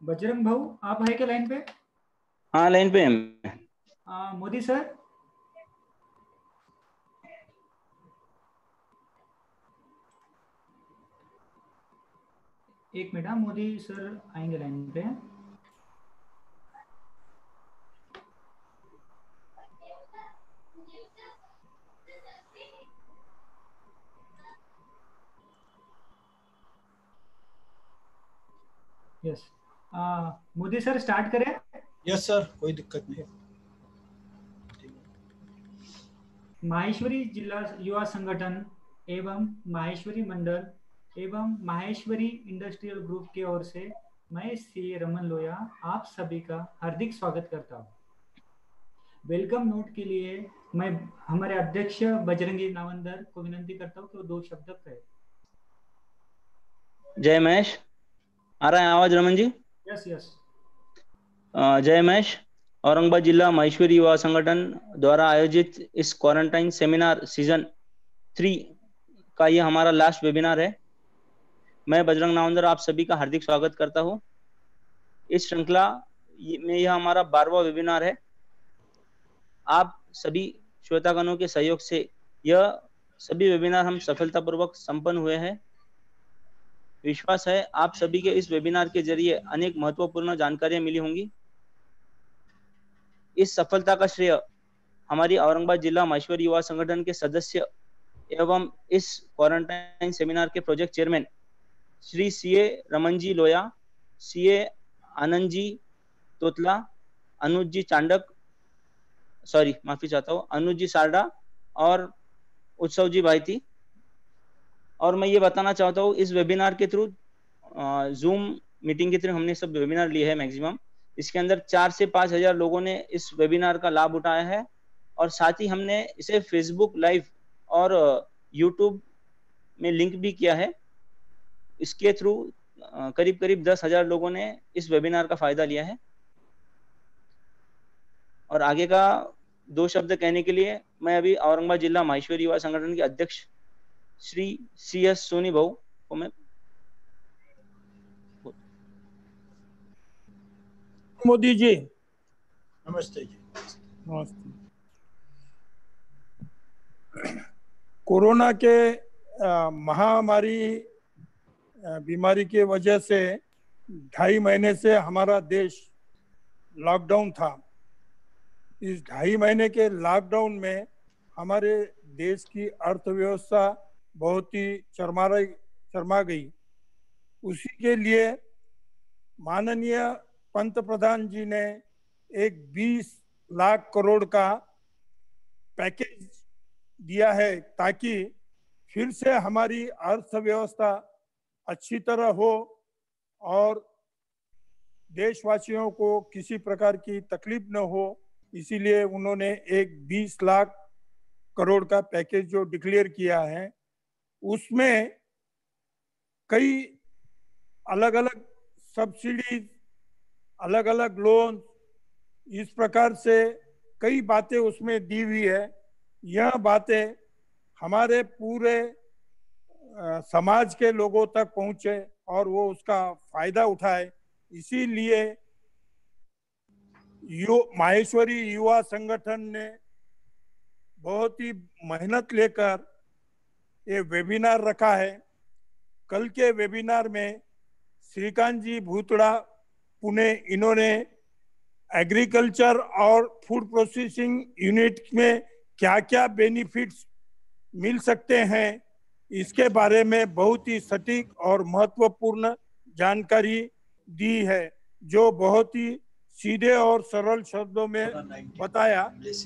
बजरंग भाऊ, आप है क्या लाइन पे? हाँ, लाइन पे हैं। मोदी सर। एक मिनट, मोदी सर आएंगे लाइन पे। यस, मोदी सर स्टार्ट करें? यस सर, कोई दिक्कत नहीं। माहेश्वरी जिला युवा संगठन एवं माहेश्वरी मंडल एवं माहेश्वरी इंडस्ट्रियल ग्रुप की ओर से मैं सी रमन लोया आप सभी का हार्दिक स्वागत करता हूँ। वेलकम नोट के लिए मैं हमारे अध्यक्ष बजरंगी नावंदर को विनंती करता हूँ कि वो 2 शब्द कहे। जय महेश, आ रहा है आवाज रमन जी? Yes yes. जय महेश। औरंगाबाद जिला माहेश्वरी युवा संगठन द्वारा आयोजित इस क्वारंटाइन सेमिनार सीजन 3 का ये हमारा लास्ट वेबिनार है। मैं बजरंग नावंदर आप सभी का हार्दिक स्वागत करता हूँ। इस श्रृंखला में यह हमारा 12वां वेबिनार है। आप सभी श्रोतागणों के सहयोग से यह सभी वेबिनार हम सफलतापूर्वक संपन्न हुए हैं। विश्वास है आप सभी के इस वेबिनार के जरिए अनेक महत्वपूर्ण जानकारियां मिली होंगी। इस सफलता का श्रेय हमारी औरंगाबाद जिला माहेश्वरी युवा संगठन के सदस्य एवं इस क्वारंटाइन सेमिनार के project chairman Shri CA Raman ji Loya, CA Anand ji Totla, Anuj ji Chandak, माफी चाहता हूँ, अनुज जी सारडा और उत्सव जी भाईती। और मैं ये बताना चाहता हूँ इस वेबिनार के थ्रू जूम मीटिंग के थ्रू हमने सब वेबिनार लिए हैं मैक्सिमम। इसके अंदर 4 से 5 हजार लोगों ने इस वेबिनार का लाभ उठाया है और साथ ही हमने इसे फेसबुक लाइव और यूट्यूब में लिंक भी किया है। इसके थ्रू करीब करीब 10,000 लोगों ने इस वेबिनार का फायदा लिया है। और आगे का 2 शब्द कहने के लिए मैं अभी औरंगाबाद जिला माहेश्वरी युवा संगठन के अध्यक्ष श्री CS सोनी भाऊ को मैं मोदी जी नमस्ते जी। नमस्ते। कोरोना के महामारी बीमारी के वजह से 2.5 महीने से हमारा देश लॉकडाउन था। इस 2.5 महीने के लॉकडाउन में हमारे देश की अर्थव्यवस्था बहुत ही शर्मा गई। उसी के लिए माननीय पंत प्रधान जी ने एक 20 लाख करोड़ का पैकेज दिया है ताकि फिर से हमारी अर्थव्यवस्था अच्छी तरह हो और देशवासियों को किसी प्रकार की तकलीफ न हो। इसीलिए उन्होंने एक 20 लाख करोड़ का पैकेज जो डिक्लेयर किया है उसमें कई अलग अलग सब्सिडीज, अलग अलग लोन, इस प्रकार से कई बातें उसमें दी हुई है। यह बातें हमारे पूरे समाज के लोगों तक पहुंचे और वो उसका फायदा उठाए। इसीलिए माहेश्वरी युवा संगठन ने बहुत ही मेहनत लेकर ये वेबिनार रखा है। कल के वेबिनार में श्रीकांत जी भूतड़ा पुणे, इन्होंने एग्रीकल्चर और फूड प्रोसेसिंग यूनिट में क्या क्या बेनिफिट्स मिल सकते हैं इसके बारे में बहुत ही सटीक और महत्वपूर्ण जानकारी दी है, जो बहुत ही सीधे और सरल शब्दों में बताया।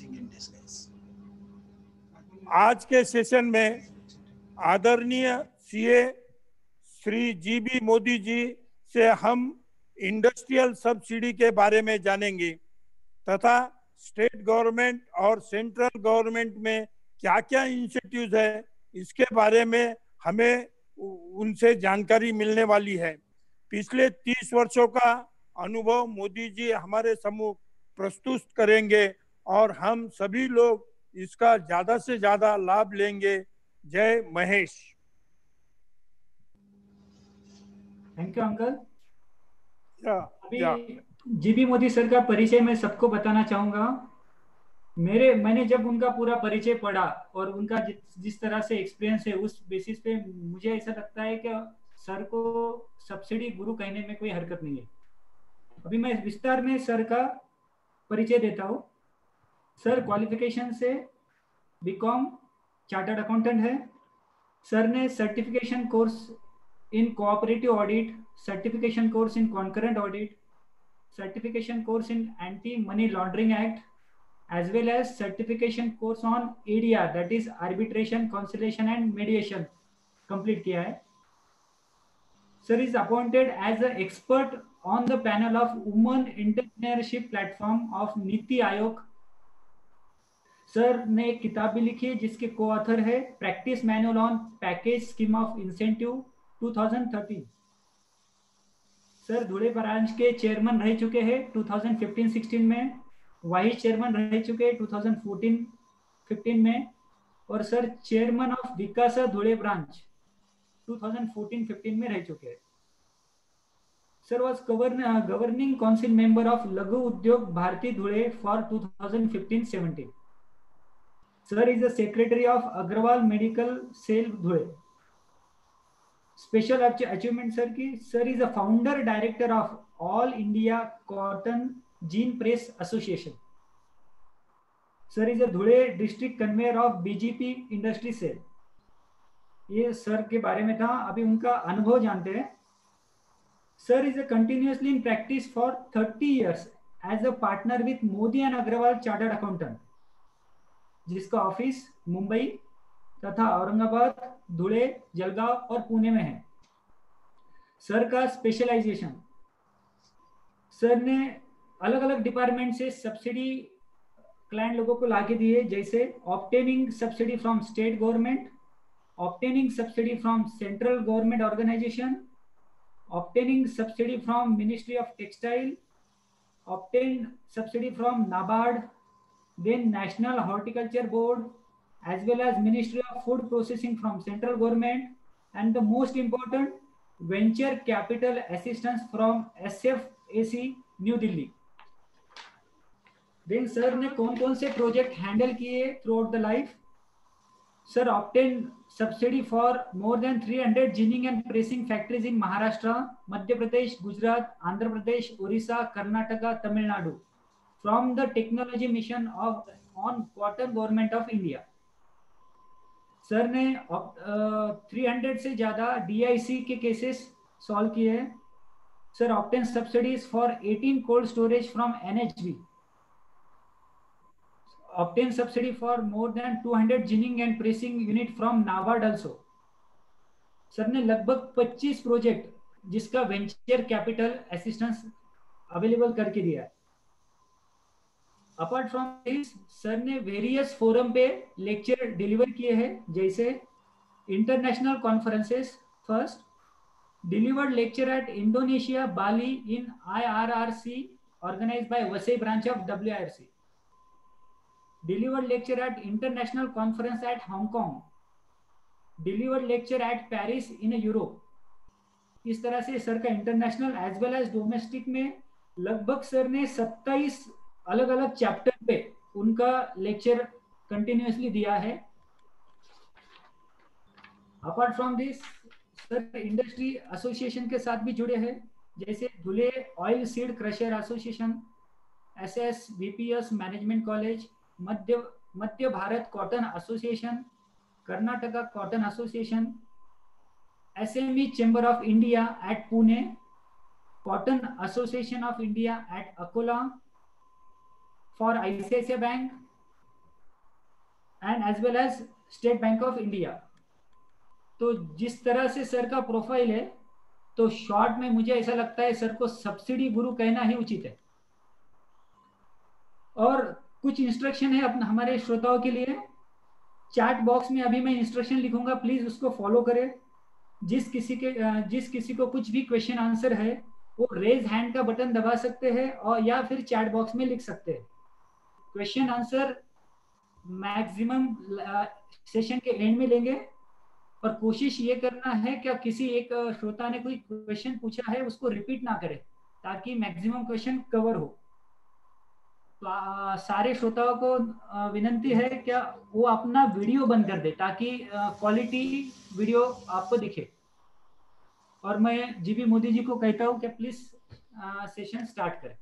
आज के सेशन में आदरणीय सीए श्री जीबी मोदी जी से हम इंडस्ट्रियल सब्सिडी के बारे में जानेंगे तथा स्टेट गवर्नमेंट और सेंट्रल गवर्नमेंट में क्या क्या इनिशिएटिव्स है इसके बारे में हमें उनसे जानकारी मिलने वाली है। पिछले 30 वर्षों का अनुभव मोदी जी हमारे सम्मुख प्रस्तुत करेंगे और हम सभी लोग इसका ज्यादा से ज्यादा लाभ लेंगे। जय महेश। Thank you uncle. अभी या जीबी मोदी सर का परिचय मैं सबको बताना चाहूंगा। मैंने जब उनका पूरा परिचय पढ़ा और उनका जिस तरह से एक्सपीरियंस है, उस बेसिस पे मुझे ऐसा लगता है कि सर को सब्सिडी गुरु कहने में कोई हरकत नहीं है। अभी मैं विस्तार में सर का परिचय देता हूँ। सर क्वालिफिकेशन से बीकॉम चार्टर्ड अकाउंटेंट है। सर ने certification course in cooperative audit, certification course in concurrent audit, certification course in anti money laundering act, as well as certification course on ADR, that is arbitration, conciliation and mediation complete किया है। Sir is appointed as an expert on the panel of women entrepreneurship platform of NITI Aayog. Sir ने एक किताब भी लिखी है जिसके को ऑथर है practice manual on package scheme of incentive 2013। Sir Dhule branch के चेयरमैन रह चुके हैं 2015-16 में, वाइस चेयरमैन रह चुके 2014-15 में, और सर चेयरमैन ऑफ विकासा धुले ब्रांच 2014-15 में रह चुके हैं। Sir was governing council member of Laghu Udyog Bharati Dhule for 2015-17। Sir is the secretary of Agrawal medical cell Dhule. Special achievement sir की, sir is the founder director of all India cotton gin press association. Sir is a Dhule district convener of BJP industry cell. ये sir के बारे में था। अभी उनका अनुभव जानते हैं। Sir is a continuously in practice for 30 years as a partner with Modi and Agrawal chartered accountant, जिसका ऑफिस मुंबई तथा औरंगाबाद, धुले, जलगांव और पुणे में है। सर का स्पेशलाइजेशन, सर ने अलग अलग डिपार्टमेंट से सब्सिडी क्लाइंट लोगों को लाके दिए, जैसे obtaining subsidy from state government, obtaining subsidy from central government organisation, obtaining subsidy from ministry of textile, obtain subsidy from NABARD, then national horticulture board, as well as Ministry of Food Processing from central government, and the most important venture capital assistance from SFAC new Delhi. Then sir ने कौन कौन से project handle किए throughout the life. Sir obtain subsidy for more than 300 ginning and pressing factories in Maharashtra, Madhya Pradesh, Gujarat, Andhra Pradesh, Orissa, Karnataka, Tamil Nadu from the technology mission of on cotton government of India. Sir ने 300 से ज्यादा DIC के cases solve किए हैं। Sir obtain subsidies for 18 cold storage from NHB, obtain subsidy for more than 200 ginning and pressing unit from NABARD also. Sir ने लगभग 25 project जिसका venture capital assistance available करके दिया है। अपार्ट फ्रॉम दिस, सर ने various forum पे lecture deliver किए हैं, जैसे international conferences. First delivered lecture at Indonesia Bali in IRRC organised by Vasai branch of WIRC, delivered lecture at international conference at Hong Kong, delivered lecture at Paris in Europe. इस तरह से sir का international as well as domestic में लगभग sir ने 27 अलग अलग chapter पे उनका लेक्चर कंटिन्यूअसली दिया है। Apart from this, sir industry association के साथ भी जुड़े हैं, जैसे Dhule oil seed crusher association, SSVPS management college, Madhya Bharat cotton association, Karnataka cotton association, SME chamber of India at Pune, cotton association of India at Akola for ICICI Bank and as well as State Bank of India। तो जिस तरह से sir का profile है, तो short में मुझे ऐसा लगता है सर को सब्सिडी गुरु कहना ही उचित है। और कुछ इंस्ट्रक्शन है अपने हमारे श्रोताओं के लिए। चैट बॉक्स में अभी मैं इंस्ट्रक्शन लिखूंगा, प्लीज उसको फॉलो करें। जिस किसी को कुछ भी क्वेश्चन आंसर है वो रेज हैंड का बटन दबा सकते हैं और या फिर चैट बॉक्स में लिख सकते हैं। क्वेश्चन आंसर मैक्सिमम सेशन के एंड में लेंगे और कोशिश ये करना है कि किसी एक श्रोता ने कोई क्वेश्चन पूछा है उसको रिपीट ना करे, ताकि मैक्सिमम क्वेश्चन कवर हो। तो सारे श्रोताओं को विनंती है क्या वो अपना वीडियो बंद कर दे ताकि क्वालिटी वीडियो आपको दिखे। और मैं जीबी मोदी जी को कहता हूँ कि प्लीज सेशन स्टार्ट करें।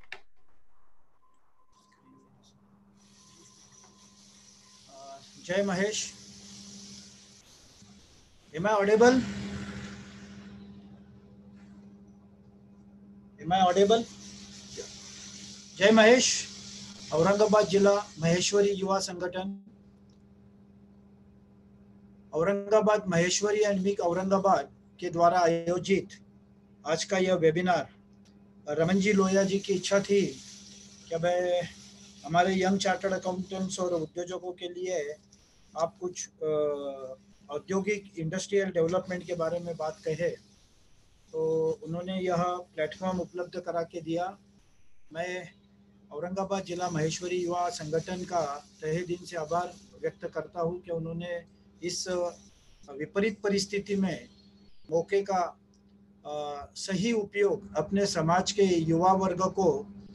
जय Mahesh, am I audible? Am I audible? जय महेश, औरंगाबाद जिला महेश्वरी युवा संगठन, औरंगाबाद महेश्वरी एंड मिक औरंगाबाद के द्वारा आयोजित आज का यह वेबिनार रमन जी लोहिया जी की इच्छा थी कि मैं हमारे यंग चार्टर्ड अकाउंटेंट्स और उद्योजकों के लिए आप कुछ औद्योगिक इंडस्ट्रियल डेवलपमेंट के बारे में बात कहे, तो उन्होंने यह प्लेटफॉर्म उपलब्ध करा के दिया। मैं औरंगाबाद जिला महेश्वरी युवा संगठन का तहे दिल से आभार व्यक्त करता हूं कि उन्होंने इस विपरीत परिस्थिति में मौके का सही उपयोग अपने समाज के युवा वर्ग को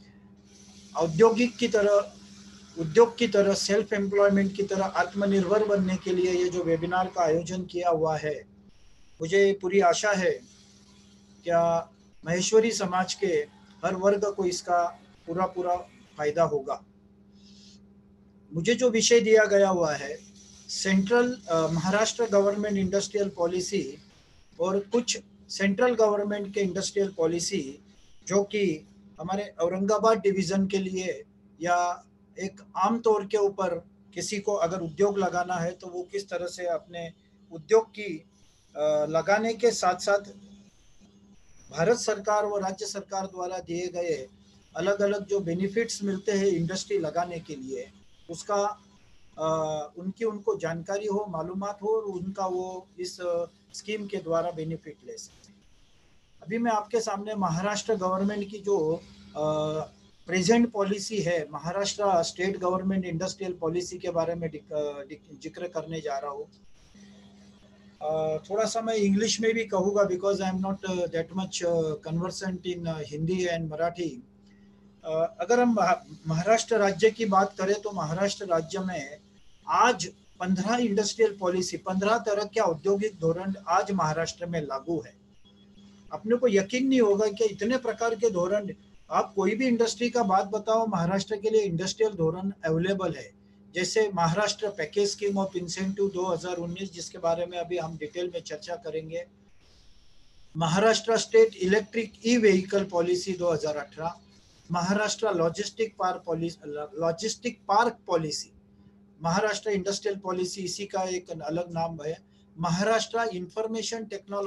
उद्योग की तरह सेल्फ एम्प्लॉयमेंट की तरह आत्मनिर्भर बनने के लिए ये जो वेबिनार का आयोजन किया हुआ है, मुझे पूरी आशा है क्या महेश्वरी समाज के हर वर्ग को इसका पूरा फायदा होगा। मुझे जो विषय दिया गया हुआ है central Maharashtra government industrial policy और कुछ सेंट्रल गवर्नमेंट के इंडस्ट्रियल पॉलिसी जो कि हमारे औरंगाबाद डिवीजन के लिए या एक आम तौर के ऊपर किसी को अगर उद्योग लगाना है तो वो किस तरह से अपने उद्योग की लगाने के साथ साथ भारत सरकार और राज्य सरकार द्वारा दिए गए अलग अलग जो बेनिफिट्स मिलते हैं इंडस्ट्री लगाने के लिए, उसका उनको जानकारी हो, मालूमात हो और उनका वो इस स्कीम के द्वारा बेनिफिट ले सके। अभी मैं आपके सामने महाराष्ट्र गवर्नमेंट की जो प्रेजेंट पॉलिसी है, Maharashtra state government industrial policy के बारे में जिक्र करने जा रहा हूँ। थोड़ा सा मैं इंग्लिश में भी कहूँगा because I am not that much conversant in Hindi and Marathi. अगर हम महाराष्ट्र राज्य की बात करें तो महाराष्ट्र राज्य में आज 15 इंडस्ट्रियल पॉलिसी, 15 तरह के औद्योगिक धोरण आज महाराष्ट्र में लागू है। अपने को यकीन नहीं होगा कि इतने प्रकार के धोरण, आप कोई भी इंडस्ट्री का बात बताओ महाराष्ट्र के लिए इंडस्ट्रियल धोरण अवेलेबल है। जैसे Maharashtra package scheme of incentive 2019 जिसके बारे में अभी हम डिटेल में चर्चा करेंगे, Maharashtra state electric e vehicle policy 2018, Maharashtra logistic park policy, Maharashtra industrial policy इसी का एक अलग नाम है, Maharashtra information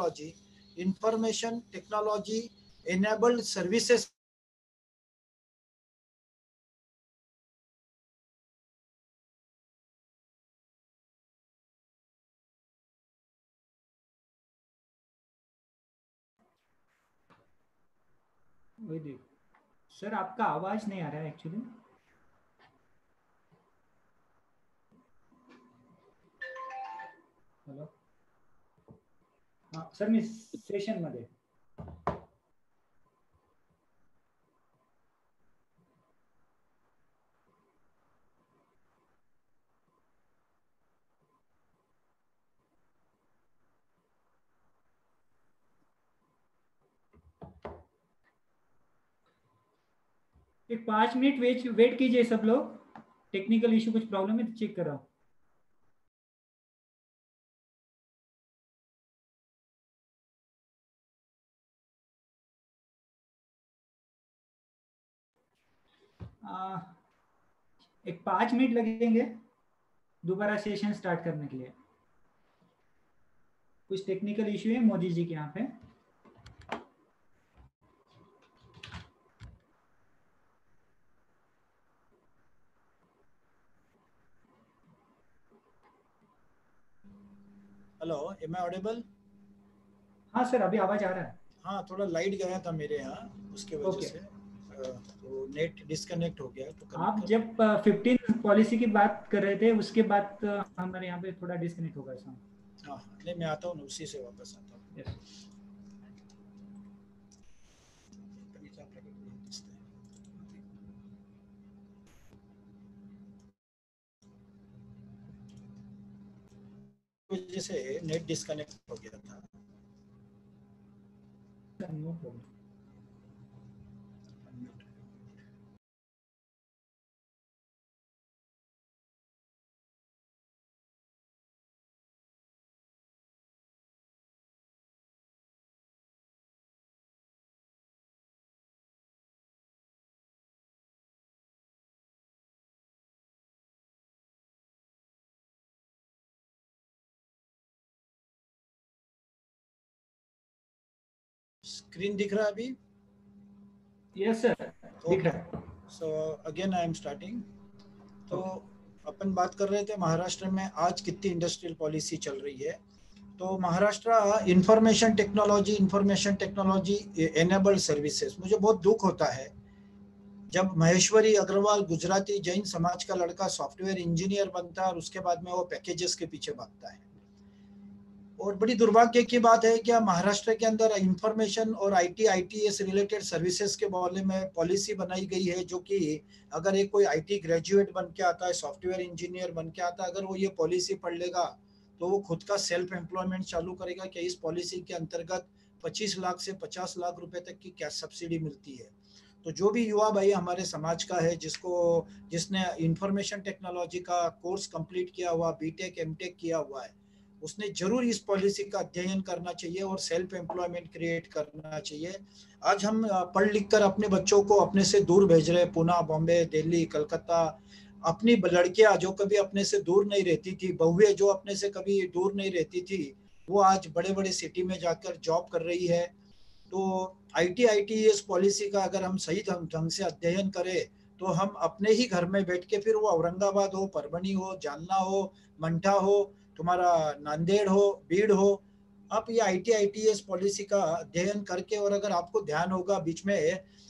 technology enabled services sir आपका आवाज नहीं आ रहा है एक्चुअली। हेलो, हाँ सर मी सेशन मध्ये। एक 5 मिनट वेट कीजिए सब लोग, टेक्निकल इशू कुछ प्रॉब्लम है तो चेक कर रहा हूँ। एक 5 मिनट लगेंगे दोबारा सेशन स्टार्ट करने के लिए। कुछ टेक्निकल इशू है मोदी जी के यहाँ पे। Hello, am I audible? हाँ सर अभी आवाज आ रहा है। हाँ, थोड़ा लाइट गया था मेरे यहाँ, उसके वजह से तो नेट डिस्कनेक्ट हो गया। तो आप जब 15 पॉलिसी की बात कर रहे थे उसके बाद हमारे यहाँ पे थोड़ा डिस्कनेक्ट होगा ऐसा। हाँ नहीं, मैं आता हूँ उसी से वापस आता हूँ। वजह से नेट डिस्कनेक्ट हो गया था। No problem. स्क्रीन दिख रहा है अभी? यस सर, दिख रहा है। So again I am starting. तो अपन बात कर रहे थे महाराष्ट्र में आज कितनी इंडस्ट्रियल पॉलिसी चल रही है। तो Maharashtra information technology enabled services. मुझे बहुत दुख होता है जब महेश्वरी अग्रवाल गुजराती जैन समाज का लड़का सॉफ्टवेयर इंजीनियर बनता है और उसके बाद में वो पैकेजेस के पीछे भागता है। और बड़ी दुर्भाग्य की बात है कि महाराष्ट्र के अंदर इंफॉर्मेशन और आईटीएस रिलेटेड सर्विसेज के बारे में पॉलिसी बनाई गई है, जो कि अगर एक कोई आईटी ग्रेजुएट बन के आता है, सॉफ्टवेयर इंजीनियर बन के आता है, अगर वो ये पॉलिसी पढ़ लेगा तो वो खुद का सेल्फ एम्प्लॉयमेंट चालू करेगा कि इस पॉलिसी के अंतर्गत 25 लाख से 50 लाख रुपए तक की कैश सब्सिडी मिलती है। तो जो भी युवा भाई हमारे समाज का है जिसने इंफॉर्मेशन टेक्नोलॉजी का कोर्स कंप्लीट किया हुआ, बीटेक एमटेक किया हुआ है, उसने जरूर इस पॉलिसी का अध्ययन करना चाहिए और सेल्फ एम्प्लॉयमेंट क्रिएट करना चाहिए। आज हम पढ़ लिख कर अपने बच्चों को अपने से दूर भेज रहे हैं, पुणे, बॉम्बे, दिल्ली, कलकत्ता। अपनी लड़कियां जो कभी अपने से दूर नहीं रहती थी, बहुएं जो अपने से कभी दूर नहीं रहती थी, वो आज बड़े बड़े सिटी में जाकर जॉब कर रही है। तो आईटीएस पॉलिसी का अगर हम सही ढंग से अध्ययन करें तो हम अपने ही घर में बैठ के, फिर वो औरंगाबाद हो, परभणी हो, जालना हो, मंठा हो, तुम्हारा नांदेड़ हो, बीड़ हो, आप ये आईटीएस पॉलिसी का अध्ययन करके, और अगर आपको ध्यान होगा बीच में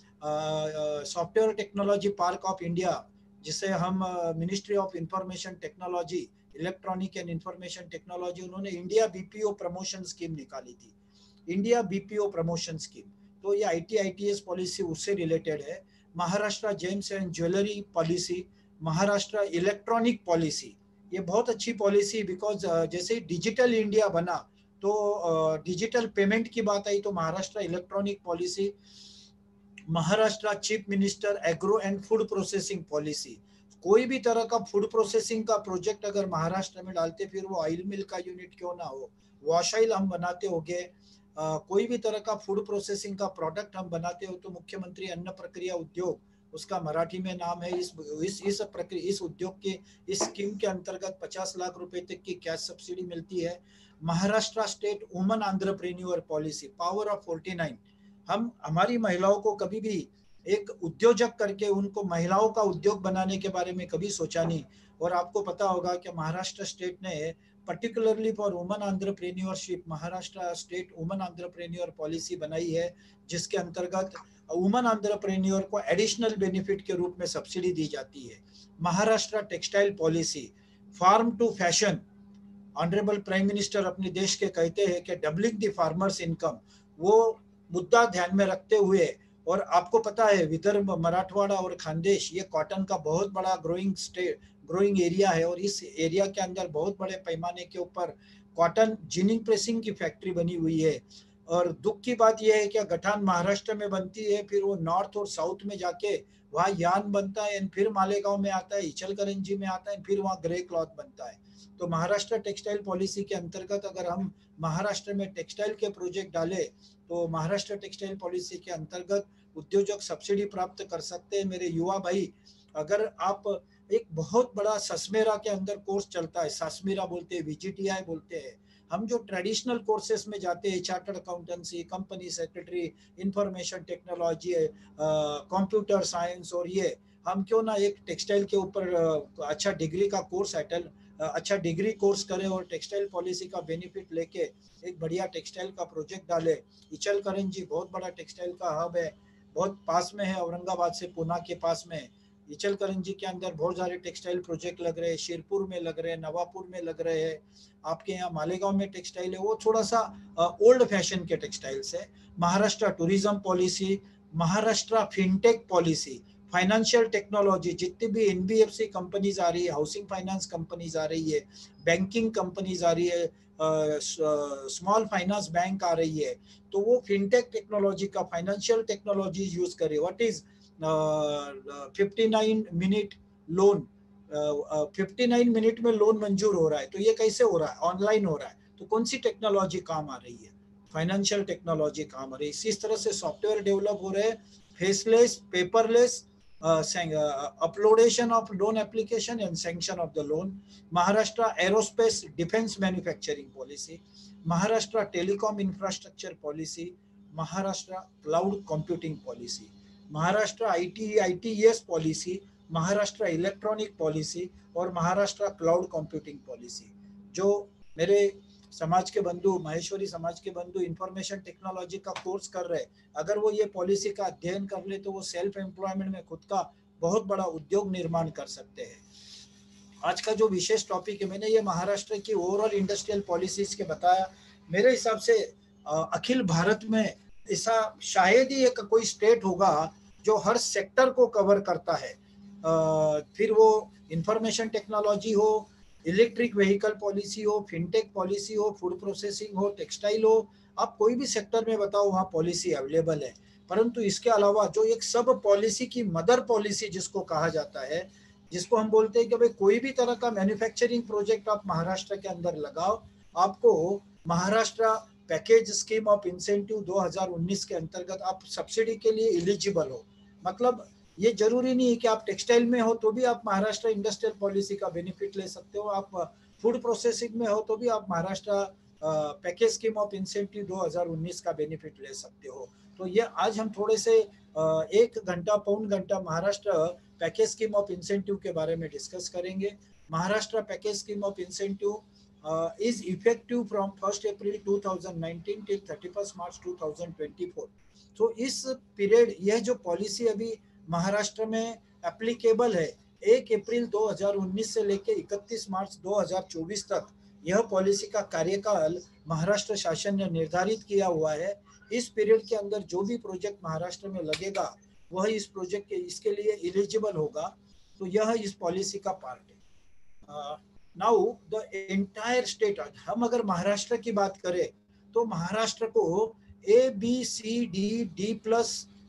software technology park of India, जिसे हम ministry of information technology, electronic and information technology, उन्होंने इंडिया बीपीओ प्रमोशन स्कीम निकाली थी, इंडिया बीपीओ प्रमोशन स्कीम। तो ये आईटीएस पॉलिसी उससे रिलेटेड है। Maharashtra gems and jewellery policy, Maharashtra electronic policy, ये बहुत अच्छी पॉलिसी, बिकॉज जैसे ही डिजिटल इंडिया बना तो डिजिटल पेमेंट की बात आई तो Maharashtra electronic policy, Maharashtra chief minister agro and food processing policy. कोई भी तरह का फूड प्रोसेसिंग का प्रोजेक्ट अगर महाराष्ट्र में डालते, फिर वो ऑयल मिल का यूनिट क्यों ना हो, वॉश ऑयल हम बनाते होंगे, कोई भी तरह का फूड प्रोसेसिंग का प्रोडक्ट हम बनाते हो तो मुख्यमंत्री अन्न प्रक्रिया उद्योग, उसका मराठी में नाम है, इस उद्योग के इस स्कीम के अंतर्गत 50 लाख रुपए तक की कैश सब्सिडी मिलती है। Maharashtra state woman entrepreneur policy, power of 49। हम हमारी महिलाओं को कभी भी एक उद्योजक करके उनको महिलाओं का उद्योग बनाने के बारे में कभी सोचा नहीं। और आपको पता होगा कि महाराष्ट्र स्टेट ने particularly for woman entrepreneurship Maharashtra state woman entrepreneur policy बनाई है, जिसके अंतर्गत वुमन एंटरप्रेन्योर को एडिशनल बेनिफिट के रूप में सब्सिडी दी जाती है। Maharashtra textile policy, farm to fashion, honourable prime minister अपने देश के कहते हैं कि डबलिंग द फार्मर्स इनकम, वो मुद्दा ध्यान में रखते हुए, और आपको पता है विदर्भ, मराठवाड़ा और खानदेश ये कॉटन का बहुत बड़ा ग्रोइंग एरिया है, और इस एरिया के अंदर बहुत बड़े पैमाने के ऊपर कॉटन जिनिंग प्रेसिंग की फैक्ट्री बनी हुई है। और दुख की बात यह है कि गठान महाराष्ट्र में बनती है, फिर वो नॉर्थ और साउथ में जाके वहाँ यान बनता है, फिर मालेगांव में आता है, इचलकरंजी में आता है, फिर वहाँ ग्रे क्लॉथ बनता है। तो महाराष्ट्र टेक्सटाइल पॉलिसी के अंतर्गत अगर हम महाराष्ट्र में टेक्सटाइल के प्रोजेक्ट डाले तो महाराष्ट्र टेक्सटाइल पॉलिसी के अंतर्गत उद्योजक सब्सिडी प्राप्त कर सकते हैं। मेरे युवा भाई, अगर आप एक बहुत बड़ा सस्मेरा के अंदर कोर्स चलता है, सस्मेरा बोलते हैं, वीजीटीआई बोलते हैं, हम जो ट्रेडिशनल कोर्सेस में जाते हैं, chartered accountancy, company secretary, information technology, computer science, और ये हम क्यों ना एक टेक्सटाइल के ऊपर अच्छा डिग्री का कोर्स अच्छा डिग्री कोर्स करें और टेक्सटाइल पॉलिसी का बेनिफिट लेके एक बढ़िया टेक्सटाइल का प्रोजेक्ट डाले। इचलकरंजी बहुत बड़ा टेक्सटाइल का हब है, बहुत पास में है, औरंगाबाद से पुणे के पास में। इचलकरंजी के अंदर बहुत सारे टेक्सटाइल प्रोजेक्ट लग रहे हैं, शिरपुर में लग रहे हैं, नवापुर में लग रहे हैं, आपके यहाँ मालेगांव में टेक्सटाइल है, वो थोड़ा सा ओल्ड फैशन के टेक्सटाइल्स है। Maharashtra tourism policy, Maharashtra fintech policy, financial technology, जितनी भी एनबीएफसी कंपनीज आ रही है, हाउसिंग फाइनेंस कंपनीज आ रही है, बैंकिंग कंपनीज आ रही है, स्मॉल फाइनेंस बैंक आ रही है, तो वो फिनटेक टेक्नोलॉजी का फाइनेंशियल टेक्नोलॉजी यूज करे। What is 59 minute loan, 59 minute में लोन मंजूर हो रहा है, तो ये कैसे हो रहा है? ऑनलाइन हो रहा है। तो कौन सी टेक्नोलॉजी काम आ रही है? फाइनेंशियल टेक्नोलॉजी काम आ रही है। इसी तरह से सॉफ्टवेयर डेवलप हो रहे हैं, faceless, paperless, uploadation of loan application and sanction of the loan. Maharashtra aerospace defense manufacturing policy, Maharashtra telecom infrastructure policy, Maharashtra cloud computing policy, Maharashtra ITES policy, Maharashtra electronic policy और Maharashtra cloud computing policy. जो मेरे समाज के बंधु, माहेश्वरी समाज के बंधु information technology का कोर्स कर रहे हैं, अगर वो ये पॉलिसी का अध्ययन कर ले तो वो सेल्फ एम्प्लॉयमेंट में खुद का बहुत बड़ा उद्योग निर्माण कर सकते हैं। आज का जो विशेष टॉपिक है, मैंने ये महाराष्ट्र की ओवरऑल इंडस्ट्रियल पॉलिसीज के बताया। मेरे हिसाब से अखिल भारत में ऐसा शायद ही एक कोई स्टेट होगा जो हर सेक्टर को कवर करता है। फिर वो इंफॉर्मेशन टेक्नोलॉजी हो, इलेक्ट्रिक व्हीकल पॉलिसी हो, फिनटेक पॉलिसी हो, फूड प्रोसेसिंग हो, टेक्सटाइल हो, आप कोई भी सेक्टर में बताओ वहाँ पॉलिसी अवेलेबल है। परंतु इसके अलावा जो एक सब पॉलिसी की मदर पॉलिसी जिसको कहा जाता है, जिसको हम बोलते हैं कि भाई कोई भी तरह का मैन्युफैक्चरिंग प्रोजेक्ट आप महाराष्ट्र के अंदर लगाओ, आपको Maharashtra package scheme of incentive 2019 के अंतर्गत आप सब्सिडी के लिए एलिजिबल हो। मतलब ये जरूरी नहीं है कि आप टेक्सटाइल में हो तो भी आप महाराष्ट्र इंडस्ट्रियल पॉलिसी का बेनिफिट ले सकते हो, आप फूड प्रोसेसिंग में हो तो भी आप Maharashtra package scheme of incentive 2019 का बेनिफिट ले सकते हो। तो ये आज हम थोड़े से 1 घंटा पौन घंटा Maharashtra package scheme of incentive के बारे में डिस्कस करेंगे। Maharashtra package scheme of incentive is effective from 1st April 2019 till 31st March 2024। तो इस पीरियड, यह जो पॉलिसी अभी महाराष्ट्र में एप्लीकेबल है 1 अप्रैल 2019 से लेकर 31 मार्च 2024 तक, यह पॉलिसी का कार्यकाल महाराष्ट्र शासन ने निर्धारित किया हुआ है। इस पीरियड के अंदर जो भी प्रोजेक्ट महाराष्ट्र में लगेगा वह इस प्रोजेक्ट के इसके लिए एलिजिबल होगा। तो यह इस पॉलिसी का पार्ट है। नाउ द एंटायर स्टेट, हम अगर महाराष्ट्र की बात करें तो महाराष्ट्र को ABCD+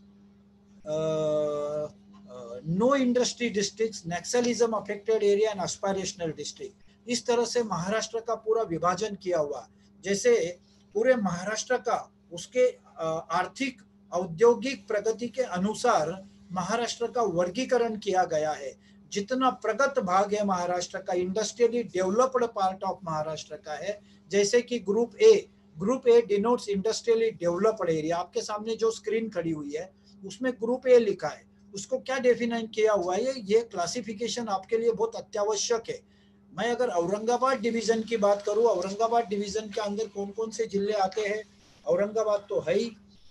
no industry district, naxalism affected area and aspirational district, इस तरह से महाराष्ट्र का पूरा विभाजन किया हुआ। जैसे पूरे महाराष्ट्र का उसके आर्थिक औद्योगिक प्रगति के अनुसार महाराष्ट्र का वर्गीकरण किया गया है। जितना प्रगत भाग है महाराष्ट्र का, industrially developed part of Maharashtra का है, जैसे कि group A denotes industrially developed area. आपके सामने जो स्क्रीन खड़ी हुई है उसमें ग्रुप ए लिखा है, उसको क्या डेफिनाइन किया हुआ है, ये क्लासिफिकेशन आपके लिए बहुत अत्यावश्यक है। मैं अगर औरंगाबाद डिवीजन की बात करूं, औरंगाबाद डिवीजन के अंदर कौन कौन से जिले आते हैं? औरंगाबाद तो है ही,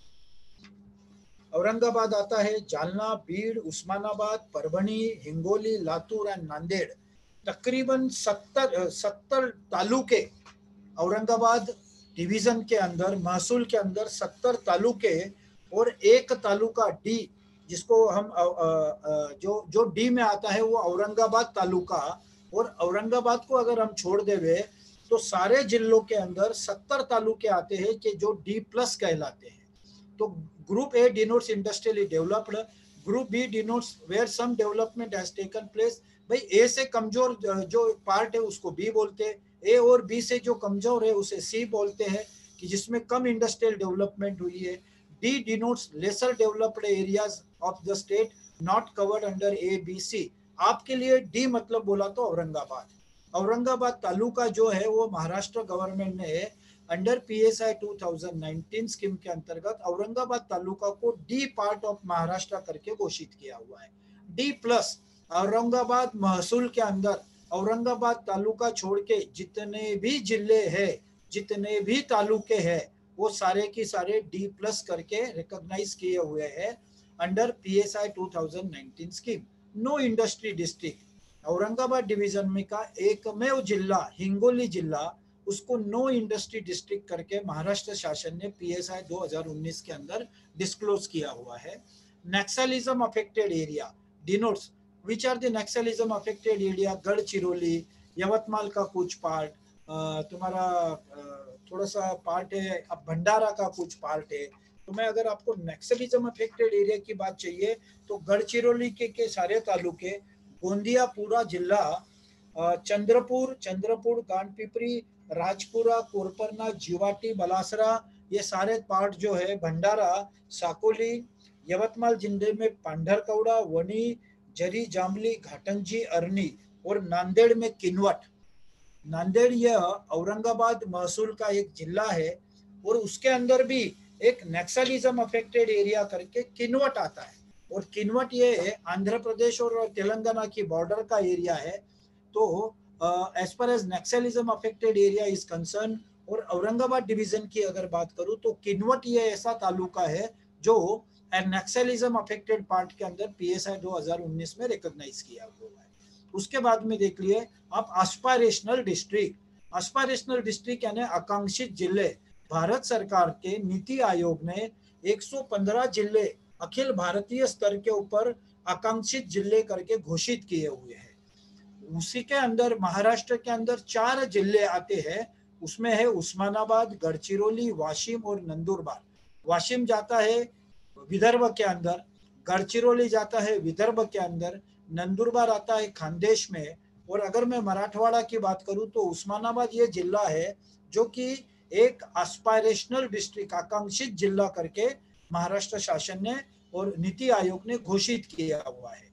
औरंगाबाद आता है, जालना, बीड, उस्मानाबाद, परभणी, हिंगोली, लातूर एंड नांदेड़। तकरीबन 70 तालुके औरंगाबाद डिवीजन के अंदर, महसूल के अंदर 70 तालुके और एक तालुका डी, जिसको हम जो डी में आता है वो औरंगाबाद तालुका। और औरंगाबाद को अगर हम छोड़ देवे तो सारे जिलों के अंदर 70 तालुके आते हैं कि जो D+ कहलाते हैं। तो group A denotes industrially developed, group B denotes where some development has taken place. भाई ए से कमजोर जो पार्ट है उसको बी बोलते हैं, ए और बी से जो कमजोर है उसे सी बोलते हैं, कि जिसमें कम इंडस्ट्रियल डेवलपमेंट हुई है। D denotes lesser developed areas of the state not covered under ABC। आपके लिए डी मतलब बोला तो औरंगाबाद तालुका जो है वो महाराष्ट्र गवर्नमेंट ने अंडर PSI 2019 स्कीम के अंतर्गत औरंगाबाद तालुका को डी पार्ट ऑफ महाराष्ट्र करके घोषित किया हुआ है। D+ औरंगाबाद महसूल के अंदर औरंगाबाद तालुका छोड़ के जितने भी जिले हैं, जितने भी तालुके हैं, वो सारे की सारे D+ करके रिकॉग्नाइज किए हुए हैं under PSI 2019 scheme. No industry district, Aurangabad division में का एकमेव जिला हिंगोली जिला, उसको नो इंडस्ट्री डिस्ट्रिक्ट करके महाराष्ट्र शासन ने PSI 2019 के अंदर डिस्क्लोज किया हुआ है। Naxalism affected area, denotes which are the Naxalism affected area. Gadchiroli, Yavatmal का कुछ पार्ट, तुम्हारा थोड़ा सा पार्ट है, अब भंडारा का कुछ पार्ट है। तो मैं अगर आपको नक्सलिज्म अफेक्टेड एरिया की बात चाहिए तो गढ़चिरौली के सारे तालुके, गोंदिया पूरा जिला, चंद्रपुर, गांडपिपरी, राजपुरा, कोरपरना, जिवाटी, बलासरा, ये सारे पार्ट जो है, भंडारा, साकोली, यवतमाल जिले में पांढरकौड़ा, वनी, जरी, जामली, घाटंजी, अरनी और नांदेड़ में किनवट। नांदेड़ यह औरंगाबाद महसूल का एक जिला है और उसके अंदर भी एक नक्सलिज्म अफेक्टेड एरिया करके किनवट आता है और किनवट ये आंध्र प्रदेश और तेलंगाना की बॉर्डर का एरिया है। तो as per as naxalism affected area is concern और औरंगाबाद डिवीजन की अगर बात करूं तो किनवट ये ऐसा तालुका है जो नक्सलिज्म अफेक्टेड पार्ट के अंदर PSI 2019 में रिकॉग्नाइज किया हुआ है। उसके बाद में देख लिए आप एस्पायरेशनल डिस्ट्रिक्ट यानी आकांक्षित जिले। भारत सरकार के नीति आयोग ने 115 जिले अखिल भारतीय स्तर के ऊपर आकांक्षित जिले करके घोषित किए हुए हैं। उसी के अंदर महाराष्ट्र के अंदर 4 जिले आते हैं, उसमें है उस्मानाबाद, गढ़चिरौली, वाशिम और नंदुरबार। वाशिम जाता है विदर्भ के अंदर, गढ़चिरौली जाता है विदर्भ के अंदर, नंदुरबार आता है खानदेश में। और अगर मैं मराठवाड़ा की बात करूं तो उस्मानाबाद ये जिला है जो कि एक एस्पायरेशनल डिस्ट्रिक्ट, आकांक्षित जिला करके महाराष्ट्र शासन ने और नीति आयोग ने घोषित किया हुआ है।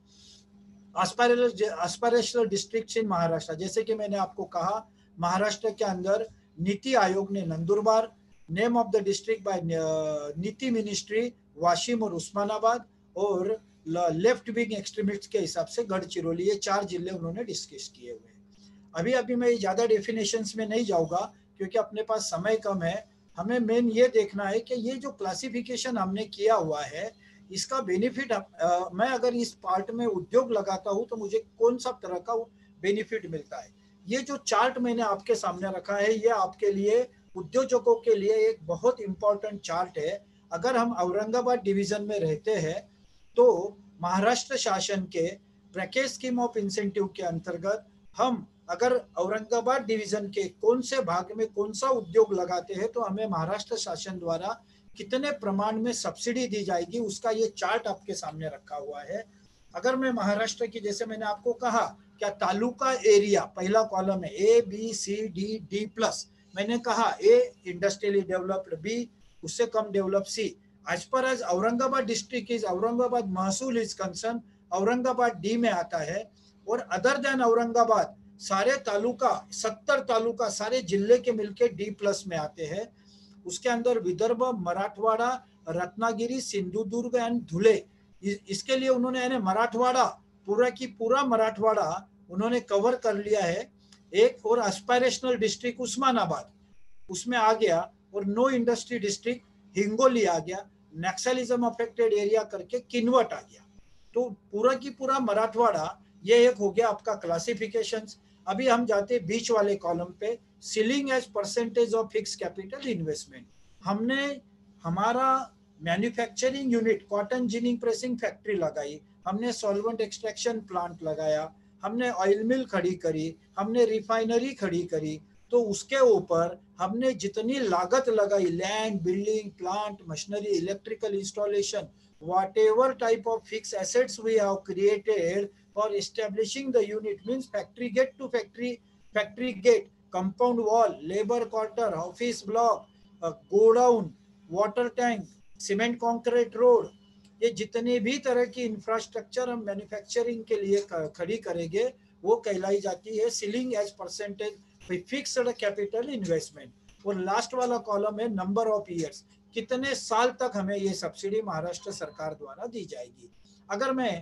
एस्पायरेशनल डिस्ट्रिक्ट इन महाराष्ट्र, जैसे कि मैंने आपको कहा, महाराष्ट्र के अंदर नीति आयोग ने Nandurbar, name of the district by NITI ministry Washim और उस्मानाबाद, और लेफ्ट विंग एक्सट्रीमिस्ट के हिसाब से गढ़चिरौली, ये 4 जिले उन्होंने डिस्कस किए हुए हैं। अभी मैं ज्यादा डेफिनेशंस में नहीं जाऊंगा क्योंकि अपने पास समय कम है। हमें मेन ये देखना है कि ये जो क्लासिफिकेशन हमने किया हुआ है इसका बेनिफिट, मैं अगर इस पार्ट में उद्योग लगाता हूँ तो मुझे कौन सा तरह का बेनिफिट मिलता है। ये जो चार्ट मैंने आपके सामने रखा है ये आपके लिए, उद्योजकों के लिए एक बहुत इंपॉर्टेंट चार्ट है। अगर हम औरंगाबाद डिवीजन में रहते हैं तो महाराष्ट्र शासन के पैकेज स्कीम ऑफ इंसेंटिव के अंतर्गत हम अगर औरंगाबाद डिवीजन के कौन से भाग में कौन सा उद्योग लगाते हैं तो हमें महाराष्ट्र शासन द्वारा कितने प्रमाण में सब्सिडी दी जाएगी, उसका ये चार्ट आपके सामने रखा हुआ है। अगर मैं महाराष्ट्र की, जैसे मैंने आपको कहा, क्या तालुका एरिया पहला कॉलम है, ABCD+, मैंने कहा A इंडस्ट्रियली डेवलप्ड, B उससे कम develop, C। As per as Aurangabad district is, Aurangabad महसूल इज कंसर्न, औरंगाबाद D में आता है। और अदर देन औरंगाबाद सारे तालुका, 70 तालुका सारे जिले के मिलके D+ में आते हैं। उसके अंदर विदर्भ, मराठवाड़ा, रत्नागिरी, सिंधुदुर्ग एंड धुले, इसके लिए उन्होंने यानी मराठवाड़ा पूरा की पूरा मराठवाड़ा उन्होंने कवर कर लिया है। एक और एस्पायरेशनल डिस्ट्रिक्ट उस्मानाबाद उसमें आ गया, और नो इंडस्ट्री डिस्ट्रिक्ट हिंगोली आ गया, नक्सलिज्म अफेक्टेड एरिया करके किनवट आ गया। तो पूरा की पूरा मराठवाड़ा ये एक हो गया आपका क्लासिफिकेशंस। अभी हम जाते बीच वाले कॉलम पे, ceiling as percentage of fix capital investment. हमने हमारा manufacturing unit, cotton ginning pressing factory लगाई, हमने सॉल्वेंट एक्सट्रैक्शन प्लांट लगाया, हमने ऑयल मिल खड़ी करी, हमने रिफाइनरी खड़ी करी, तो उसके ऊपर हमने जितनी लागत लगाई, land, building, plant, machinery, electrical installation, whatever type of fixed assets we have created for establishing the unit, means factory gate to factory gate, compound wall, labor quarter, office block, go down, water tank, cement concrete road, ये जितने भी तरह की infrastructure हम manufacturing के लिए खड़ी करेंगे वो कहलाई जाती है ceiling as percentage fixed capital investment. और लास्ट वाला कॉलम है नंबर ऑफ ईयर्स, कितने साल तक हमें ये सब्सिडी महाराष्ट्र सरकार द्वारा दी जाएगी। अगर मैं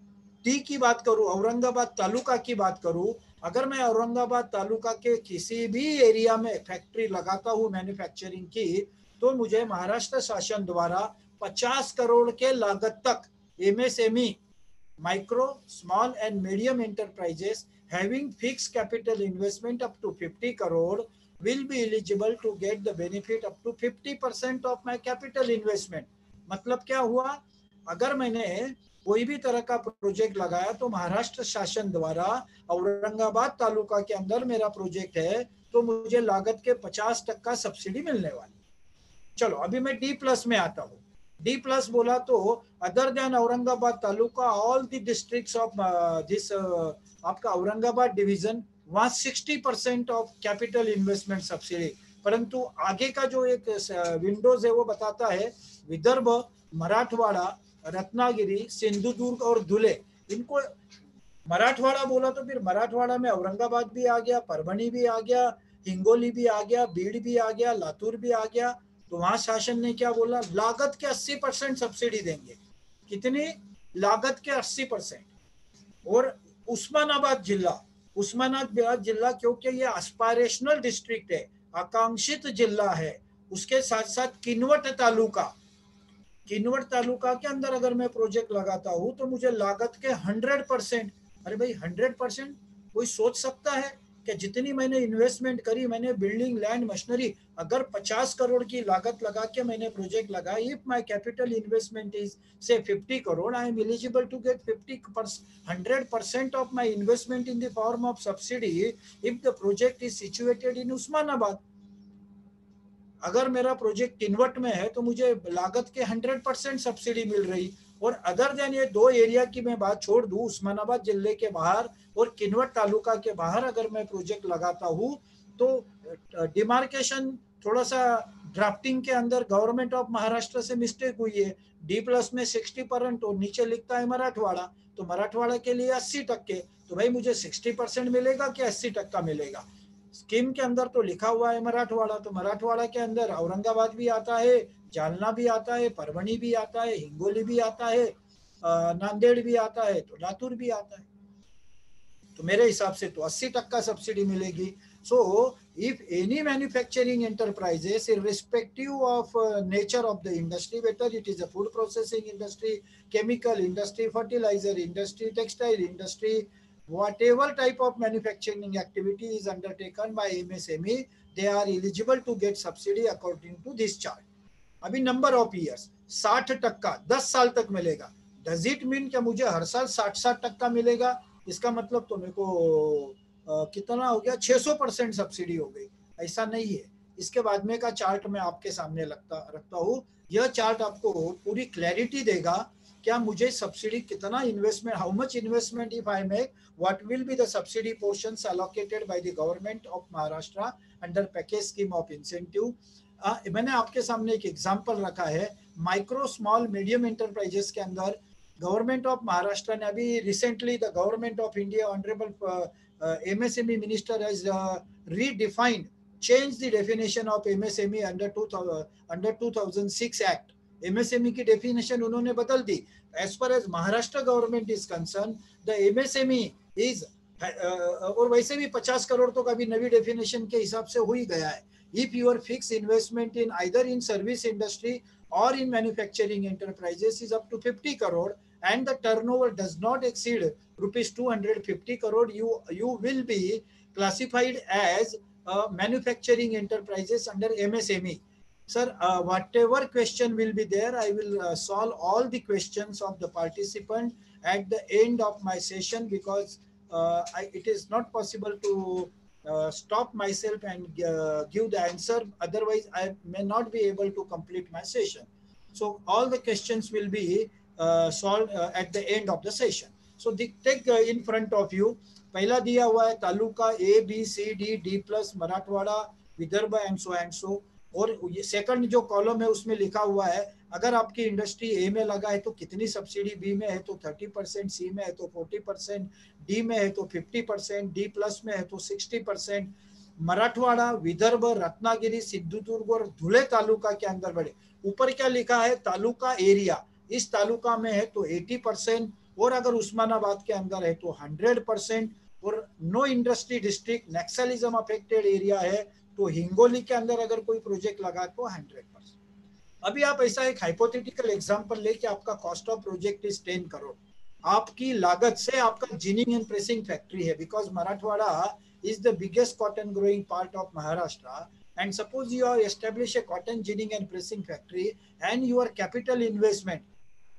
टी की बात करूं, औरंगाबाद तालुका की बात करूं, अगर मैं औरंगाबाद तालुका के किसी भी एरिया में फैक्ट्री लगाता हूं मैन्युफैक्चरिंग की, तो मुझे महाराष्ट्र शासन द्वारा 50 करोड़ के लागत तक MSME, micro small and medium enterprises having fixed capital investment up to 50 crore will be eligible to get the benefit up to 50% of my capital investment। मतलब क्या हुआ, अगर मैंने कोई भी तरह का प्रोजेक्ट लगाया तो महाराष्ट्र शासन द्वारा औरंगाबाद तालुका के अंदर मेरा प्रोजेक्ट है तो मुझे लागत के 50% सब्सिडी मिलने वाली। चलो अभी मैं D+ में आता हूँ। D+ बोला तो other than Aurangabad taluka all the districts of this आपका औरंगाबाद डिवीजन, वहाँ 60% ऑफ कैपिटल इन्वेस्टमेंट सब्सिडी। परंतु आगे का जो एक विंडोज है वो बताता है विदर्भ, मराठवाड़ा, रत्नागिरी, सिंधुदुर्ग और धुले, इनको मराठवाड़ा बोला तो फिर मराठवाड़ा में औरंगाबाद भी आ गया, परभणी भी आ गया, हिंगोली भी आ गया, बीड़ भी आ गया, लातूर भी आ गया। तो वहां शासन ने क्या बोला, लागत के 80% सब्सिडी देंगे। कितनी? लागत के 80%। और उस्मानाबाद जिला क्योंकि ये एस्पायरेशनल डिस्ट्रिक्ट है, आकांक्षित जिला है, उसके साथ साथ किन्वट तालुका के अंदर अगर मैं प्रोजेक्ट लगाता हूं तो मुझे लागत के 100%। अरे भाई 100%, कोई सोच सकता है कि जितनी मैंने इन्वेस्टमेंट करी, मैंने बिल्डिंग, लैंड, मशीनरी, अगर 50 करोड़ की लागत लगा के मैंने प्रोजेक्ट लगाया, if my capital investment is say 50 crore, I am eligible to get 100% of my investment in the form of subsidy if the project is situated in Osmanabad. अगर मेरा प्रोजेक्ट किन्वट में है तो मुझे लागत के 100% सब्सिडी मिल रही। और अदर देन ये दो एरिया की मैं बात छोड़ दूं, उस्मानाबाद जिले के बाहर और किन्वट तालुका के बाहर अगर मैं प्रोजेक्ट लगाता हूं तो डिमार्केशन थोड़ा सा ड्राफ्टिंग के अंदर गवर्नमेंट ऑफ महाराष्ट्र से मिस्टेक हुई है। D+ में 60% और नीचे लिखता है मराठवाड़ा, तो मराठवाड़ा के लिए 80%। तो भाई मुझे 60% मिलेगा कि 80% मिलेगा? स्कीम के अंदर तो लिखा हुआ है मराठवाड़ा, तो मराठवाड़ा के अंदर औरंगाबाद भी आता है, जालना भी आता है, परभणी भी आता है, हिंगोली भी आता है, नांदेड़ भी आता है, तो लातूर भी आता है। तो मेरे हिसाब से तो 80% सब्सिडी मिलेगी। So if any manufacturing enterprises irrespective of nature of the industry, whether it is a food processing industry, chemical industry, fertilizer industry, textile industry, whatever type of manufacturing activity is undertaken by MSME, they are eligible to get subsidy according to this chart. अभी number of years 60%, 10 साल तक मिलेगा। Does it mean क्या मुझे हर साल 60% मिलेगा? इसका मतलब तो मेरे को कितना हो गया, 600% सब्सिडी हो गई। ऐसा नहीं है। इसके बाद में का चार्ट मैं आपके सामने रखता हूँ। यह चार्ट आपको पूरी क्लैरिटी देगा क्या मुझे सब्सिडी कितना investment, how much investment if I make, what will be the subsidy portions allocated by the government of Maharashtra under package scheme of incentive. मैंने आपके सामने एक एग्जांपल रखा है माइक्रो स्मॉल मीडियम एंटरप्राइजेस के अंदर गवर्नमेंट ऑफ महाराष्ट्र ने अभी recently the government of India honourable MSME minister has redefined, changed the definition of MSME under 2006 Act. MSME की definition उन्होंने बदल दी। As far as Maharashtra government is concerned, the MSME is और वैसे भी 50 करोड़ तो कभी नवी डेफिनेशन के हिसाब से हो ही गया है। If your fixed investment in either in service industry or in manufacturing enterprises is up to 50 crore and the turnover does not exceed rupees 250 crore, you will be classified as manufacturing enterprises under MSME. Sir, whatever question will be there, I will solve all the questions of the participant at the end of my session because it is not possible to stop myself and give the answer. Otherwise, I may not be able to complete my session. So all the questions will be solved at the end of the session. So take in front of you. पहला दिया हुआ है taluka A, B, C, D, D+ Marathwada, Vidarbha and so. और second जो column है उसमें लिखा हुआ है अगर आपकी इंडस्ट्री ए में लगा है तो कितनी सब्सिडी, बी में है तो 30%, सी में है तो 40%, डी में है तो 50%, D+ में है तो 60%। मराठवाड़ा, विदर्भ, रत्नागिरी, सिंधुदुर्ग और धुले तालुका के अंदर बढ़े। ऊपर क्या लिखा है, तालुका एरिया, इस तालुका में है तो 80%, और अगर उस्मानाबाद के अंदर है तो 100%, और no industry district naxalism affected area है तो हिंगोली के अंदर अगर कोई प्रोजेक्ट लगा तो 100%। अभी आप ऐसा एक हाइपोथेटिकल एग्जांपल ले कि आपका cost of project is 10 crore, आपकी लागत से आपका जिनिंग एंड प्रेसिंग फैक्ट्री है, because Marathwada is the biggest cotton growing part of Maharashtra, and suppose you are establish a cotton ginning and pressing factory and your capital investment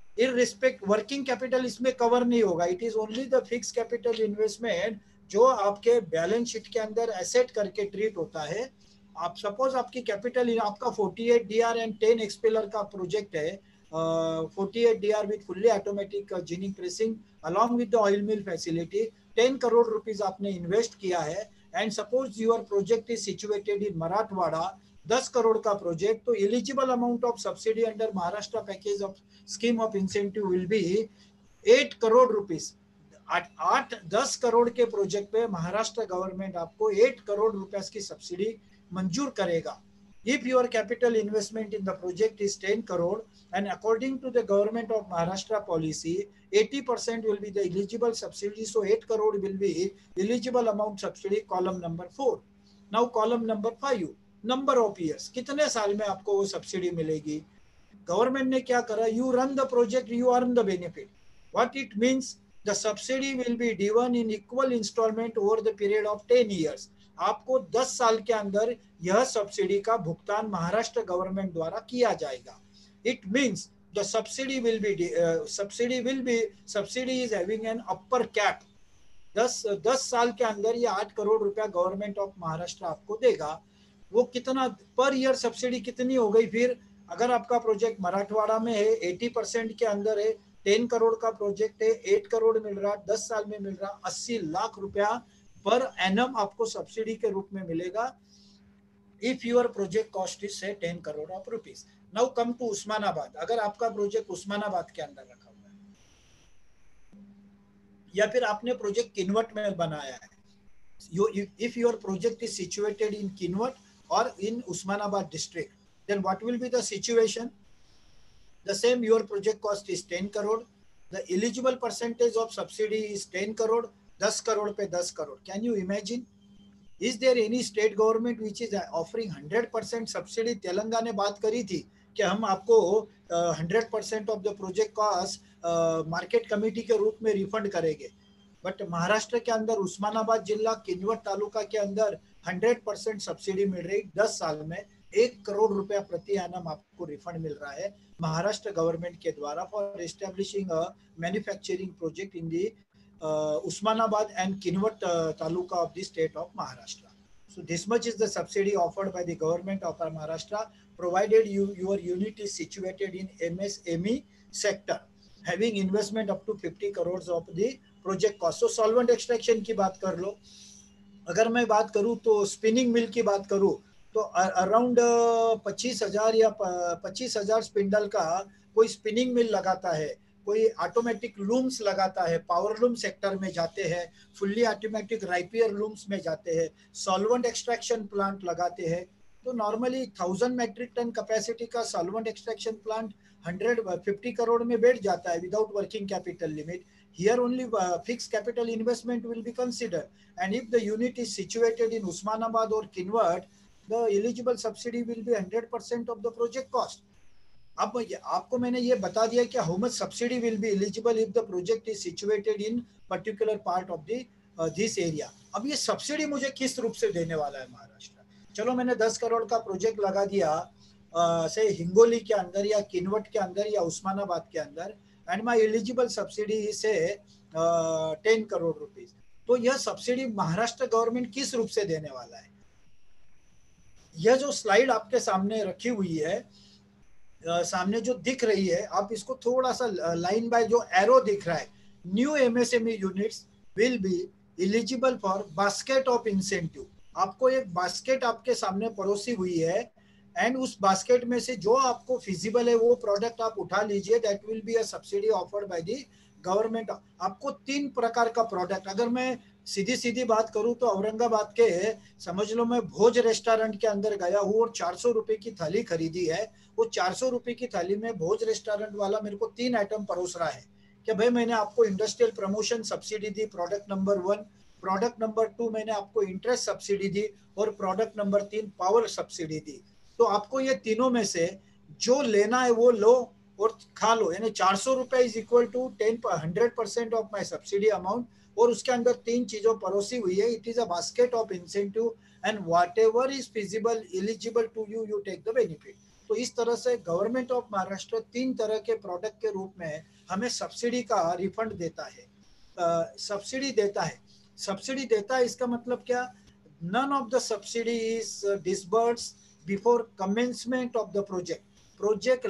irrespect working capital इसमें cover नहीं होगा, it is only the fix capital investment जो आपके balance sheet के अंदर asset करके treat होता है। आप सपोज आपकी कैपिटल आपका 48 डीआर एंड 10 एक्सपेलर का प्रोजेक्ट है, 48 DR with fully automatic ginning pressing along with the oil mill facility, 10 crore rupees आपने इन्वेस्ट किया है and suppose your project is situated in Marathwada, 10 crore का प्रोजेक्ट, तो eligible amount of subsidy under Maharashtra package of scheme of incentive will be 8 crore rupees. 8-10 crore के project पे Maharashtra government आपको 8 करोड़ रुपए की सब्सिडी मंजूर करेगा। If your capital investment in the project is 10 crore and according to the government of Maharashtra policy, 80% will be the eligible subsidy. So 8 crore will be eligible amount subsidy, column number 4. Now column number 5, number of years. कितने साल में आपको वो subsidy मिलेगी? Government ने क्या करा? You run the project, you earn the benefit. What it means? The subsidy will be given in equal installment over the period of 10 years. आपको 10 साल के अंदर यह सब्सिडी का भुगतान महाराष्ट्र गवर्नमेंट द्वारा किया जाएगा। It means the subsidy is having an upper cap. 10 साल के अंदर ये 8 करोड़ रुपया गवर्नमेंट ऑफ महाराष्ट्र आपको देगा। वो कितना पर ईयर सब्सिडी कितनी हो गई? फिर अगर आपका प्रोजेक्ट मराठवाड़ा में है, 80% के अंदर है, 10 करोड़ का प्रोजेक्ट है, 8 करोड़ मिल रहा, 10 साल में मिल रहा, 80 लाख रुपया पर एनम आपको सब्सिडी के रूप में मिलेगा। If your project cost is say 10 crore of rupees. Now come to Osmanabad. अगर आपका प्रोजेक्ट उस्मानाबाद के अंदर रखा हुआ है या फिर आपने प्रोजेक्ट किन्वट में बनाया है, if your project is situated in Kinwat और in Osmanabad district, then what will be the situation? The same, your project cost is 10 crore, the eligible percentage of subsidy is 10 crore, 10 crore पे 10 crore. Can you imagine? Is there any state government which is offering 100% subsidy? Telangana ने बात करी थी कि हम आपको 100% of the project cost market committee के रूप में रिफंड करेंगे, बट महाराष्ट्र के अंदर उस्मानाबाद जिला किन्वट तालुका के अंदर 100% सब्सिडी मिल रही। 10 साल में 1 करोड़ रुपया प्रति एनम आपको रिफंड मिल रहा है महाराष्ट्र गवर्नमेंट के द्वारा for establishing a manufacturing project in the Usmanabad and Kinwat taluka of the state of Maharashtra. So this much is the subsidy offered by the government of Maharashtra, provided your unit is situated in MSME sector, having investment up to 50 crores of the project cost. So solvent extraction की बात कर लो, अगर मैं बात करूँ तो spinning mill की बात करूँ तो अराउंड 25,000 या 25,000 स्पिंडल का कोई स्पिनिंग मिल लगाता है, कोई ऑटोमेटिक लूम्स लगाता है, पावर लूम सेक्टर में जाते हैं, फुल्ली ऑटोमेटिक राइपियर लूम्स में जाते हैं, सॉल्वेंट एक्सट्रैक्शन प्लांट लगाते हैं। तो नॉर्मली 1000 मेट्रिक टन कैपेसिटी का सॉल्वेंट एक्सट्रैक्शन प्लांट 150 करोड़ में बैठ जाता है without working capital limit. Here only fixed capital investment will be considered, and if the unit is situated in Usmanabad or Kinwat, the eligible subsidy will be 100% of the project cost. अब आपको मैंने ये बता दिया कि how much subsidy will be eligible if the project is situated in particular part of the this area. अब ये subsidy मुझे किस रूप से देने वाला है महाराष्ट्र? चलो मैंने 10 करोड़ का प्रोजेक्ट लगा दिया से हिंगोली के अंदर या किन्वट के अंदर या उस्मानाबाद के अंदर, and my eligible subsidy is say 10 crore rupees. तो यह सब्सिडी महाराष्ट्र गवर्नमेंट किस रूप से देने वाला है? यह जो स्लाइड आपके सामने रखी हुई है, सामने जो दिख रही है, आप इसको थोड़ा सा लाइन बाय जो एरो दिख रहा है, new MSME units will be eligible for basket of incentive. आपको एक बास्केट आपके सामने परोसी हुई है एंड उस बास्केट में से जो आपको फिजिबल है वो प्रोडक्ट आप उठा लीजिए, that will be a subsidy offered by the government. आपको 3 प्रकार का प्रोडक्ट, अगर मैं सीधी बात करूं तो औरंगाबाद के समझ लो मैं भोज रेस्टोरेंट के अंदर गया हूँ और 400 रुपए की थाली खरीदी है। वो 400 रुपए की थाली में भोज रेस्टोरेंट वाला मेरे को 3 आइटम परोस रहा है कि भाई मैंने आपको इंडस्ट्रियल प्रमोशन सब्सिडी दी, प्रोडक्ट नंबर 1, प्रोडक्ट नंबर 2 मैंने आपको इंटरेस्ट सब्सिडी दी और प्रोडक्ट नंबर 3 पावर सब्सिडी दी। तो आपको ये तीनों में से जो लेना है वो लो और खा लो, यानी 400 रुपए is equal to 100% of my subsidy amount, और उसके अंदर 3 चीजों परोसी हुई है। It is a basket of incentive and whatever is feasible eligible to you, you take the benefit. तो इस तरह से गवर्नमेंट ऑफ महाराष्ट्र 3 तरह के प्रोडक्ट के रूप में हमें सब्सिडी का रिफंड देता है, सब्सिडी देता है। सब्सिडी देता है इसका मतलब क्या? None of the subsidy is disbursed before commencement of the project. Project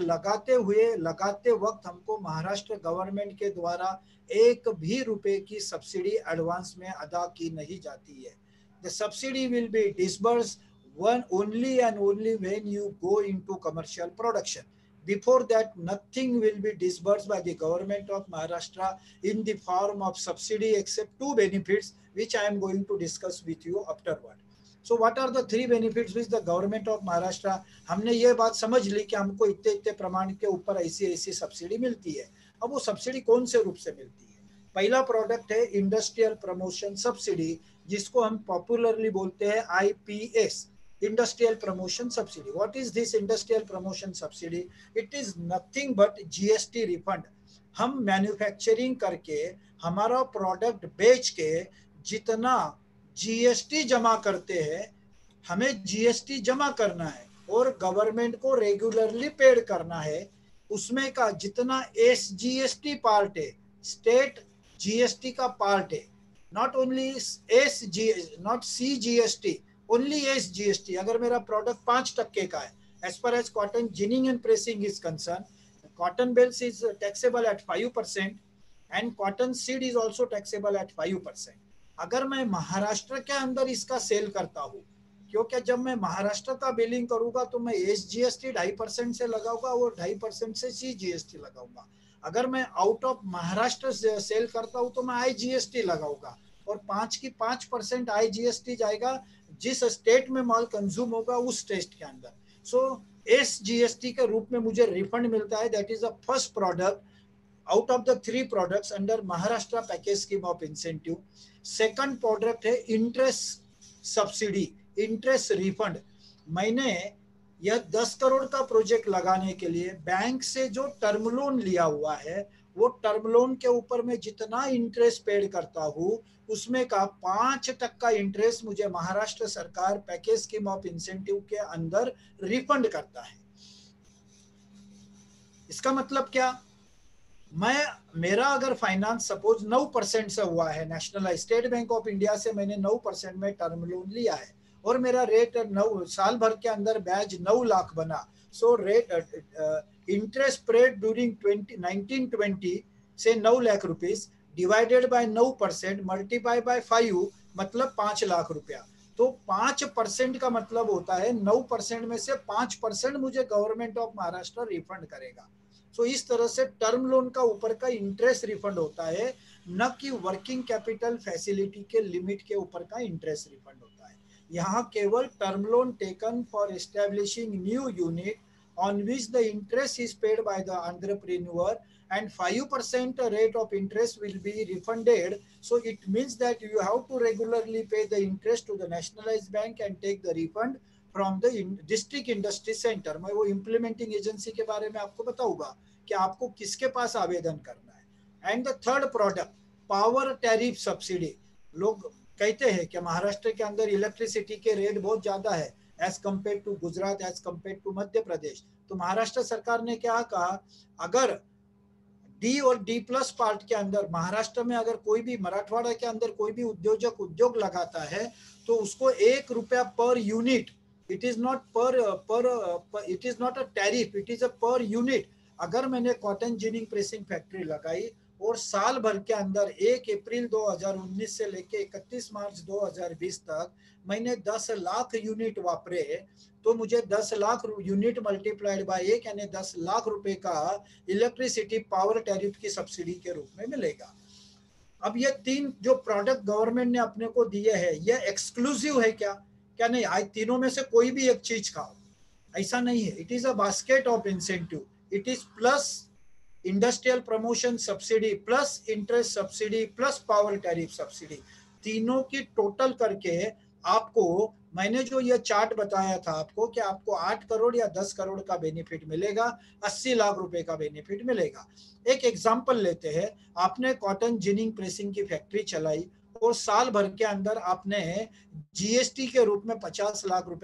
लगाते वक्त हमको महाराष्ट्र गवर्नमेंट के द्वारा एक भी रुपए की सब्सिडी एडवांस में अदा की नहीं जाती है। The subsidy will be disbursed only and only when you go into commercial production. Before that, nothing will be disbursed by the government of Maharashtra in the form of subsidy except 2 benefits, which I am going to discuss with you afterward. So what are the 3 benefits which the government of Maharashtra? हमने ये बात समझ ली कि हमको इतने इतने प्रमाण के ऊपर ऐसी सब्सिडी मिलती है। अब वो सब्सिडी कौन से रूप से मिलती है? पहला प्रोडक्ट है इंडस्ट्रियल प्रमोशन सब्सिडी, जिसको हम पॉपुलरली बोलते हैं IPS, Industrial Promotion Subsidy. What is this Industrial Promotion Subsidy? It is nothing but GST refund. हम मैन्युफैक्चरिंग करके हमारा प्रोडक्ट बेच के जितना GST जमा करते हैं, हमें GST जमा करना है और गवर्नमेंट को रेगुलरली पेड करना है। उसमें का जितना SGST पार्ट है, स्टेट GST का पार्ट है, not only not CGST, only SGST। अगर मेरा प्रोडक्ट 5% का है, as per as cotton ginning and pressing is concern, cotton bales is taxable at 5% and cotton seed is also taxable at 5%। अगर मैं महाराष्ट्र के अंदर इसका सेल करता हूँ, क्योंकि जब मैं महाराष्ट्र का बिलिंग करूंगा तो मैं SGST 2.5% से लगाऊंगा और 2.5% से CGST लगाऊंगा। अगर मैं आउट ऑफ महाराष्ट्र सेल करता हूँ तो मैं IGST लगाऊंगा और 5% IGST जाएगा जिस स्टेट में माल कंज्यूम होगा उस स्टेट के अंदर। सो SGST के रूप में मुझे रिफंड मिलता है। That is the first product out of the 3 products under Maharashtra package scheme of incentive. Second product है इंटरेस्ट सब्सिडी, इंटरेस्ट रिफंड। मैंने यह 10 करोड़ का प्रोजेक्ट लगाने के लिए बैंक से जो टर्म लोन लिया हुआ है, वो टर्म लोन के ऊपर मैं जितना इंटरेस्ट पेड करता हूँ उसमें का 5% इंटरेस्ट मुझे महाराष्ट्र सरकार पैकेज स्कीम ऑफ इंसेंटिव के अंदर रिफंड करता है। इसका मतलब क्या? मेरा अगर फाइनेंस सपोज 9% से हुआ है, national state bank of India से मैंने 9% में टर्म लोन लिया है और मेरा रेट 9 साल भर के अंदर ब्याज 9 लाख बना। So rate interest paid during 1920 से 9 lakh rupees divided by 9% multiply by 5 मतलब 5 लाख रुपया। तो 5% का मतलब होता है 9% में से 5% मुझे गवर्नमेंट ऑफ महाराष्ट्र रिफंड करेगा। सो इस तरह से टर्म लोन का ऊपर का इंटरेस्ट रिफंड होता है, न कि वर्किंग कैपिटल फैसिलिटी के लिमिट के ऊपर का इंटरेस्ट रिफंड होता है। यहाँ केवल term loan taken for establishing new unit on which the interest is paid by the entrepreneur and 5% rate of interest will be refunded. So it means that you have to regularly pay the interest to the nationalized bank and take the refund from the district industry center. मैं वो implementing agency के बारे में आपको बताऊंगा कि आपको किसके पास आवेदन करना है। And the third product, power tariff subsidy. लोग कहते हैं कि महाराष्ट्र के अंदर इलेक्ट्रिसिटी के रेट बहुत ज्यादा है as compare to Gujarat, as compare to Madhya Pradesh. तो महाराष्ट्र सरकार ने क्या कहा, अगर डी और D+ पार्ट के अंदर महाराष्ट्र में अगर कोई भी मराठवाड़ा के अंदर कोई भी उद्योग लगाता है तो उसको 1 रुपया per unit, it is not a tariff, it is a per unit. अगर मैंने कॉटन जिनिंग प्रेसिंग फैक्ट्री लगाई और साल भर के अंदर 1 अप्रैल 2019 से लेके 31 मार्च 2020 तक मैंने 10 लाख यूनिट वापरे, तो मुझे 10 लाख यूनिट मल्टीप्लाइड बाय 1 यानी 10 लाख रुपए का इलेक्ट्रिसिटी पावर टैरिफ की सब्सिडी के रूप में मिलेगा। अब ये 3 जो प्रोडक्ट गवर्नमेंट ने अपने को दिए हैं, ये एक्सक्लूसिव है क्या? क्या नहीं, आज तीनों में से कोई भी एक चीज खाओ, ऐसा नहीं है। It is a basket of incentive, it is plus industrial promotion subsidy plus interest subsidy plus power tariff subsidy, तीनों की टोटल करके आपको, मैंने जो ये चार्ट बताया था आपको कि आपको 8 करोड़ या 10 करोड़ का बेनिफिट मिलेगा, 80 लाख रुपए का बेनिफिट मिलेगा। एक एग्जांपल लेते हैं, आपने कॉटन जिनिंग प्रेसिंग की फैक्ट्री चलाई और साल भर के अंदर आपने जीएसटी के रूप में 50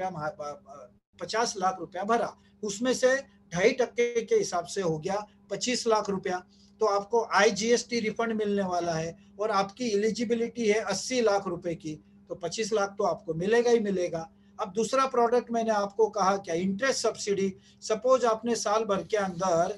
लाख रुपया भरा, उसमें से 2.5% के हिसाब से हो गया 25 लाख रुपया, तो आपको आईजीएसटी रिफंड मिलने वाला है और आपकी एलिजिबिलिटी है 80 लाख रुपए की, तो 25 लाख तो आपको मिलेगा ही मिलेगा। अब दूसरा प्रोडक्ट मैंने आपको कहा क्या, इंटरेस्ट सब्सिडी। सपोज आपने साल भर के अंदर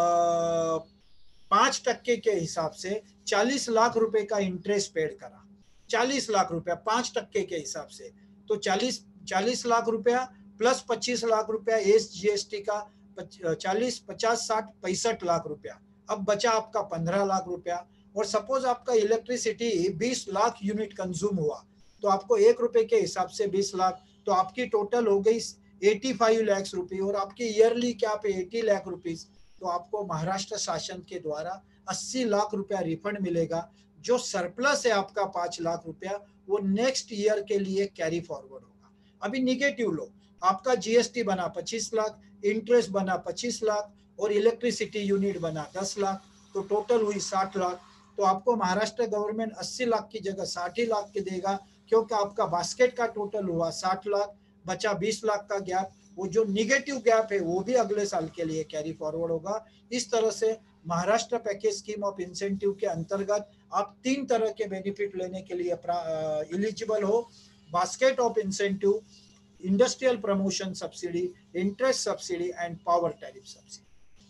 5% के हिसाब से 40 लाख रुपए का इंटरेस्ट पेड करा, 40 लाख रुपया 5% के हिसाब से, तो 40 लाख रुपया प्लस 25 लाख रुपया एस जीएसटी का 40, 50, 60, 65 लाख रुपया। अब बचा आपका 15 लाख रुपया। और सपोज आपका इलेक्ट्रिसिटी 20 लाख यूनिट कंज्यूम हुआ, तो आपको 1 रुपए के हिसाब से 20 लाख, तो आपकी टोटल हो गई 85 लाख रुपए, और आपकी ईयरली क्या पे 80 लाख रुपीज, तो आपको महाराष्ट्र शासन के द्वारा 80 लाख रुपया रिफंड मिलेगा। जो सरप्लस है आपका 5 लाख रुपया, वो नेक्स्ट ईयर के लिए कैरी फॉरवर्ड होगा। अभी निगेटिव लो, आपका जीएसटी बना 25 लाख, इंटरेस्ट बना 25 लाख और इलेक्ट्रिसिटी यूनिट बना 10 लाख, तो टोटल हुई 60 लाख। तो आपको महाराष्ट्र गवर्नमेंट 80 लाख की जगह 60 लाख के देगा, क्योंकि आपका बास्केट का टोटल हुआ 60 लाख, बचा 20 लाख का गैप। वो जो निगेटिव गैप है वो भी अगले साल के लिए कैरी फॉरवर्ड होगा। इस तरह से Maharashtra package scheme of incentive के अंतर्गत आप 3 तरह के बेनिफिट लेने के लिए एलिजिबल हो, basket of incentive, industrial promotion subsidy, interest subsidy and power tariff subsidy.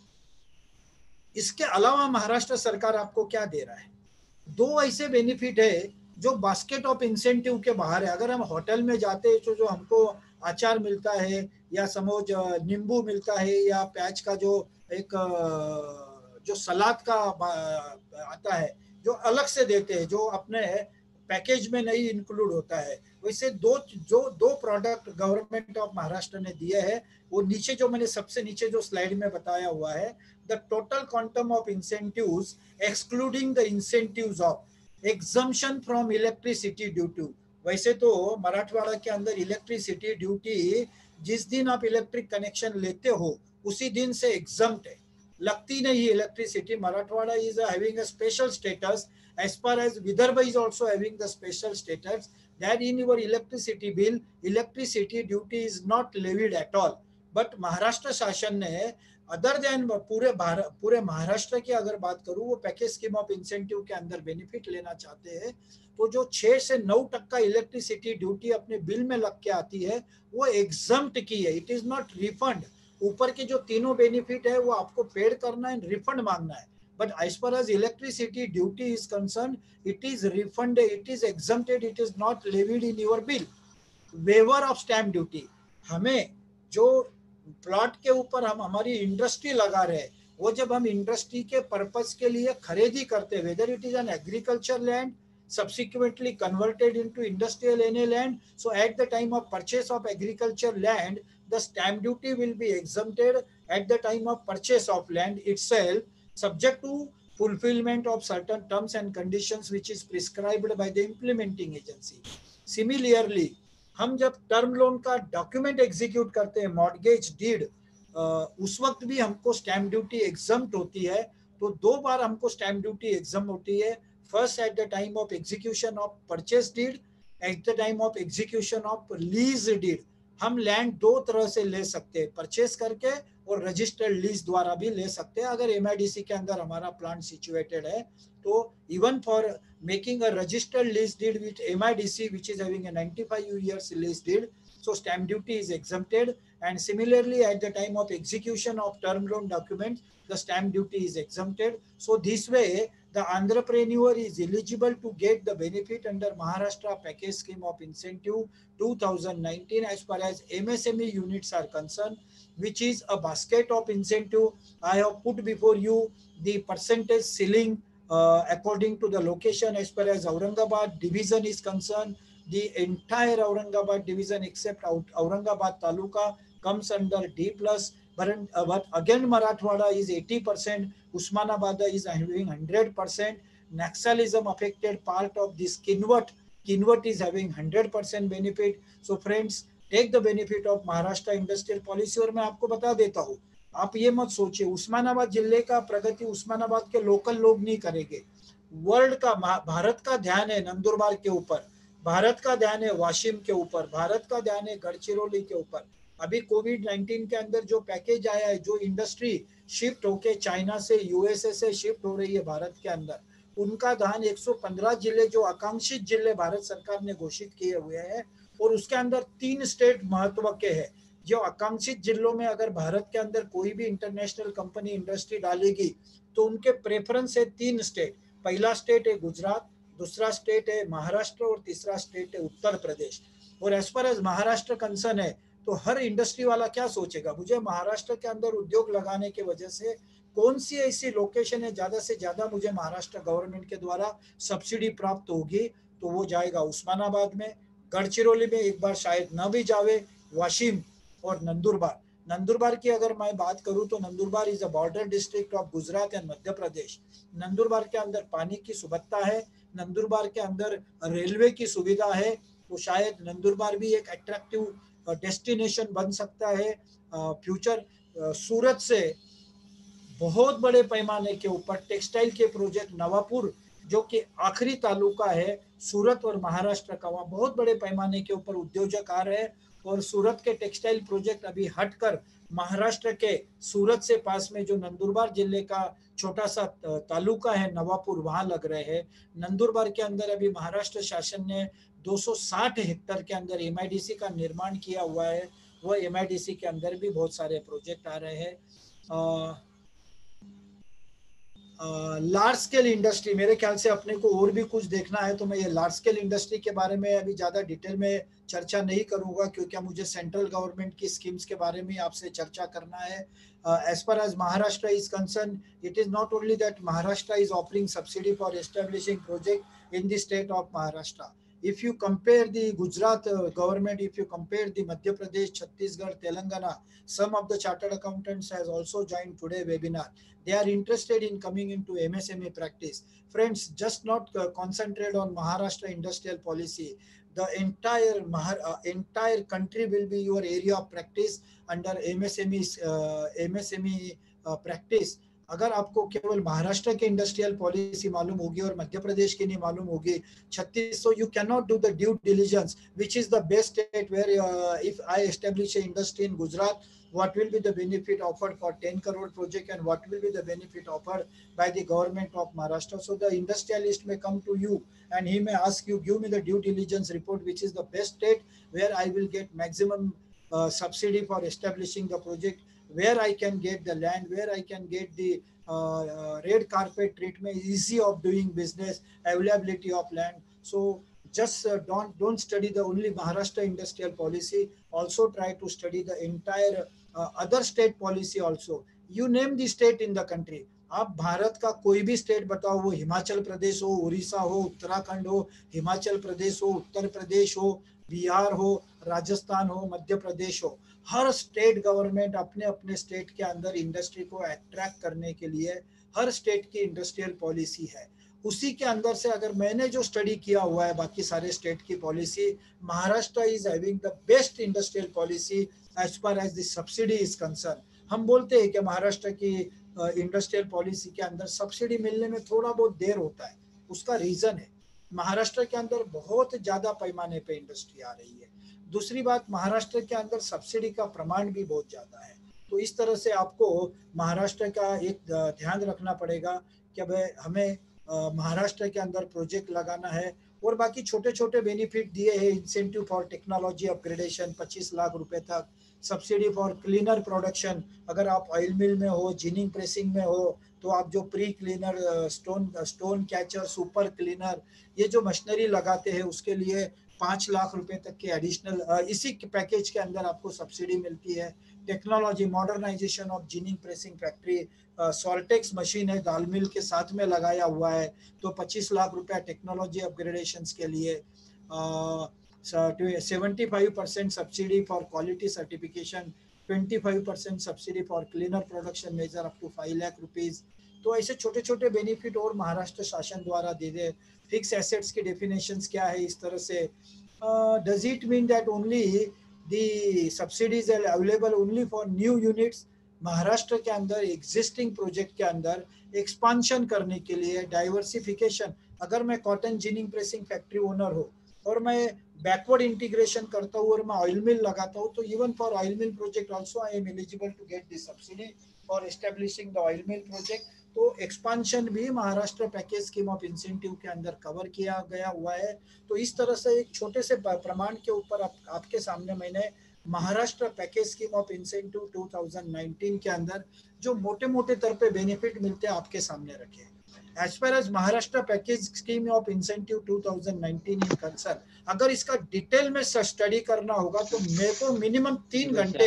इसके अलावा महाराष्ट्र सरकार आपको क्या दे रहा है, 2 ऐसे बेनिफिट है जो बास्केट ऑफ इंसेंटिव के बाहर है। अगर हम होटल में जाते हैं तो जो हमको अचार मिलता है या समझ नींबू मिलता है या प्याज का जो एक जो सलाद का आता है जो अलग से देते हैं, जो अपने पैकेज में नहीं इंक्लूड होता है, वैसे दो प्रोडक्ट गवर्नमेंट ऑफ महाराष्ट्र ने दिए हैं। वो नीचे जो मैंने सबसे नीचे जो स्लाइड में बताया हुआ है, the total quantum of incentives excluding the incentives of exemption from electricity duty. वैसे तो मराठवाड़ा के अंदर इलेक्ट्रिसिटी ड्यूटी जिस दिन आप इलेक्ट्रिक कनेक्शन लेते हो उसी दिन से एग्जम्प्ट है, लगती नहीं electricity. Marathwada is having a special status as far as Vidarbha is also having the special status that in your electricity bill electricity duty is not levied at all. But Maharashtra शासन ने अदर देन पूरे महाराष्ट्र की अगर बात करूं, वो package scheme of incentive के अंदर बेनिफिट लेना चाहते हैं, तो जो 6 से 9% इलेक्ट्रिसिटी ड्यूटी अपने बिल में लग के आती है वो एग्जम्प्ट की है, इट इज नॉट रिफंड। ऊपर के जो तीनों बेनिफिट है वो आपको पेड करना है, रिफंड मांगना है, but as far as electricity duty is concern it is refunded, it is exempted, it is not levied in your bill. Waiver of stamp duty, हमें जो प्लॉट के ऊपर हम हमारी इंडस्ट्री लगा रहे हैं, वो जब हम इंडस्ट्री के पर्पस के लिए खरीदी करते हैं, whether it is an agriculture land subsequently converted into industrial NA land, so at the time of purchase of agriculture land the stamp duty will be exempted at the time of purchase of land itself, subject to fulfillment of certain terms and conditions which is prescribed by the implementing agency. Similarly, हम जब term loan का document execute करते हैं, mortgage deed, उस वक्त भी हमको stamp duty exempt होती है। तो 2 बार हमको स्टैम्प ड्यूटी एग्जम्प्ट होती है, first at the time of execution of purchase deed, at the time of execution of lease deed. हम लैंड 2 तरह से ले सकते हैं, परचेस करके और रजिस्टर्ड लीज द्वारा भी ले सकते हैं। अगर एमआईडीसी के अंदर हमारा प्लांट सिचुएटेड है तो even for making a registered lease deed with MIDC which is having a 95 years lease deed, so stamp duty is exempted. And similarly at the time of execution of term loan documents the stamp duty is exempted. So this way the entrepreneur is eligible to get the benefit under Maharashtra package scheme of incentive 2019 as far as MSME units are concerned, which is a basket of incentive. I have put before you the percentage ceiling according to the location. As far as Aurangabad division is concerned, the entire Aurangabad division except Aurangabad Taluka comes under D+, but again Marathwada is 80%, Usmanabad is having 100%, Naxalism affected part of this Kinwat is having 100% benefit. So friends, take the benefit of Maharashtra industrial policy। और मैं आपको बता देता हूँ, आप ये मत सोचिए उस्मानाबाद जिले का प्रगति उस्मानाबाद के लोकल लोग नहीं करेंगे, वर्ल्ड का, भारत का ध्यान है नंदुरबार के ऊपर, भारत का ध्यान है वाशिम के ऊपर, भारत का ध्यान है गढ़चिरौली के ऊपर। अभी कोविड-19 के अंदर जो पैकेज आया है, जो इंडस्ट्री शिफ्ट होके चाइना से, यूएसए से शिफ्ट हो रही है भारत के अंदर, उनका ध्यान 115 जिले जो आकांक्षित जिले भारत सरकार ने घोषित किए हुए हैं, और उसके अंदर 3 स्टेट महत्व के हैं। जो आकांक्षित जिलों में अगर भारत के अंदर कोई भी इंटरनेशनल कंपनी इंडस्ट्री डालेगी तो उनके प्रेफरेंस है 3 स्टेट। पहला स्टेट है गुजरात, दूसरा स्टेट है महाराष्ट्र और तीसरा स्टेट है उत्तर प्रदेश। और as far as Maharashtra concern है तो हर इंडस्ट्री वाला क्या सोचेगा, मुझे महाराष्ट्र के अंदर उद्योग लगाने की वजह से कौन सी ऐसी लोकेशन है ज्यादा से ज्यादा मुझे महाराष्ट्र गवर्नमेंट के द्वारा सब्सिडी प्राप्त होगी, तो वो जाएगा उस्मानाबाद में, गढ़चिरौली में एक बार शायद न भी जावे, वाशिम और नंदुरबार। नंदुरबार की अगर मैं बात करूं तो Nandurbar is a border district of Gujarat and Madhya Pradesh. Nandurbar के अंदर पानी की सुविधा है, नंदुरबार के अंदर रेलवे की सुविधा है, तो शायद नंदुरबार भी एक अट्रैक्टिव डेस्टिनेशन बन सकता है फ्यूचर। सूरत से बहुत बड़े पैमाने के ऊपर टेक्सटाइल के प्रोजेक्ट, नवापुर जो कि आखिरी तालुका है सूरत और महाराष्ट्र का, वहाँ बहुत बड़े पैमाने के ऊपर उद्योजक आ रहे हैं। और सूरत के टेक्सटाइल प्रोजेक्ट अभी हटकर महाराष्ट्र के सूरत से पास में जो नंदुरबार जिले का छोटा सा तालुका है नवापुर, वहां लग रहे हैं। नंदुरबार के अंदर अभी महाराष्ट्र शासन ने 260 हेक्टेयर के अंदर एमआईडीसी का निर्माण किया हुआ है, वो एमआईडीसी के अंदर भी बहुत सारे प्रोजेक्ट आ रहे हैं। लार्ज स्केल इंडस्ट्री, मेरे ख्याल से अपने को और भी कुछ देखना है, तो मैं ये लार्ज स्केल इंडस्ट्री के बारे में अभी ज़्यादा डिटेल में चर्चा नहीं करूंगा, क्योंकि मुझे सेंट्रल गवर्नमेंट की स्कीम्स के बारे में आपसे चर्चा करना है। As far as Maharashtra is concern, it is not only that Maharashtra is offering subsidy for establishing project in the state of Maharashtra. If you compare the Gujarat government, if you compare the Madhya Pradesh, Chhattisgarh, Telangana, some of the chartered accountants has also joined today webinar. They are interested in coming into MSME practice. Friends, just not concentrate on Maharashtra industrial policy. The entire country will be your area of practice under MSME practice. अगर आपको केवल महाराष्ट्र के industrial policy मालूम होगी और मध्य प्रदेश की नहीं मालूम होगी, छत्तीस, so you cannot do the due diligence which is the best state where if I establish an industry in Gujarat, what will be the benefit offered for 10 crore project and what will be the benefit offered by the government of Maharashtra. So the industrialist may come to you and he may ask you, give me the due diligence report which is the best state where I will get maximum subsidy for establishing the project, where I can get the land, where I can get the red carpet treatment, easy of doing business, availability of land. So just don't study the only Maharashtra industrial policy, also try to study the entire other state policy also. You name the state in the country. आप भारत का कोई भी state बताओ, वो हिमाचल प्रदेश हो, उड़ीसा हो, उत्तराखंड हो, हिमाचल प्रदेश हो, उत्तर प्रदेश हो, बिहार हो, राजस्थान हो, मध्य प्रदेश हो, हर स्टेट गवर्नमेंट अपने अपने स्टेट के अंदर इंडस्ट्री को अट्रैक्ट करने के लिए हर स्टेट की इंडस्ट्रियल पॉलिसी है। उसी के अंदर से अगर मैंने जो स्टडी किया हुआ है बाकी सारे स्टेट की policy, Maharashtra is having the best industrial policy as far as the subsidy is concern. हम बोलते हैं कि महाराष्ट्र की इंडस्ट्रियल पॉलिसी के अंदर सब्सिडी मिलने में थोड़ा बहुत देर होता है, उसका रीजन है महाराष्ट्र के अंदर बहुत ज्यादा पैमाने पे इंडस्ट्री आ रही है। दूसरी बात, महाराष्ट्र के अंदर सब्सिडी का प्रमाण भी बहुत ज्यादा है। तो इस तरह से आपको महाराष्ट्र का एक ध्यान रखना पड़ेगा कि भाई हमें महाराष्ट्र के अंदर प्रोजेक्ट लगाना है। और बाकी छोटे छोटे बेनिफिट दिए हैं, incentive for technology upgradation 25 lakh rupees तक, सब्सिडी फॉर क्लीनर प्रोडक्शन, अगर आप ऑयल मिल में हो, जिनिंग प्रेसिंग में हो, तो आप जो pre cleaner, stone catcher, super cleaner, ये जो मशीनरी लगाते हैं उसके लिए 5 लाख रुपए तक के एडिशनल इसी पैकेज के अंदर आपको सब्सिडी मिलती है। Technology modernization of ginning pressing factory, Saltex machine है दाल मिल के साथ में लगाया हुआ है, तो 25 लाख रुपया टेक्नोलॉजी अपग्रेडेशन के लिए। 75% subsidy for quality certification, 25% subsidy for cleaner production measure up to 5 lakh rupees. तो ऐसे छोटे छोटे बेनिफिट और महाराष्ट्र शासन द्वारा दे दे। फिक्स एसेट्स की डेफिनेशंस क्या है इस तरह से, does it mean that only the subsidies are available only for new units? Maharashtra के अंदर एग्जिस्टिंग प्रोजेक्ट के अंदर एक्सपांशन करने के लिए, डाइवर्सिफिकेशन, अगर मैं cotton ginning pressing factory owner हूँ और मैं बैकवर्ड इंटीग्रेशन करता हूँ और मैं ऑयल मिल लगाता हूँ, तो even for oil mill project also I am eligible to get this subsidy for establishing the oil mill project. तो एक्सपांशन भी Maharashtra package scheme of incentive के अंदर कवर किया गया हुआ है। तो इस तरह से एक छोटे से प्रमाण के ऊपर आपके सामने मैंने Maharashtra package scheme of incentive 2019 के अंदर जो मोटे मोटे तौर पे बेनिफिट मिलते हैं आपके सामने रखे। As far as Maharashtra package scheme of incentive 2019 in concern, अगर इसका डिटेल में स्टडी करना होगा तो मेरे को मिनिमम 3 घंटे,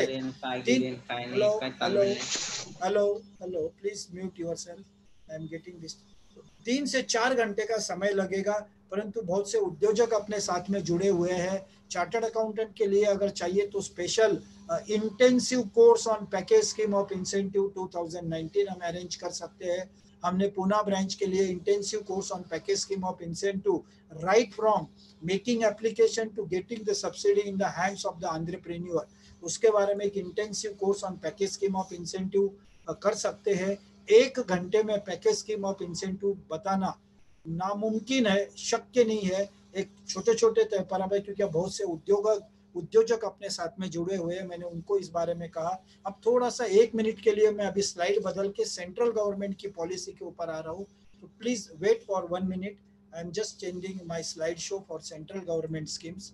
hello please mute yourself, I am getting this, 3 से 4 घंटे का समय लगेगा। परंतु बहुत से उद्योजक अपने साथ में जुड़े हुए हैं। चार्टर्ड अकाउंटेंट के लिए अगर चाहिए तो special intensive course on package scheme of incentive 2019 हम अरेंज कर सकते हैं। हमने पूना ब्रांच के लिए intensive course on package scheme of incentive right from making application to getting the subsidy in the hands of the entrepreneur, उसके बारे में एक intensive course on package scheme of incentive कर सकते हैं। 1 घंटे में पैकेज स्कीम ऑफ इंसेंटिव बताना नामुमकिन है, शक्य नहीं है एक छोटे छोटे पर, क्योंकि बहुत से उद्योजक अपने साथ में जुड़े हुए हैं। मैंने उनको इस बारे में कहा। अब थोड़ा सा 1 मिनट के लिए मैं अभी स्लाइड बदल के सेंट्रल गवर्नमेंट की पॉलिसी के ऊपर आ रहा हूँ, तो please wait for 1 minute. I am just changing my slide show for central government schemes.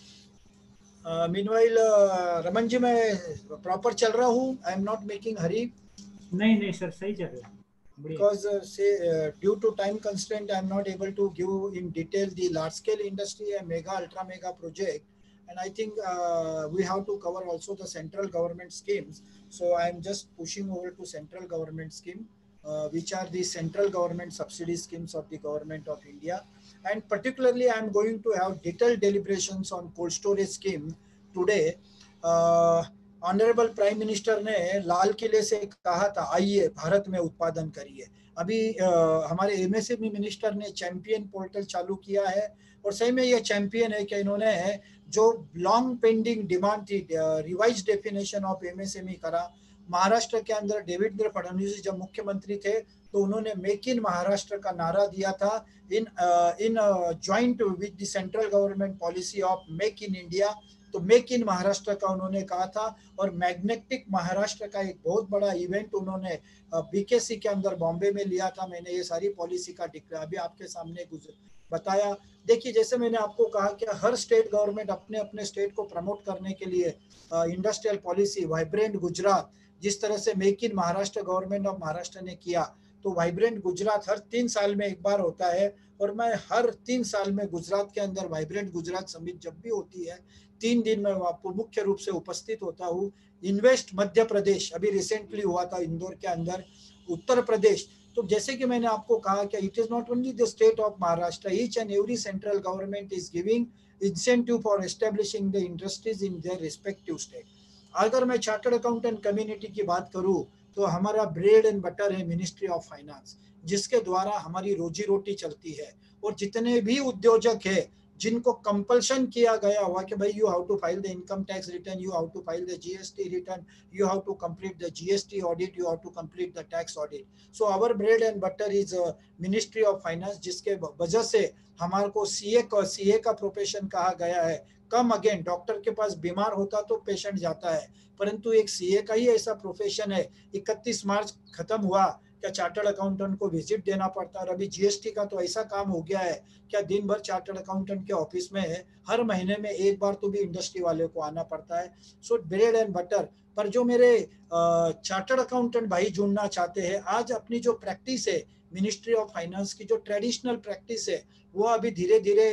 Meanwhile Raman ji, मैं प्रॉपर चल रहा हूँ, I am not making hurry? नहीं सर, सही चल रहा है। Because due to time constraint, I am not able to give in detail the large scale industry and mega ultra mega project, and I think we have to cover also the central government schemes. So I am just pushing over to central government scheme, which are the central government subsidy schemes of the government of India, and particularly I am going to have detailed deliberations on cold storage scheme today. Honourable prime minister ने लाल किले से कहा था आइए भारत में उत्पादन करिए। अभी हमारे एमएसएमई मिनिस्टर ने चैंपियन पोर्टल चालू किया है, और सही में ये चैंपियन है कि इन्होंने जो लॉन्ग पेंडिंग डिमांड थी, रिवाइज डेफिनेशन ऑफ एमएसएमई करा। महाराष्ट्र के अंदर देवेंद्र फडणवीस जब मुख्यमंत्री थे तो उन्होंने मेक इन महाराष्ट्र का नारा दिया था in joint with the central government policy of make in India. तो मेक इन महाराष्ट्र का उन्होंने कहा था, और मैग्नेटिक महाराष्ट्र का एक बहुत बड़ा इवेंट उन्होंने बीकेसी के अंदर बॉम्बे में लिया था। मैंने ये सारी पॉलिसी का अभी आपके सामने बताया। देखिए, जैसे मैंने आपको कहा कि हर स्टेट गवर्नमेंट अपने अपने स्टेट को प्रमोट करने के लिए इंडस्ट्रियल पॉलिसी वाइब्रेंट गुजरात, जिस तरह से make in Maharashtra government of Maharashtra ने किया, तो वाइब्रेंट गुजरात हर 3 साल में एक बार होता है, और मैं हर 3 साल में गुजरात के अंदर वाइब्रेंट गुजरात समिट जब भी होती है 3 दिन में मुख्य रूप से उपस्थित होता हूँ। इन्वेस्ट मध्य प्रदेश अभी रिसेंटली हुआ था इंदौर के अंदर, उत्तर प्रदेश। तो जैसे कि मैंने आपको कहा कि it is not only the state of Maharashtra, each and every central government is giving incentive for establishing the industries in their respective state. अगर मैं चार्टर्ड अकाउंटेंट कम्युनिटी की बात करूं तो हमारा ब्रेड एंड बटर है मिनिस्ट्री ऑफ फाइनेंस, जिसके द्वारा हमारी रोजी रोटी चलती है। और जितने भी उद्योजक है जिनको कंपल्शन किया गया हुआ कि भाई you have to file the income tax return, you have to file the GST return, you have to complete the GST audit, you have to complete the tax audit. So our bread and butter is ministry of finance, जिसके वजह से हमारे को CA का profession कहा गया है। Come again, doctor के पास बीमार होता तो पेशेंट जाता है, परंतु एक सीए का ही ऐसा प्रोफेशन है। 31 मार्च खत्म हुआ, क्या चार्टर्ड अकाउंटेंट को विजिट देना पड़ता है। और अभी जीएसटी का तो ऐसा काम हो गया है क्या दिन भर चार्टर्ड अकाउंटेंट के ऑफिस में है, हर महीने में एक बार तो भी इंडस्ट्री वाले को आना पड़ता है। So bread and butter. पर जो मेरे चार्टर्ड अकाउंटेंट भाई जुड़ना चाहते हैं, आज अपनी जो प्रैक्टिस है मिनिस्ट्री ऑफ फाइनेंस की, जो ट्रेडिशनल प्रैक्टिस है वो अभी धीरे धीरे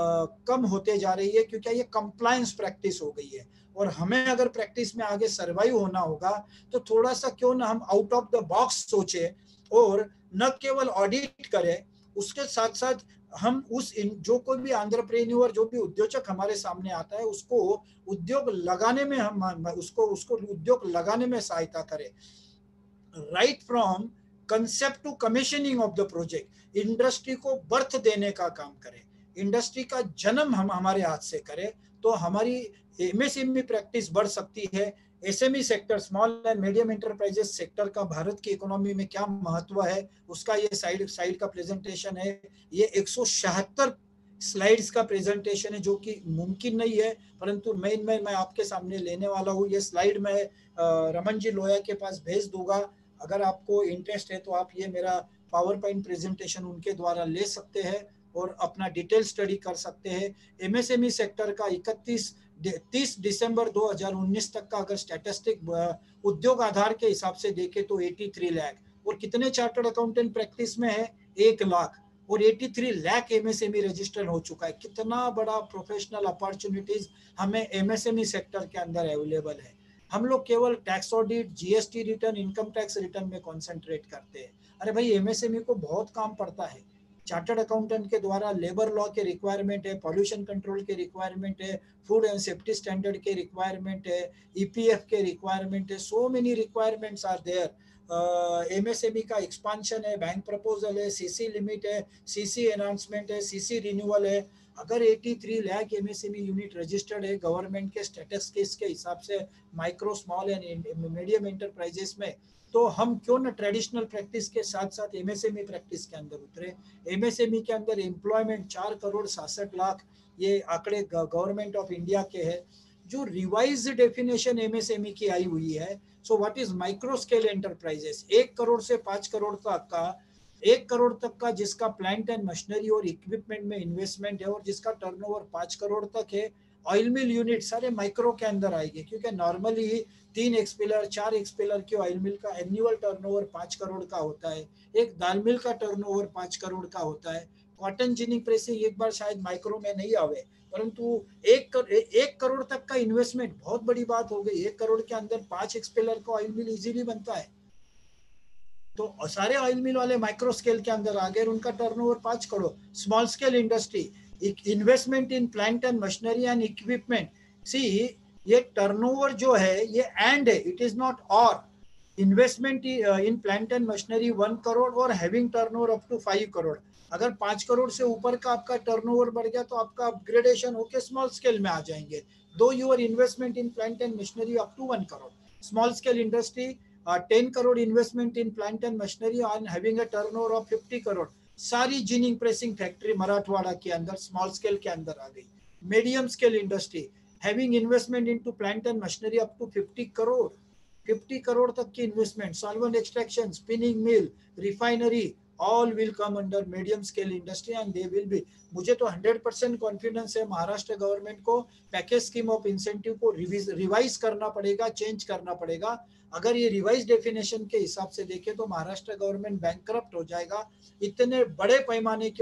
कम होते जा रही है, क्योंकि ये कंप्लायंस प्रैक्टिस हो गई है। और हमें अगर प्रैक्टिस में आगे सर्वाइव होना होगा तो थोड़ा सा क्यों ना हम आउट ऑफ द बॉक्स सोचे, और न केवल ऑडिट करें, उसके साथ साथ हम जो कोई भी एंटरप्रेन्योर, जो भी उद्योजक हमारे सामने आता है, उसको उद्योग लगाने में हम उसको उद्योग लगाने में सहायता करें। Right from concept to commissioning of the project, industry को बर्थ देने का काम करें, इंडस्ट्री का जन्म हम हमारे हाथ से करें, तो हमारी एमएसएमई प्रैक्टिस बढ़ सकती है। SME sector, small and medium enterprises sector का भारत की इकोनॉमी में क्या महत्व है, उसका ये साइड का प्रेजेंटेशन है। ये 176 स्लाइड्स का प्रेजेंटेशन है, जो कि मुमकिन नहीं है, परंतु मैं आपके सामने लेने वाला हूँ। ये स्लाइड मैं रमन जी लोया के पास भेज दूंगा। अगर आपको इंटरेस्ट है तो आप ये मेरा पावर पॉइंट प्रेजेंटेशन उनके द्वारा ले सकते हैं और अपना डिटेल स्टडी कर सकते हैं। एमएसएमई सेक्टर का 30 दिसंबर 2019 तक का अगर स्टैटिस्टिक उद्योग आधार के हिसाब से देखें तो 83 लाख, और कितने चार्टर्ड अकाउंटेंट प्रैक्टिस में है, 1 लाख, और 83 लाख एमएसएमई रजिस्टर हो चुका है। कितना बड़ा प्रोफेशनल अपॉर्चुनिटीज हमें एमएसएमई सेक्टर के अंदर अवेलेबल है। हम लोग केवल tax audit, GST return, income tax return में कॉन्सेंट्रेट करते हैं। अरे भाई, एमएसएमई को बहुत काम पड़ता है। चार्टर्ड अकाउंटेंट के द्वारा लेबर लॉ के रिक्वायरमेंट है, पॉल्यूशन कंट्रोल के रिक्वायरमेंट है, फूड एंड सेफ्टी स्टैंडर्ड के रिक्वायरमेंट है, ईपीएफ के रिक्वायरमेंट है, so many requirements are there. MSME का एक्सपांशन है, बैंक प्रपोजल है, सीसी लिमिट है, सीसी एनहांसमेंट है, सीसी रिन्यूअल है। अगर 83 लाख एमएसएमई यूनिट रजिस्टर्ड है गवर्नमेंट के स्टैटिस्टिक्स के हिसाब से micro, small and medium enterprises में, तो हम क्यों न ट्रेडिशनल प्रैक्टिस के साथ साथ एमएसएमई प्रैक्टिस के अंदर उतरे। एमएसएमई के अंदर एम्प्लॉयमेंट 4 करोड़ 67 लाख, ये आंकड़े गवर्नमेंट ऑफ इंडिया के हैं। जो रिवाइज डेफिनेशन एमएसएमई की आई हुई है, so what is micro scale enterprises, 1 crore से 5 करोड़ तक का, 1 करोड़ तक का जिसका प्लांट एंड मशीनरी और इक्विपमेंट में इन्वेस्टमेंट है और जिसका टर्नओवर 5 करोड़ तक है। ऑयल मिल यूनिट सारे माइक्रो के अंदर आएंगे, क्योंकि नॉर्मली 3 एक्सपेलर 4 एक्सपेलर के ऑयल मिल का एनुअल टर्नओवर 5 करोड़ का होता है। एक दाल मिल का टर्नओवर 5 करोड़ का होता है। कॉटन जिनिंग प्रेसिंग एक बार शायद माइक्रो में नहीं आवे, परंतु 1 करोड़ तक का इन्वेस्टमेंट बहुत बड़ी बात हो गई। 1 करोड़ के अंदर 5 एक्सपेलर का ऑयल मिल इजीली बनता है। तो सारे ऑयल मिल वाले माइक्रो स्केल के अंदर आ गए, उनका turnover 5 crore. Small scale industry, investment in plant and machinery and equipment, सी ये टर्नओवर जो है ये एंड है, इट इज नॉट और। Investment in plant and machinery 1 crore और having turnover up to 5 crore. अगर 5 करोड़ से ऊपर का आपका टर्नओवर बढ़ गया तो आपका अपग्रेडेशन होकर स्मॉल स्केल में आ जाएंगे। Do your investment in plant and machinery up to 1 crore. Small scale industry 10 crore investment in plant and machinery on having a turnover of 50 crore. सारी जिनिंग प्रेसिंग फैक्ट्री मराठवाड़ा के अंदर स्मॉल स्केल के अंदर आ गई। Medium scale industry having investment into plant and machinery up to 50 crore. 50 crore तक की investment, solvent extraction, spinning mill, refinery, all will come under medium scale industry and they will be। मुझे तो 100% कॉन्फिडेंस है Maharashtra government को पैकेज स्कीम ऑफ इंसेंटिव को revise करना पड़ेगा, change करना पड़ेगा। अगर ये रिवाइज डेफिनेशन के हिसाब से देखें तो महाराष्ट्र गवर्नमेंट बैंकरप्ट हो जाएगा। इतने बड़े पैमाने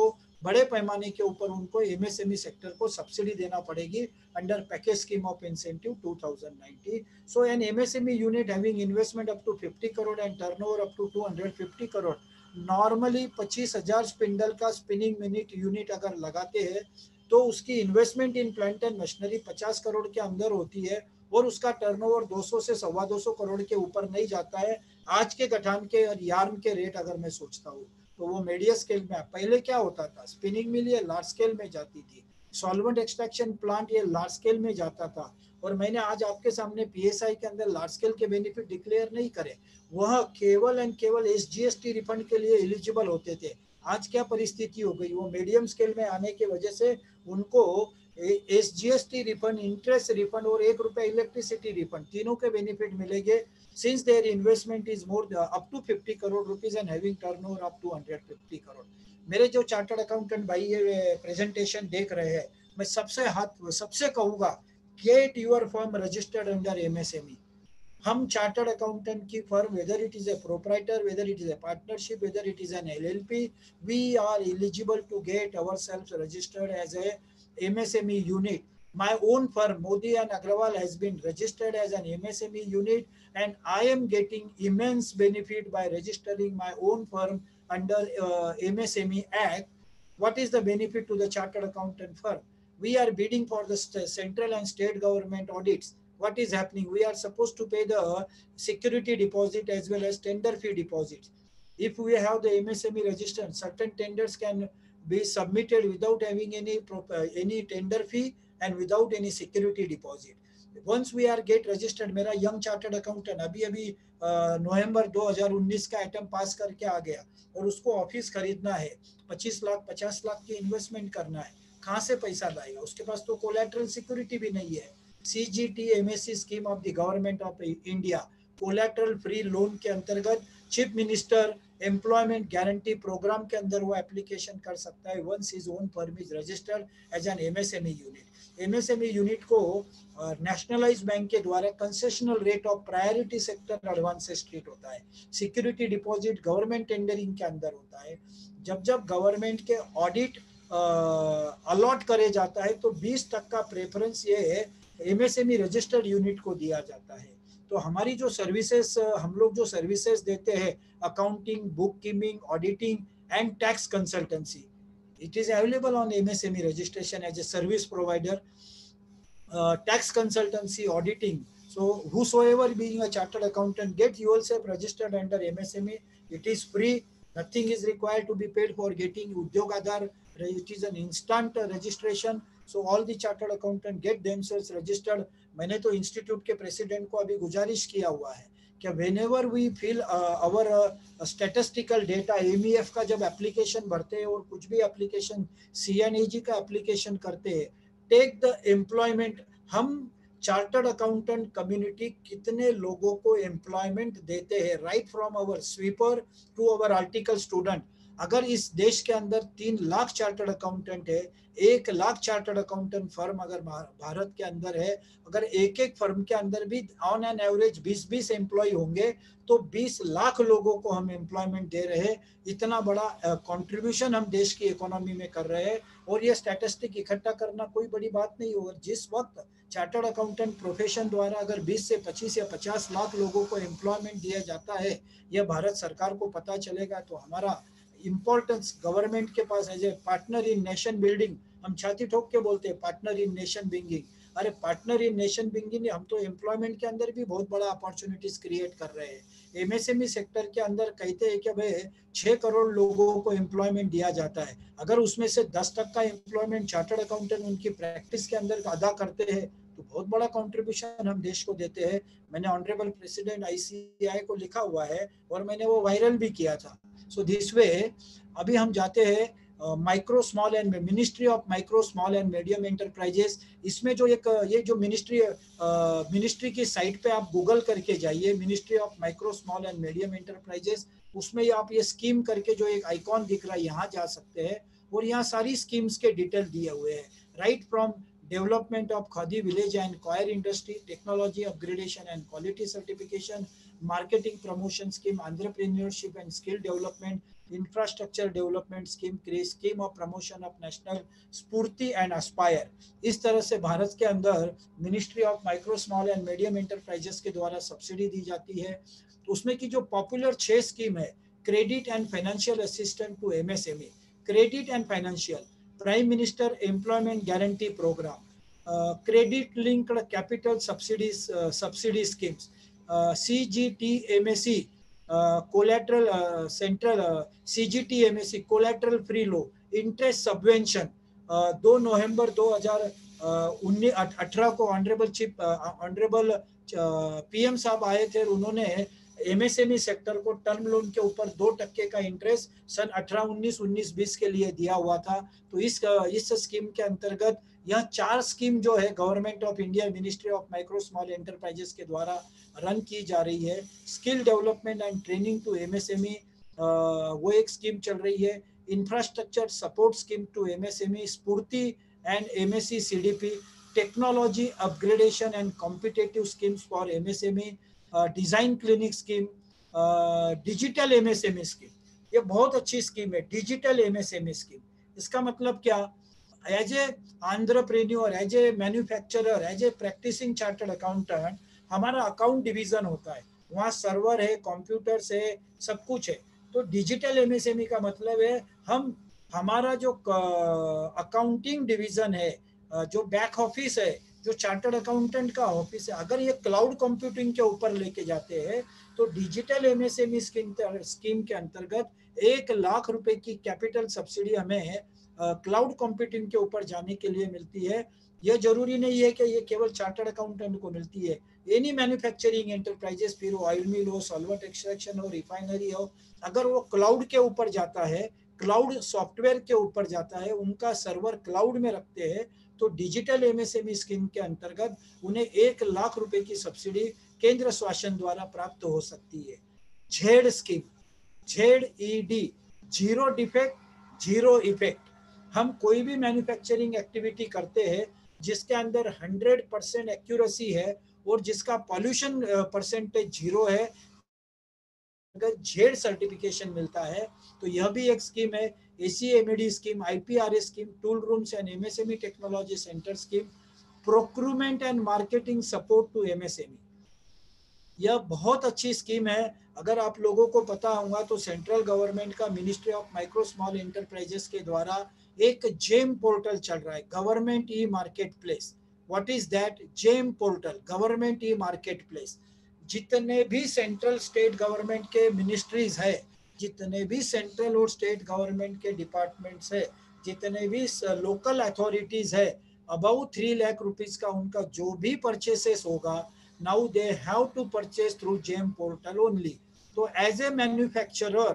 के ऊपर उनको एमएसएमई सेक्टर को सब्सिडी देना पड़ेगी under package scheme of incentive 2019। So an MSME unit having investment up to 50 crore and turnover up to 250 crore. Normally 25,000 spindle का स्पिनिंग यूनिट अगर लगाते हैं तो उसकी investment in plant and machinery 50 crore के अंदर होती है और उसका टर्नओवर 200 से 225 करोड़ के ऊपर नहीं जाता है। आज के गठान के और यार्न के रेट अगर मैं सोचता हूँ तो वो मीडियम स्केल में। पहले क्या होता था, स्पिनिंग मिल ये लार्ज स्केल में जाती थी, सॉल्वेंट एक्सट्रैक्शन प्लांट ये लार्ज स्केल में जाता था। और मैंने आज आपके सामने पीएसआई के अंदर लार्ज स्केल के बेनिफिट डिक्लेयर नहीं करे, वह केवल एंड केवल एसजीएसटी रिफंड के लिए एलिजिबल होते थे। आज क्या परिस्थिति हो गई, वो मीडियम स्केल में आने की वजह से उनको एसजीएसटी रिफंड, इंटरेस्ट रिफंड और 1 रुपया इलेक्ट्रिसिटी रिफंड, तीनों के बेनिफिट मिलेंगे since their investment is more up to 50 crore rupees and having turnover up to 150 crore. मेरे जो चार्टर्ड अकाउंटेंट भाई ये प्रेजेंटेशन देख रहे हैं, मैं सबसे कहूँगा get your firm registered under MSME. हम चार्टर्ड अकाउंटेंट की firm, whether it is a proprietor, whether it is a partnership, whether it is an LLP, we are eligible to get ourselves registered as a MSME unit. My own firm Modi and Agrawal has been registered as an MSME unit and I am getting immense benefit by registering my own firm under MSME Act. What is the benefit to the chartered accountant firm? We are bidding for the central and state government audits. What is happening? We are supposed to pay the security deposit as well as tender fee deposits. If we have the MSME register, certain tenders can be submitted without having any tender fee and without any security deposit. Once we are get registered, मेरा young chartered accountant अभी नवंबर 2019 का item पास करके आ गया और उसको office खरीदना है, 25 लाख 50 लाख की इन्वेस्टमेंट करना है, कहाँ से पैसा लाएगा? उसके पास तो कोलैटरल सिक्योरिटी भी नहीं है। CGT MSc scheme of the government of India, collateral free loan के अंतर्गत chief minister employment guarantee programme के अंदर वो एप्लीकेशन कर सकता है once his own firm is registered as an MSME unit. MSME unit को नेशनलाइज बैंक के द्वारा concessional rate of priority sector advances treat होता है। सिक्योरिटी डिपॉजिट गवर्नमेंट टेंडरिंग के अंदर होता है। जब जब गवर्नमेंट के ऑडिट अलॉट करे जाता है तो 20% प्रेफरेंस ये MSME रजिस्टर्ड यूनिट को दिया जाता है। तो हमारी जो सर्विसेज, हम लोग जो सर्विसेज देते हैं, accounting, book keeping, auditing and tax consultancy, it is available on MSME registration as a service provider, tax consultancy, auditing. So whosoever being a chartered accountant, get yourself registered under MSME. It is free, nothing is required to be paid for getting Udyog Aadhar. It is an instant registration. So all the chartered accountant get themselves registered. मैंने तो institute के president को अभी गुजारिश किया हुआ है कि whenever we fill our statistical data, MEF का जब एप्लीकेशन भरते हैं और कुछ भी एप्लीकेशन CNAG का एप्लीकेशन करते हैं, टेक द एम्प्लॉयमेंट, हम चार्टर्ड अकाउंटेंट कम्युनिटी कितने लोगों को एम्प्लॉयमेंट देते हैं, right from our sweeper to our article student. अगर इस देश के अंदर 3 लाख चार्टर्ड अकाउंटेंट है, 1 लाख चार्टर्ड अकाउंटेंट फर्म अगर भारत के अंदर है, अगर एक एक फर्म के अंदर भी ऑन एन एवरेज 20-20 एम्प्लॉय होंगे तो 20 लाख लोगों को हम एम्प्लॉयमेंट दे रहे हैं। इतना बड़ा कंट्रीब्यूशन हम देश की इकोनॉमी में कर रहे हैं और ये स्टैटिस्टिक इकट्ठा करना कोई बड़ी बात नहीं होगा। जिस वक्त चार्टर्ड अकाउंटेंट प्रोफेशन द्वारा अगर 20 से 25 या 50 लाख लोगों को एम्प्लॉयमेंट दिया जाता है, यह भारत सरकार को पता चलेगा तो हमारा इम्पोर्टेंस गवर्नमेंट के पास as a partner in nation building, हम छाती ठोक के बोलते हैं पार्टनर इन नेशन बिल्डिंग। अरे पार्टनर इन नेशन बिल्डिंग, हम तो एम्प्लॉयमेंट के अंदर भी बहुत बड़ा अपॉर्चुनिटीज क्रिएट कर रहे हैं। MSME सेक्टर के अंदर कहते हैं कि भाई 6 करोड़ लोगों को एम्प्लॉयमेंट दिया जाता है, अगर उसमें से 10% एम्प्लॉयमेंट चार्टर्ड अकाउंटेंट उनकी प्रैक्टिस के अंदर अदा करते हैं तो बहुत बड़ा कंट्रीब्यूशन हम देश को देते हैं। मैंने ऑनरेबल प्रेसिडेंट ICAI को लिखा हुआ है और मैंने वो वायरल भी किया था। सो दिस वे अभी हम जाते हैं micro small and ministry of micro small and medium enterprises. इसमें जो एक ये जो मिनिस्ट्री की साइट पे आप गूगल करके जाइए, ministry of micro small and medium enterprises, उसमें आप ये स्कीम करके जो एक आइकॉन दिख रहा है यहाँ जा सकते हैं और यहाँ सारी स्कीम्स के डिटेल दिए हुए हैं, right from development of Khadi village and coir industry, technology upgradation and quality certification, marketing promotion scheme, entrepreneurship and skill development, infrastructure development scheme, scheme of promotion of national स्फूर्ति and aspire। इस तरह से भारत के अंदर ministry of micro small and medium enterprises के द्वारा subsidy दी जाती है। तो उसमें की जो पॉपुलर 6 स्कीम है, credit and financial assistant to MSME, credit and financial, Prime Minister Employment Guarantee Program, Credit Linked Capital Subsidy Schemes, CGT MSc, Collateral Central CGT MSc, Collateral Free Loan, Interest Subvention। 2 नवंबर 2018 को honourable PM साहब आए थे और उन्होंने MSME sector को term loan के ऊपर 2% का इंटरेस्ट सन 18-19, 19-20 के लिए दिया हुआ था। तो इस स्कीम के अंतर्गत यह 4 स्कीम जो है government of India, ministry of micro small enterprises के द्वारा रन की जा रही है। Skill development and training to MSME वो एक स्कीम चल रही है। Infrastructure support scheme to MSME, SFURTI and MSc CDP, technology upgradation and competitive schemes for MSME, design clinic scheme, digital MSME scheme. ये बहुत अच्छी स्कीम है, डिजिटल MSME स्कीम। इसका मतलब क्या, as a entrepreneur, as a manufacturer, as a practising chartered accountant, हमारा account division होता है, वहाँ सर्वर है, कंप्यूटर्स है, सब कुछ है। तो डिजिटल MSME का मतलब है हमारा जो अकाउंटिंग डिवीजन है, जो बैक ऑफिस है, जो चार्टर्ड अकाउंटेंट का ऑफिस है, अगर ये क्लाउड कंप्यूटिंग के ऊपर लेके जाते हैं तो डिजिटल MSME स्कीम के अंतर्गत 1 लाख रुपए की कैपिटल सब्सिडी हमें क्लाउड कंप्यूटिंग के ऊपर जाने के लिए मिलती है। यह जरूरी नहीं है कि ये केवल चार्टर्ड अकाउंटेंट को मिलती है। एनी मैन्युफैक्चरिंग एंटरप्राइजेस, फिर वो ऑयल मिल हो, सॉल्वेंट एक्सट्रैक्शन हो, रिफाइनरी हो, अगर वो क्लाउड के ऊपर जाता है, क्लाउड सॉफ्टवेयर के ऊपर जाता है, उनका सर्वर क्लाउड में रखते हैं, तो डिजिटल एमएसएमई स्कीम के अंतर्गत उन्हें 1 लाख रुपए की सब्सिडी केंद्र शासन द्वारा प्राप्त हो सकती है। Z scheme, ZED, zero defect zero effect. हम कोई भी मैन्युफैक्चरिंग एक्टिविटी करते हैं जिसके अंदर 100% एक्यूरेसी है और जिसका पॉल्यूशन परसेंटेज जीरो है, अगर जेड सर्टिफिकेशन मिलता है तो यह भी एक स्कीम है। ACMED scheme, IPRS scheme, tool rooms and MSME technology centre scheme, procurement and marketing support to MSME, यह बहुत अच्छी स्कीम है। अगर आप लोगों को पता होगा तो सेंट्रल गवर्नमेंट का ministry of micro small enterprises के द्वारा एक जेम पोर्टल चल रहा है, government e marketplace. What is that? GeM portal, government e marketplace. जितने भी सेंट्रल स्टेट गवर्नमेंट के मिनिस्ट्रीज है, जितने भी सेंट्रल और स्टेट गवर्नमेंट के डिपार्टमेंट्स है, जितने भी लोकल अथॉरिटीज है, अबाउट 3 लाख रुपीज का उनका जो भी परचेसेस होगा, now they have to purchase through GEM portal only. तो एज ए मैन्युफैक्चरर,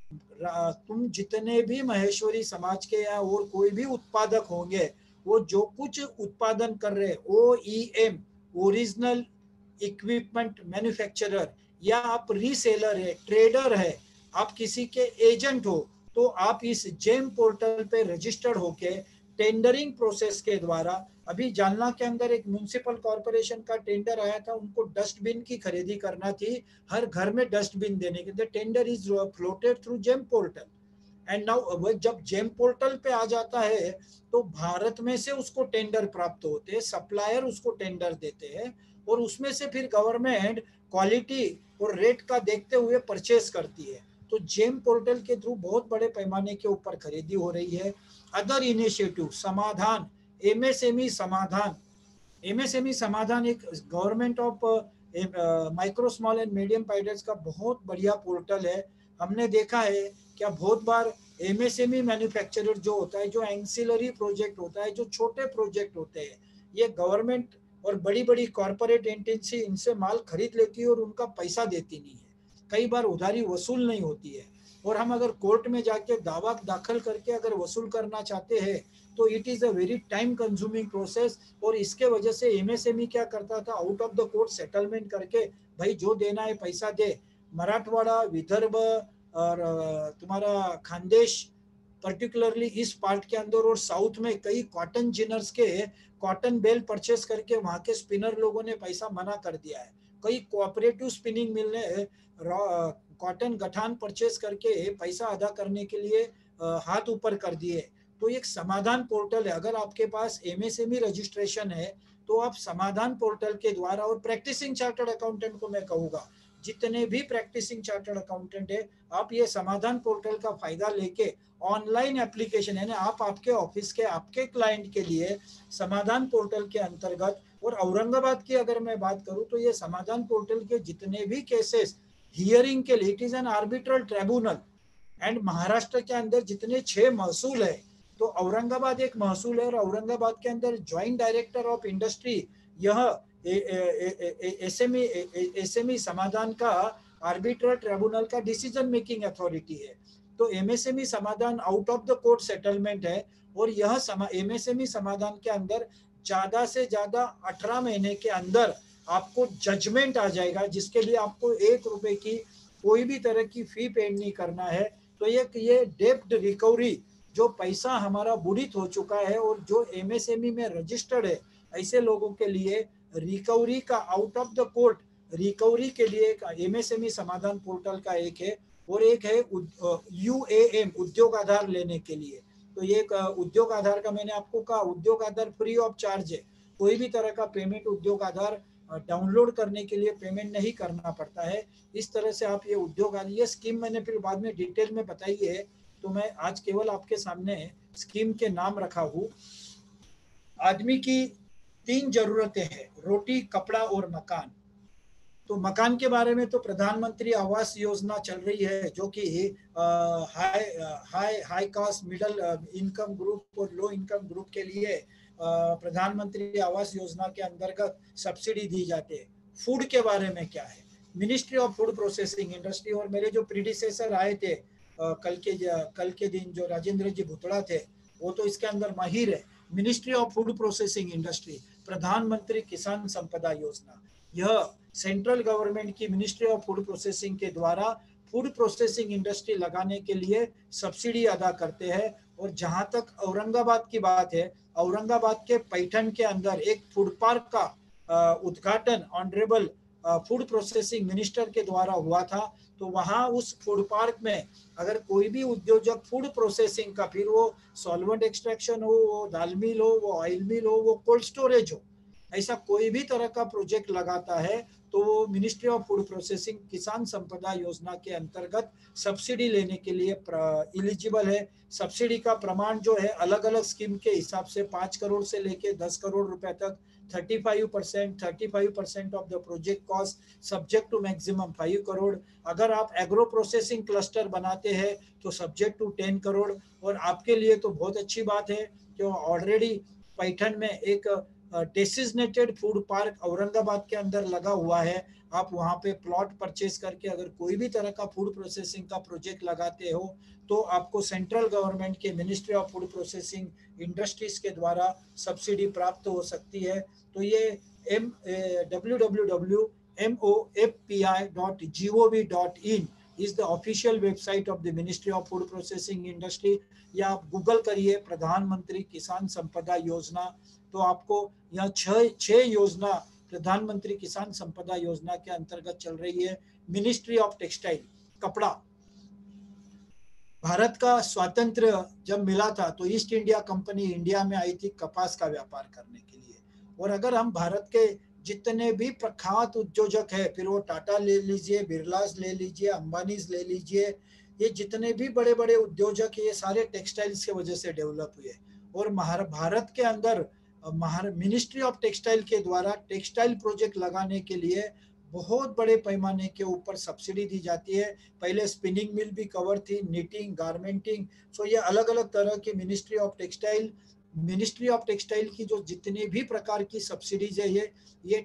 तुम जितने भी महेश्वरी समाज के या और कोई भी उत्पादक होंगे, वो जो कुछ उत्पादन कर रहे हैं, OEM, ओरिजिनल इक्विपमेंट मैन्युफैक्चरर, या आप रीसेलर है, ट्रेडर है, आप किसी के एजेंट हो, तो आप इस जेम पोर्टल पे रजिस्टर्ड होके टेंडरिंग प्रोसेस के द्वारा, अभी जालना के अंदर एक म्युनिसिपल कॉर्पोरेशन का टेंडर आया था, उनको डस्टबिन की खरीदी करना थी, हर घर में डस्टबिन देने के लिए। Tender is floated through GeM portal and now जब जेम पोर्टल पे आ जाता है तो भारत में से उसको टेंडर प्राप्त होते हैं, सप्लायर उसको टेंडर देते हैं और उसमें से फिर गवर्नमेंट क्वालिटी और रेट का देखते हुए परचेस करती है। तो जेम पोर्टल के थ्रू बहुत बड़े पैमाने के ऊपर खरीदी हो रही है। Other initiative, Samadhaan, MSME Samadhaan. MSME Samadhaan एक government of micro small and medium पाइडर्स का बहुत बढ़िया पोर्टल है। हमने देखा है क्या बहुत बार MSME मैन्युफैक्चरर जो होता है, जो एंसिलरी प्रोजेक्ट होता है, जो छोटे प्रोजेक्ट होते हैं, ये गवर्नमेंट और बड़ी बड़ी कॉर्पोरेट एजेंसी इनसे माल खरीद लेती है और उनका पैसा देती नहीं है, कई बार उधारी वसूल नहीं होती है, और हम अगर कोर्ट में जाके दावा दाखिल करके अगर वसूल करना चाहते हैं तो it is a very time consuming process. और इसके वजह से MSME क्या करता था, out of the court settlement करके भाई जो देना है पैसा दे। मराठवाड़ा, विदर्भ और तुम्हारा खानदेश पर्टिकुलरली इस पार्ट के अंदर और साउथ में कई कॉटन जिनर्स के कॉटन बेल परचेस करके वहां के स्पिनर लोगों ने पैसा मना कर दिया है। कई कोऑपरेटिव स्पिनिंग मिल ने कॉटन गठान परचेस करके पैसा अदा करने के लिए हाथ ऊपर कर दिए। तो एक समाधान पोर्टल है, अगर आपके पास MSME रजिस्ट्रेशन है तो आप समाधान पोर्टल के द्वारा, और प्रैक्टिसिंग चार्टर्ड अकाउंटेंट को मैं कहूँगा, जितने भी प्रैक्टिसिंग चार्टर्ड अकाउंटेंट है, आप ये समाधान पोर्टल का फायदा लेके ऑनलाइन एप्लीकेशन, यानी आप आपके ऑफिस के आपके क्लाइंट के लिए समाधान पोर्टल के अंतर्गत, और औरंगाबाद की अगर मैं बात करूं तो ये समाधान पोर्टल के जितने भी केसेस हियरिंग के लिए, it is an arbitral tribunal. And Maharashtra के अंदर जितने 6 महसूल है, तो औरंगाबाद एक महसूल है, और औरंगाबाद के अंदर ज्वाइंट डायरेक्टर ऑफ इंडस्ट्री यह SME समाधान का आर्बिट्रल ट्राइब्यूनल का डिसीजन मेकिंग अथॉरिटी है। तो MSME Samadhaan out of the court settlement है, और यह MSME समाधान के अंदर ज्यादा से ज्यादा 18 महीने के अंदर आपको जजमेंट आ जाएगा, जिसके लिए आपको 1 रुपए की कोई भी तरह की फी पेड नहीं करना है। तो ये डेब्ट रिकवरी, जो पैसा हमारा बुड़ित हो चुका है और जो MSME में रजिस्टर्ड है, ऐसे लोगों के लिए रिकवरी का, out of the court recovery के लिए MSME समाधान पोर्टल का एक है, और एक है UAM, उद्योग आधार लेने के लिए। तो ये उद्योग आधार का मैंने आपको कहा, उद्योग आधार फ्री ऑफ चार्ज है, कोई भी तरह का पेमेंट उद्योग आधार डाउनलोड करने के लिए पेमेंट नहीं करना पड़ता है। इस तरह से आप ये उद्योग आधार, ये स्कीम मैंने फिर बाद में डिटेल में बताई है, तो मैं आज केवल आपके सामने स्कीम के नाम रखा हूँ। आदमी की 3 जरूरतें हैं, रोटी, कपड़ा और मकान। तो मकान के बारे में तो प्रधानमंत्री आवास योजना चल रही है, जो कि high caste, middle income group और लो इनकम ग्रुप के लिए प्रधानमंत्री आवास योजना के अंतर्गत सब्सिडी दी जाती है। फूड के बारे में क्या है, ministry of food processing industry, और मेरे जो प्रीडिसेसर आए थे कल के दिन जो राजेंद्र जी भुतड़ा थे, वो तो इसके अंदर माहिर है। Ministry of food processing industry, Pradhan Mantri Kisan Sampada Yojana, यह सेंट्रल गवर्नमेंट की मिनिस्ट्री ऑफ फूड प्रोसेसिंग के द्वारा फूड प्रोसेसिंग इंडस्ट्री लगाने के लिए सब्सिडी अदा करते हैं। और जहां तक औरंगाबाद की बात है, औरंगाबाद के पैठन के अंदर एक फूड पार्क का उद्घाटन ऑनरेबल फूड प्रोसेसिंग मिनिस्टर के द्वारा हुआ था। तो वहां उस फूड पार्क में अगर कोई भी उद्योजक फूड प्रोसेसिंग का, फिर वो सॉल्वेंट एक्सट्रैक्शन हो, वो दाल मिल हो, वो ऑयल मिल हो, वो कोल्ड स्टोरेज हो, ऐसा कोई भी तरह का प्रोजेक्ट लगाता है तो वो मिनिस्ट्री ऑफ फूड प्रोसेसिंग किसान संपदा योजना के अंतर्गत सब्सिडी लेने के लिए एलिजिबल है। सब्सिडी का प्रमाण जो है अलग अलग स्कीम के हिसाब से 5 करोड़ से लेके 10 करोड़ रुपए तक, 35% of the project cost subject to maximum 5 crore. अगर आप एग्रो प्रोसेसिंग क्लस्टर बनाते हैं तो सब्जेक्ट टू 10 करोड़। और आपके लिए तो बहुत अच्छी बात है कि ऑलरेडी पैठन में एक डेसिग्नेटेड फूड पार्क औरंगाबाद के अंदर लगा हुआ है। आप वहां पे प्लॉट परचेज करके अगर कोई भी तरह का फूड प्रोसेसिंग का प्रोजेक्ट लगाते हो तो आपको सेंट्रल गवर्नमेंट के ministry of food processing industries के द्वारा सब्सिडी प्राप्त हो सकती है। तो ये www.mofpi.gov.in is the official website of the Ministry of Food Processing Industry। या आप गूगल करिए प्रधानमंत्री किसान संपदा योजना, तो आपको यहाँ छह योजना प्रधानमंत्री किसान संपदा योजना के अंतर्गत चल रही है। मिनिस्ट्री ऑफ टेक्सटाइल, कपड़ा, भारत का स्वातंत्र जब मिला था तो ईस्ट इंडिया कंपनी इंडिया में आई थी कपास का व्यापार करने के लिए। और अगर हम भारत के जितने भी प्रख्यात उद्योजक है, फिर वो टाटा ले लीजिए, बिरलास ले लीजिए, अंबानीज ले लीजिए, ये जितने भी बड़े बड़े उद्योजक है ये सारे टेक्सटाइल्स के वजह से डेवलप हुए। और भारत के अंदर मिनिस्ट्री ऑफ टेक्सटाइल के द्वारा टेक्सटाइल प्रोजेक्ट लगाने के लिए बहुत बड़े पैमाने के ऊपर सब्सिडी दी जाती है। पहले स्पिनिंग मिल भी कवर थी, निटिंग, गारमेंटिंग, सो ये अलग अलग तरह की मिनिस्ट्री ऑफ टेक्सटाइल की जो जितनी भी प्रकार की सब्सिडीज है ये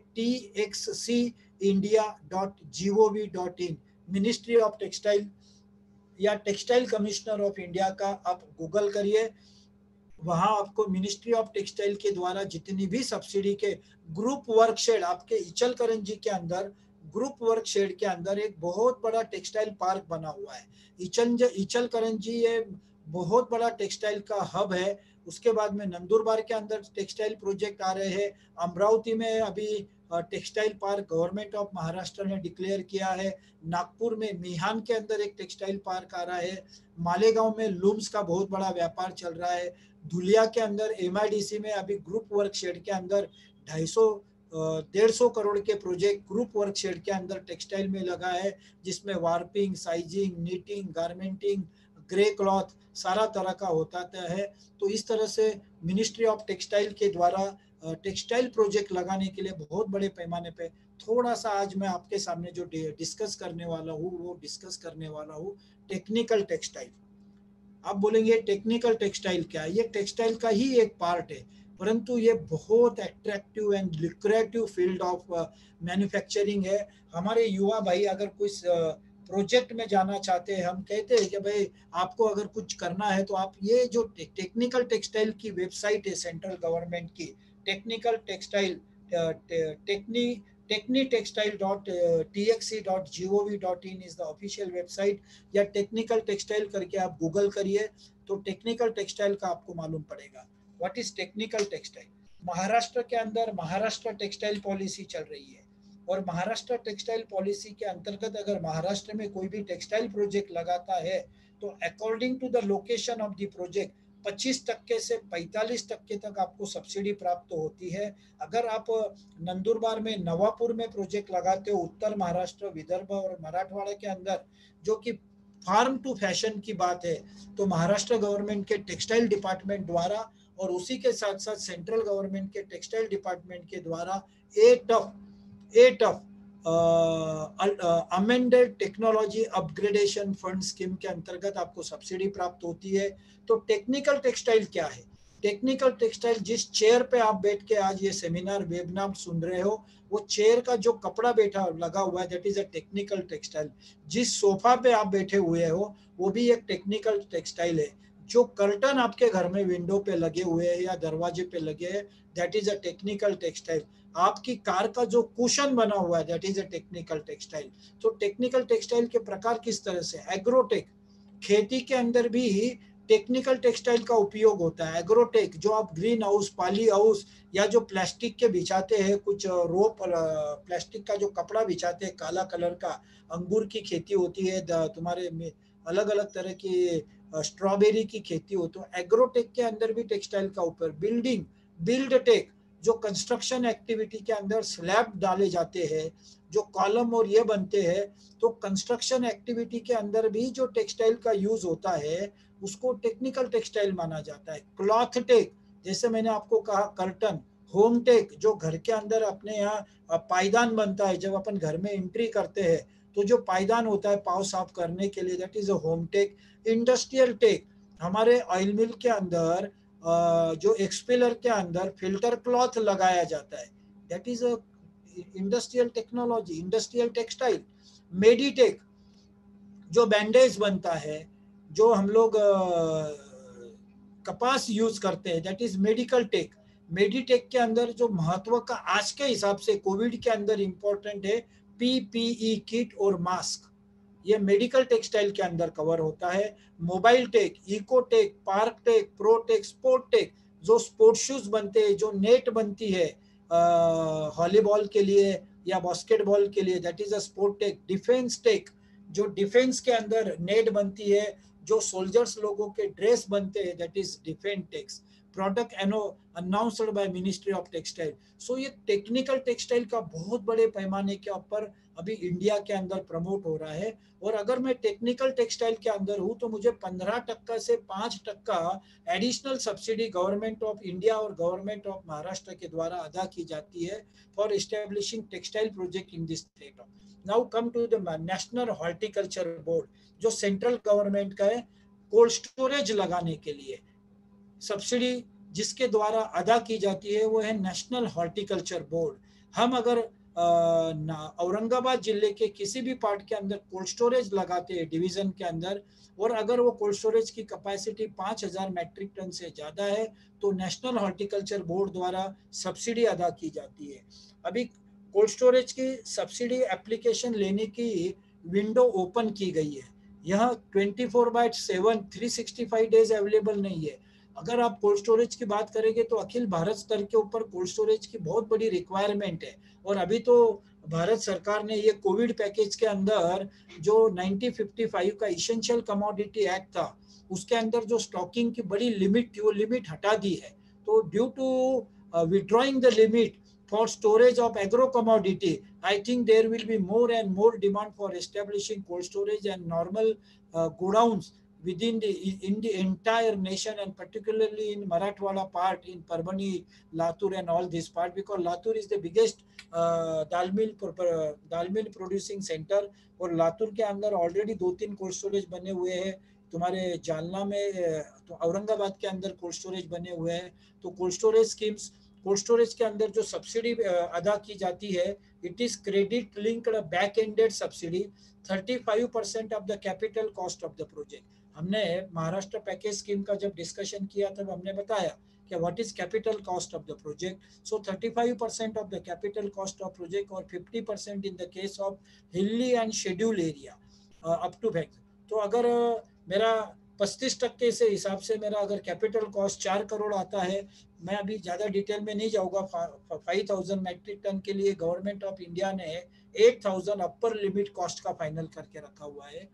txcindia.gov.in मिनिस्ट्री ऑफ टेक्सटाइल या टेक्सटाइल कमिश्नर ऑफ इंडिया का आप गूगल करिए, वहां आपको मिनिस्ट्री ऑफ टेक्सटाइल के द्वारा जितनी भी सब्सिडी के ग्रुप वर्क शेड, आपके इचल करंजी के अंदर ग्रुप वर्क शेड के अंदर एक बहुत बड़ा टेक्सटाइल पार्क बना हुआ है। इचल करंजी ये बहुत बड़ा टेक्सटाइल का हब है। उसके बाद में नंदुरबार के अंदर टेक्सटाइल प्रोजेक्ट आ रहे हैं। अमरावती में अभी textile park government of Maharashtra ने डिक्लेयर किया है। नागपुर में मिहान के अंदर एक टेक्सटाइल पार्क आ रहा है। मालेगांव में लूम्स का बहुत बड़ा व्यापार चल रहा है। धुलिया के अंदर MIDC में अभी ग्रुप वर्क शेड के अंदर 150 करोड़ के प्रोजेक्ट ग्रुप वर्क शेड के अंदर टेक्सटाइल में लगा है, जिसमें warping, sizing, knitting, garmenting, grey cloth सारा तरह का होता है। तो इस तरह से मिनिस्ट्री ऑफ टेक्सटाइल के द्वारा टेक्सटाइल प्रोजेक्ट लगाने के लिए बहुत बड़े पैमाने पे थोड़ा सा आज मैं आपके सामने जो डिस्कस करने वाला हूँ वो डिस्कस करने वाला हूँ टेक्निकल टेक्सटाइल। आप बोलेंगे टेक्निकल टेक्सटाइल क्या है? ये टेक्सटाइल का ही एक पार्ट है, परंतु ये बहुत attractive and lucrative field of manufacturing है। हमारे युवा भाई अगर कुछ प्रोजेक्ट में जाना चाहते हैं, हम कहते हैं कि भाई आपको अगर कुछ करना है तो आप ये जो टेक्निकल टेक्सटाइल की वेबसाइट है सेंट्रल गवर्नमेंट की, technical textile technitextile.txc.gov.in is the official website, या टेक्निकल टेक्सटाइल करके आप गूगल करिए तो टेक्निकल टेक्सटाइल का आपको मालूम पड़ेगा। What is technical textile? Maharashtra के अंदर महाराष्ट्र टेक्सटाइल पॉलिसी चल रही है, और महाराष्ट्र टेक्सटाइल पॉलिसी के अंतर्गत अगर महाराष्ट्र में कोई भी टेक्सटाइल प्रोजेक्ट लगाता है तो according to the location of the project 25% से 45% तक आपको सब्सिडी प्राप्त होती है। अगर आप नंदुरबार में नवापुर में प्रोजेक्ट लगाते हो, उत्तर महाराष्ट्र, विदर्भ और मराठवाड़ा के अंदर, जो कि फार्म टू फैशन की बात है, तो महाराष्ट्र गवर्नमेंट के टेक्सटाइल डिपार्टमेंट द्वारा और उसी के साथ साथ सेंट्रल गवर्नमेंट के टेक्सटाइल डिपार्टमेंट के द्वारा at of amended technology upgradation fund scheme के अंतर्गत आपको सब्सिडी प्राप्त होती है। तो टेक्निकल टेक्सटाइल क्या है? टेक्निकल टेक्सटाइल, जिस चेयर पे आप बैठ के आज ये सेमिनार वेबिनार सुन रहे हो, वो चेयर का जो कपड़ा बैठा लगा हुआ है that is a technical textile. जिस सोफा पे आप बैठे हुए हो वो भी एक टेक्निकल टेक्सटाइल है। जो कर्टन आपके घर में विंडो पे लगे हुए हैं या दरवाजे पे लगे हैं that is a technical textile. आपकी कार का जो कुशन बना हुआ है that is a technical textile. तो टेक्निकल टेक्सटाइल के प्रकार किस तरह से, एग्रोटेक, खेती के अंदर भी टेक्निकल टेक्सटाइल का उपयोग होता है। एग्रोटेक जो आप ग्रीन हाउस, पाली हाउस या जो प्लास्टिक के बिछाते हैं, कुछ रोप प्लास्टिक का जो कपड़ा बिछाते हैं काला कलर का, अंगूर की खेती होती है, तुम्हारे अलग अलग तरह की स्ट्रॉबेरी की खेती हो, तो एग्रोटेक के अंदर भी टेक्सटाइल का उपयोग। बिल्डिंग, बिल्ड टेक जो कंस्ट्रक्शन एक्टिविटी के अंदर स्लैब डाले जाते हैं, जो कॉलम और ये बनते हैं, तो कंस्ट्रक्शन एक्टिविटी के अंदर भी जो टेक्सटाइल का यूज होता है उसको टेक्निकल टेक्सटाइल माना जाता है। क्लॉथ टेक, जैसे मैंने आपको कहा कर्टन। होम टेक जो घर के अंदर अपने यहाँ पायदान बनता है, जब अपन घर में एंट्री करते हैं तो जो पायदान होता है पाँव साफ करने के लिए, that is a home tech. Industrial tech, हमारे ऑयल मिल के अंदर जो एक्सपेलर के अंदर फिल्टर क्लॉथ लगाया जाता है, that is a industrial technology, industrial textile. Meditech जो बैंडेज बनता है, जो हम लोग कपास यूज करते हैं, that is medical tech. Meditech के अंदर जो महत्व का आज के हिसाब से कोविड के अंदर इंपॉर्टेंट है पीपीई किट और मास्क, ये मेडिकल टेक्सटाइल के अंदर कवर होता है। Mobile tech, eco tech, park tech, pro tech, sport tech जो स्पोर्ट शूज बनते हैं, जो नेट बनती है वॉलीबॉल के लिए या बास्केटबॉल के लिए, that is a sport tech. Defence tech जो डिफेंस के अंदर नेट बनती है, जो सोल्जर्स लोगों के ड्रेस बनते हैं, that is defence tex. Product announced by ministry of textile. So ये टेक्निकल टेक्सटाइल का बहुत बड़े पैमाने के ऊपर अभी इंडिया के अंदर प्रमोट हो रहा है। और अगर मैं टेक्निकल टेक्सटाइल के अंदर हूँ तो मुझे 15% से 5% additional subsidy government of India और गवर्नमेंट ऑफ महाराष्ट्र के द्वारा अदा की जाती है for establishing textile project in this state. Now come to the national horticulture board, जो सेंट्रल गवर्नमेंट का है, कोल्ड स्टोरेज लगाने के लिए सब्सिडी जिसके द्वारा अदा की जाती है वो है नेशनल हॉर्टिकल्चर बोर्ड। हम अगर औरंगाबाद जिले के किसी भी पार्ट के अंदर कोल्ड स्टोरेज लगाते हैं डिवीजन के अंदर, और अगर वो कोल्ड स्टोरेज की कैपेसिटी 5000 मैट्रिक टन से ज़्यादा है तो नेशनल हॉर्टिकल्चर बोर्ड द्वारा सब्सिडी अदा की जाती है। अभी कोल्ड स्टोरेज की सब्सिडी एप्लीकेशन लेने की विंडो ओपन की गई है। यह 24/7 365 डेज अवेलेबल नहीं है। अगर आप कोल्ड स्टोरेज की बात करेंगे तो अखिल भारत स्तर के ऊपर कोल्ड स्टोरेज की बहुत बड़ी रिक्वायरमेंट है। और अभी तो भारत सरकार ने ये कोविड पैकेज के अंदर जो 1955 का इसेंशियल कमोडिटी एक्ट था उसके अंदर जो स्टॉकिंग की बड़ी लिमिट थी वो लिमिट हटा दी है। तो due to withdrawing the limit for storage of agro commodity, I think there will be more and more demand for establishing cold storage and normal godowns within in the entire nation, and particularly in Marathwada part, in Parbhani, Latur and all this part, because Latur is the biggest dal mill producing center, और लातूर के अंदर already 2-3 cold storage बने हुए हैं। तुम्हारे जालना में तो औरंगाबाद के अंदर कोल्ड स्टोरेज बने हुए हैं। तो cold storage schemes, cold storage के अंदर जो सब्सिडी अदा की जाती है, it is credit linked back ended subsidy 35% of the capital cost of the project. हमने महाराष्ट्र पैकेज स्कीम का जब डिस्कशन किया तब हमने बताया कि what is capital cost of the project. So 35% of the capital cost of project और 50% in the case of hilly and schedule area up to fact. तो अगर मेरा 35% से हिसाब से मेरा अगर कैपिटल कॉस्ट 4 करोड़ आता है, मैं अभी ज़्यादा डिटेल में नहीं जाऊँगा। 5000 मैट्रिक टन के लिए गवर्नमेंट ऑफ इंडिया ने 8000 अपर लिमिट कॉस्ट का फाइनल करके रखा हुआ है।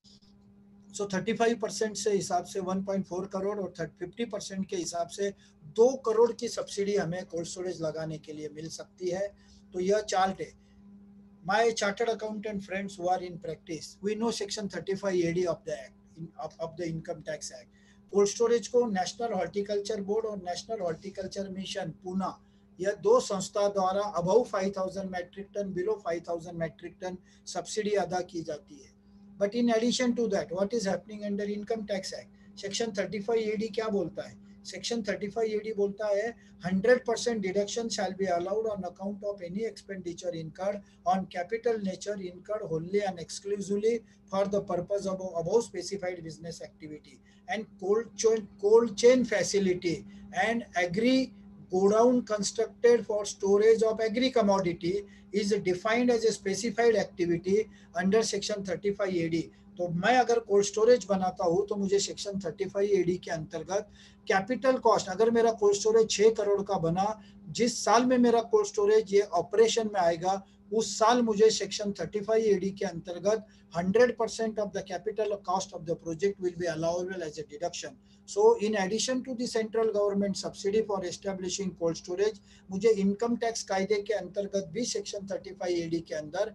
सो 35% से हिसाब से 1.4 करोड़ और 50% के हिसाब से 2 करोड़ की सब्सिडी हमें कोल्ड स्टोरेज लगाने के लिए मिल सकती है। तो यह चार्ट है। My chartered accountant friends who are in practice, we know section 35 AD of the act, of the income tax act. Cold storage को नेशनल हॉर्टिकल्चर बोर्ड और नेशनल हॉर्टिकल्चर मिशन पूना, यह 2 संस्था द्वारा above 5000 metric ton, below 5000 metric ton subsidy अदा की जाती है। But in addition to that what is happening under income tax act, section 35 AD क्या बोलता है? सेक्शन 35AD बोलता है 100% deduction shall be allowed on account of any expenditure incurred on capital nature incurred wholly and exclusively for the purpose of above specified business activity and cold chain facility and agri godown constructed for storage of agri commodity is defined as a specified activity under section 35AD. तो मैं अगर cold storage बनाता हूँ तो मुझे section 35AD के अंतर्गत capital cost, अगर मेरा कोल्ड स्टोरेज 6 करोड़ का बना, जिस साल में मेरा कोल्ड स्टोरेज ये ऑपरेशन में आएगा उस साल मुझे सेक्शन 35AD के अंतर्गत 100% of the capital cost of the project will be allowable as a deduction. So in addition to the central government subsidy for establishing cold storage, मुझे इनकम टैक्स कायदे के अंतर्गत भी सेक्शन 35AD के अंदर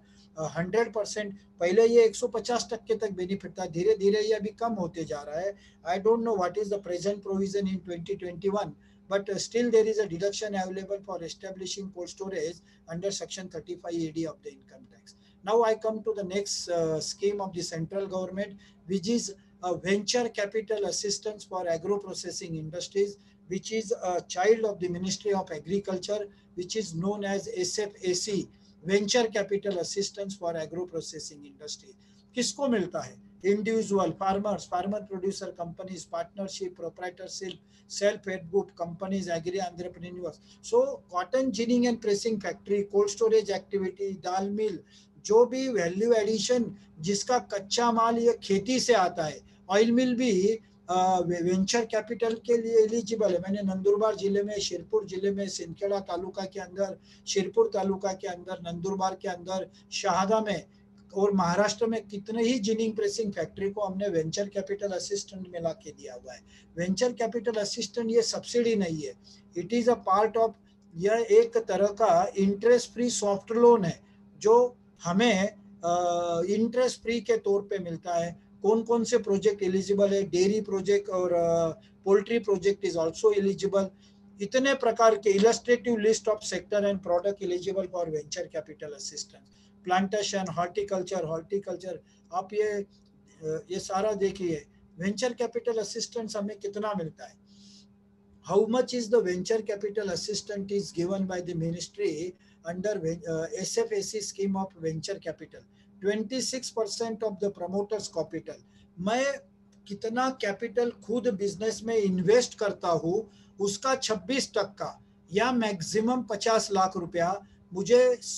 100%, पहले ये 150% तक बेनिफिट था, धीरे धीरे ये अभी कम होते जा रहा है. I don't know what is the present provision in 2021, but still there is a deduction available for establishing cold storage under section 35AD of the income tax. Now I come to the next scheme of the central government, which is venture capital assistance for agro processing industries, which is a child of the Ministry of Agriculture, which is known as SFAC, venture capital assistance for agro processing industry. किसको मिलता है? Individual farmers, farmer producer companies, partnership, proprietorship, self-help group companies, agri entrepreneurs. So cotton ginning and pressing factory, cold storage activity, dal mill, जो भी value addition जिसका कच्चा माल ये खेती से आता है, ऑयल मिल भी वेंचर कैपिटल के लिए एलिजिबल है. मैंने नंदुरबार जिले में, शिरपुर जिले में, सिंदखेड़ा तालुका के अंदर, शिरपुर तालुका के अंदर, नंदुरबार के अंदर, शहादा में और महाराष्ट्र में कितने ही जिनिंग प्रेसिंग फैक्ट्री को हमने वेंचर कैपिटल असिस्टेंट में ला के दिया हुआ है. वेंचर कैपिटल असिस्टेंट ये सब्सिडी नहीं है, it is a part of, यह एक तरह का इंटरेस्ट फ्री सॉफ्ट लोन है जो हमें इंटरेस्ट फ्री के तौर पे मिलता है. कौन कौन से प्रोजेक्ट एलिजिबल है? डेयरी प्रोजेक्ट और poultry project is also eligible. इतने प्रकार के illustrative list of sector and product eligible for venture capital assistance. Plantation, horticulture, आप ये सारा देखिए. वेंचर कैपिटल असिस्टेंस हमें कितना मिलता है? How much is the venture capital assistance is given by the ministry under SFAC scheme of venture capital? 26% of the promoters capital. मैं कितना कैपिटल खुद बिजनेस में इन्वेस्ट करता हूँ उसका 26% या मैक्सिमम 50 लाख रुपया मुझे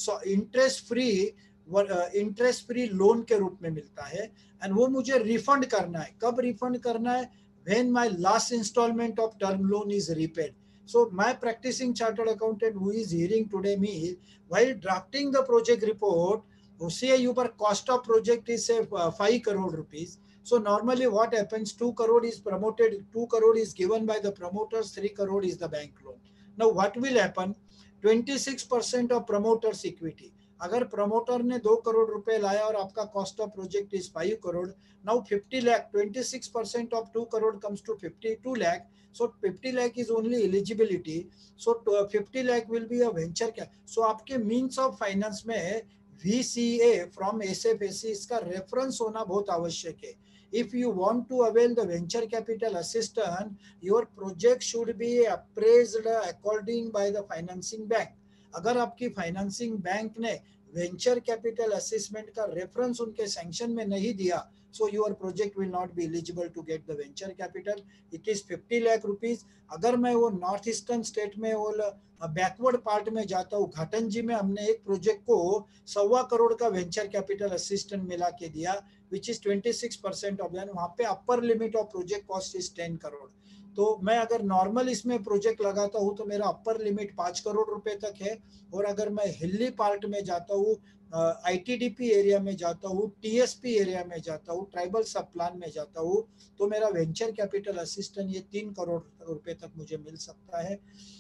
इंटरेस्ट फ्री लोन के रूप में मिलता है. एंड वो मुझे रिफंड करना है. कब रिफंड करना है? When my last installment of term loan is repaid. So my practicing chartered accountant who is hearing today me, while drafting the project report, say your cost of project is say 5 crore rupees. So normally what happens, 2 crore is promoted, 2 crore is given by the promoters, 3 crore is the bank loan. Now what will happen? 26% of promoters equity. अगर promoter ने 2 करोड़ रुपए लाया और आपका cost of project is 5 crore, now 50 lakh, 26% of 2 crore comes to 52 lakh. So 50 lakh is only eligibility. So 50 lakh will be a venture cap. So आपके means of finance में VCA from SFAC इसका reference होना बहुत आवश्यक है. If you want to avail the venture capital assistance, your project should be appraised according by the financing bank. अगर आपकी financing bank ने वेंचर कैपिटल असेसमेंट का रेफरेंस उनके सैंक्शन में नहीं दिया, so your project will not be eligible to get the venture capital. It is 50 lakh rupees. अगर मैं वो नॉर्थ ईस्टर्न स्टेट में वो बैकवर्ड पार्ट में जाता हूँ, घाटन जी में हमने एक प्रोजेक्ट को 1.25 करोड़ का वेंचर कैपिटल असिस्टेंट मिला के दिया, विच इज 26% ऑफ दैट. वहाँ पे upper limit of project cost is 10 crore. तो मैं अगर नॉर्मल इसमें प्रोजेक्ट लगाता हूँ तो मेरा अपर लिमिट 5 करोड़ रुपए तक है. और अगर मैं हिली पार्ट में जाता हूँ, ITDP एरिया में जाता हूँ, TSP एरिया में जाता हूँ, ट्राइबल सब प्लान में जाता हूँ, तो मेरा वेंचर कैपिटल असिस्टेंट ये 3 करोड़ रुपए तक मुझे मिल सकता है.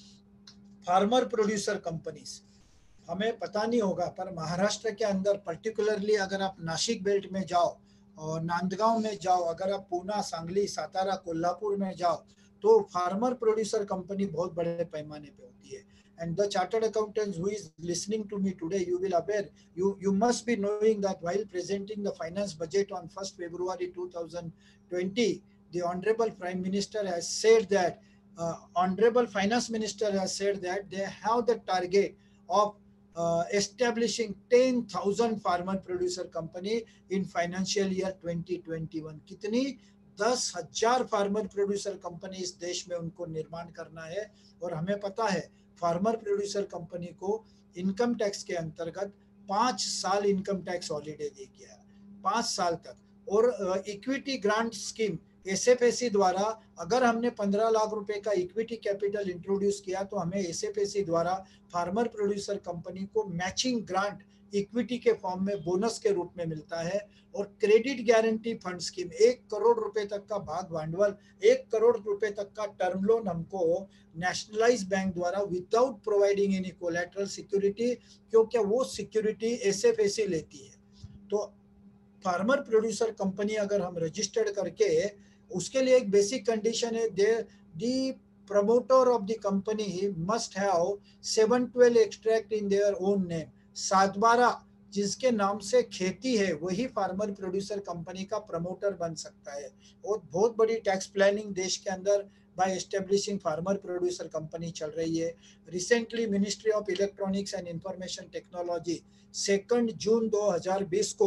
फार्मर प्रोड्यूसर कंपनीज, हमें पता नहीं होगा पर महाराष्ट्र के अंदर पर्टिकुलरली अगर आप नासिक बेल्ट में जाओ और नांदगांव में जाओ, अगर आप पूना, सांगली, सातारा, कोल्हापुर में जाओ, तो फार्मर प्रोड्यूसर कंपनी बहुत बड़े पैमाने पे होती है. And the chartered accountants who is listening to me today, you will aware, you must be knowing that while presenting the finance budget on 1st February 2020, the Honorable Prime Minister has said that Honorable Finance Minister has said that they have the target of establishing 10,000 farmer producer company in financial year 2021. कितनी 10,000 farmer producer company इस देश में उनको निर्माण करना है। और हमें पता है फार्मर प्रोड्यूसर कंपनी को इनकम टैक्स के अंतर्गत 5 साल इनकम टैक्स हॉलीडे दे गया है, 5 साल तक। और इक्विटी ग्रांट स्कीम एसएफएसी द्वारा अगर हमने 15 लाख रुपए का इक्विटी कैपिटल इंट्रोड्यूस किया तो हमें एसएफएसी द्वारा फार्मर प्रोड्यूसर कंपनी को मैचिंग ग्रांट इक्विटी के फॉर्म में बोनस के रूप में मिलता है। और credit guarantee fund scheme 1 crore रुपए तक का भाग भांडवल, 1 करोड़ रुपए तक का टर्म लोन हमको नेशनलाइज बैंक द्वारा without providing any collateral security, क्योंकि वो सिक्योरिटी एसएफएसी लेती है। तो फार्मर प्रोड्यूसर कंपनी अगर हम रजिस्टर्ड करके, उसके लिए एक बेसिक कंडीशन है, the promoter of the company must have 712 extract in their own name. 712 जिसके नाम से खेती है वही फार्मर प्रोड्यूसर कंपनी का प्रमोटर बन सकता है। और बहुत बड़ी टैक्स प्लानिंग देश के अंदर by establishing farmer producer company चल रही है। Recently ministry of electronics and information technology 2 जून 2020 को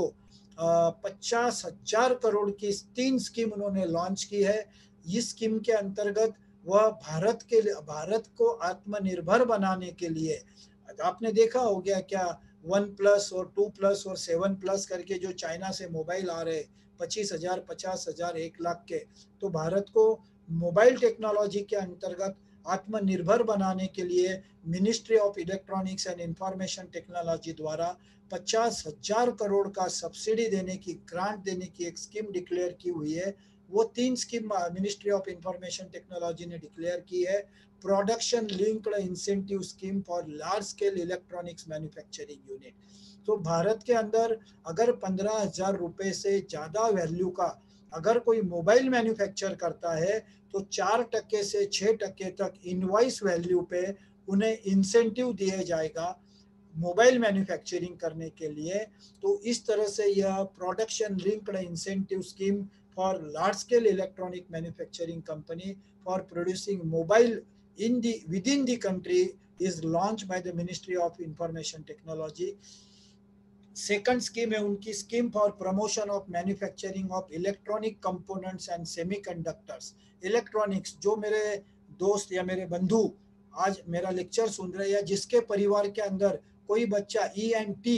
50,000 करोड़ की 3 स्कीम उन्होंने लॉन्च की है। इस स्कीम के अंतर्गत वह भारत को आत्मनिर्भर बनाने के लिए, आपने देखा हो गया क्या 1+ और 2+ और 7+ करके जो चाइना से मोबाइल आ रहे 25,000, 50,000, 1 लाख के, तो भारत को मोबाइल टेक्नोलॉजी के अंतर्गत आत्मनिर्भर बनाने के लिए ministry of electronics and information technology द्वारा 50,000 करोड़ का सब्सिडी देने की, ग्रांट देने की एक स्कीम डिक्लेयर की हुई है। वो 3 scheme ministry of information technology ने डिक्लेयर की है। Production linked incentive scheme for large scale electronics manufacturing unit. तो भारत के अंदर अगर 15,000 रुपए से ज्यादा वैल्यू का अगर कोई मोबाइल मैन्युफैक्चर करता है तो 4% से 6% तक इनवॉइस वैल्यू पे उन्हें इंसेंटिव दिया जाएगा मोबाइल मैन्युफैक्चरिंग करने के लिए। तो इस तरह से यह production linked incentive scheme for large scale electronic manufacturing company for producing mobile within the country is launched by the Ministry of Information Technology. Second scheme है उनकी scheme for promotion of manufacturing of electronic components and semiconductors. Electronics, जो मेरे दोस्त या मेरे बंधु आज मेरा लेक्चर सुन रहे हैं, जिसके परिवार के अंदर कोई बच्चा ENT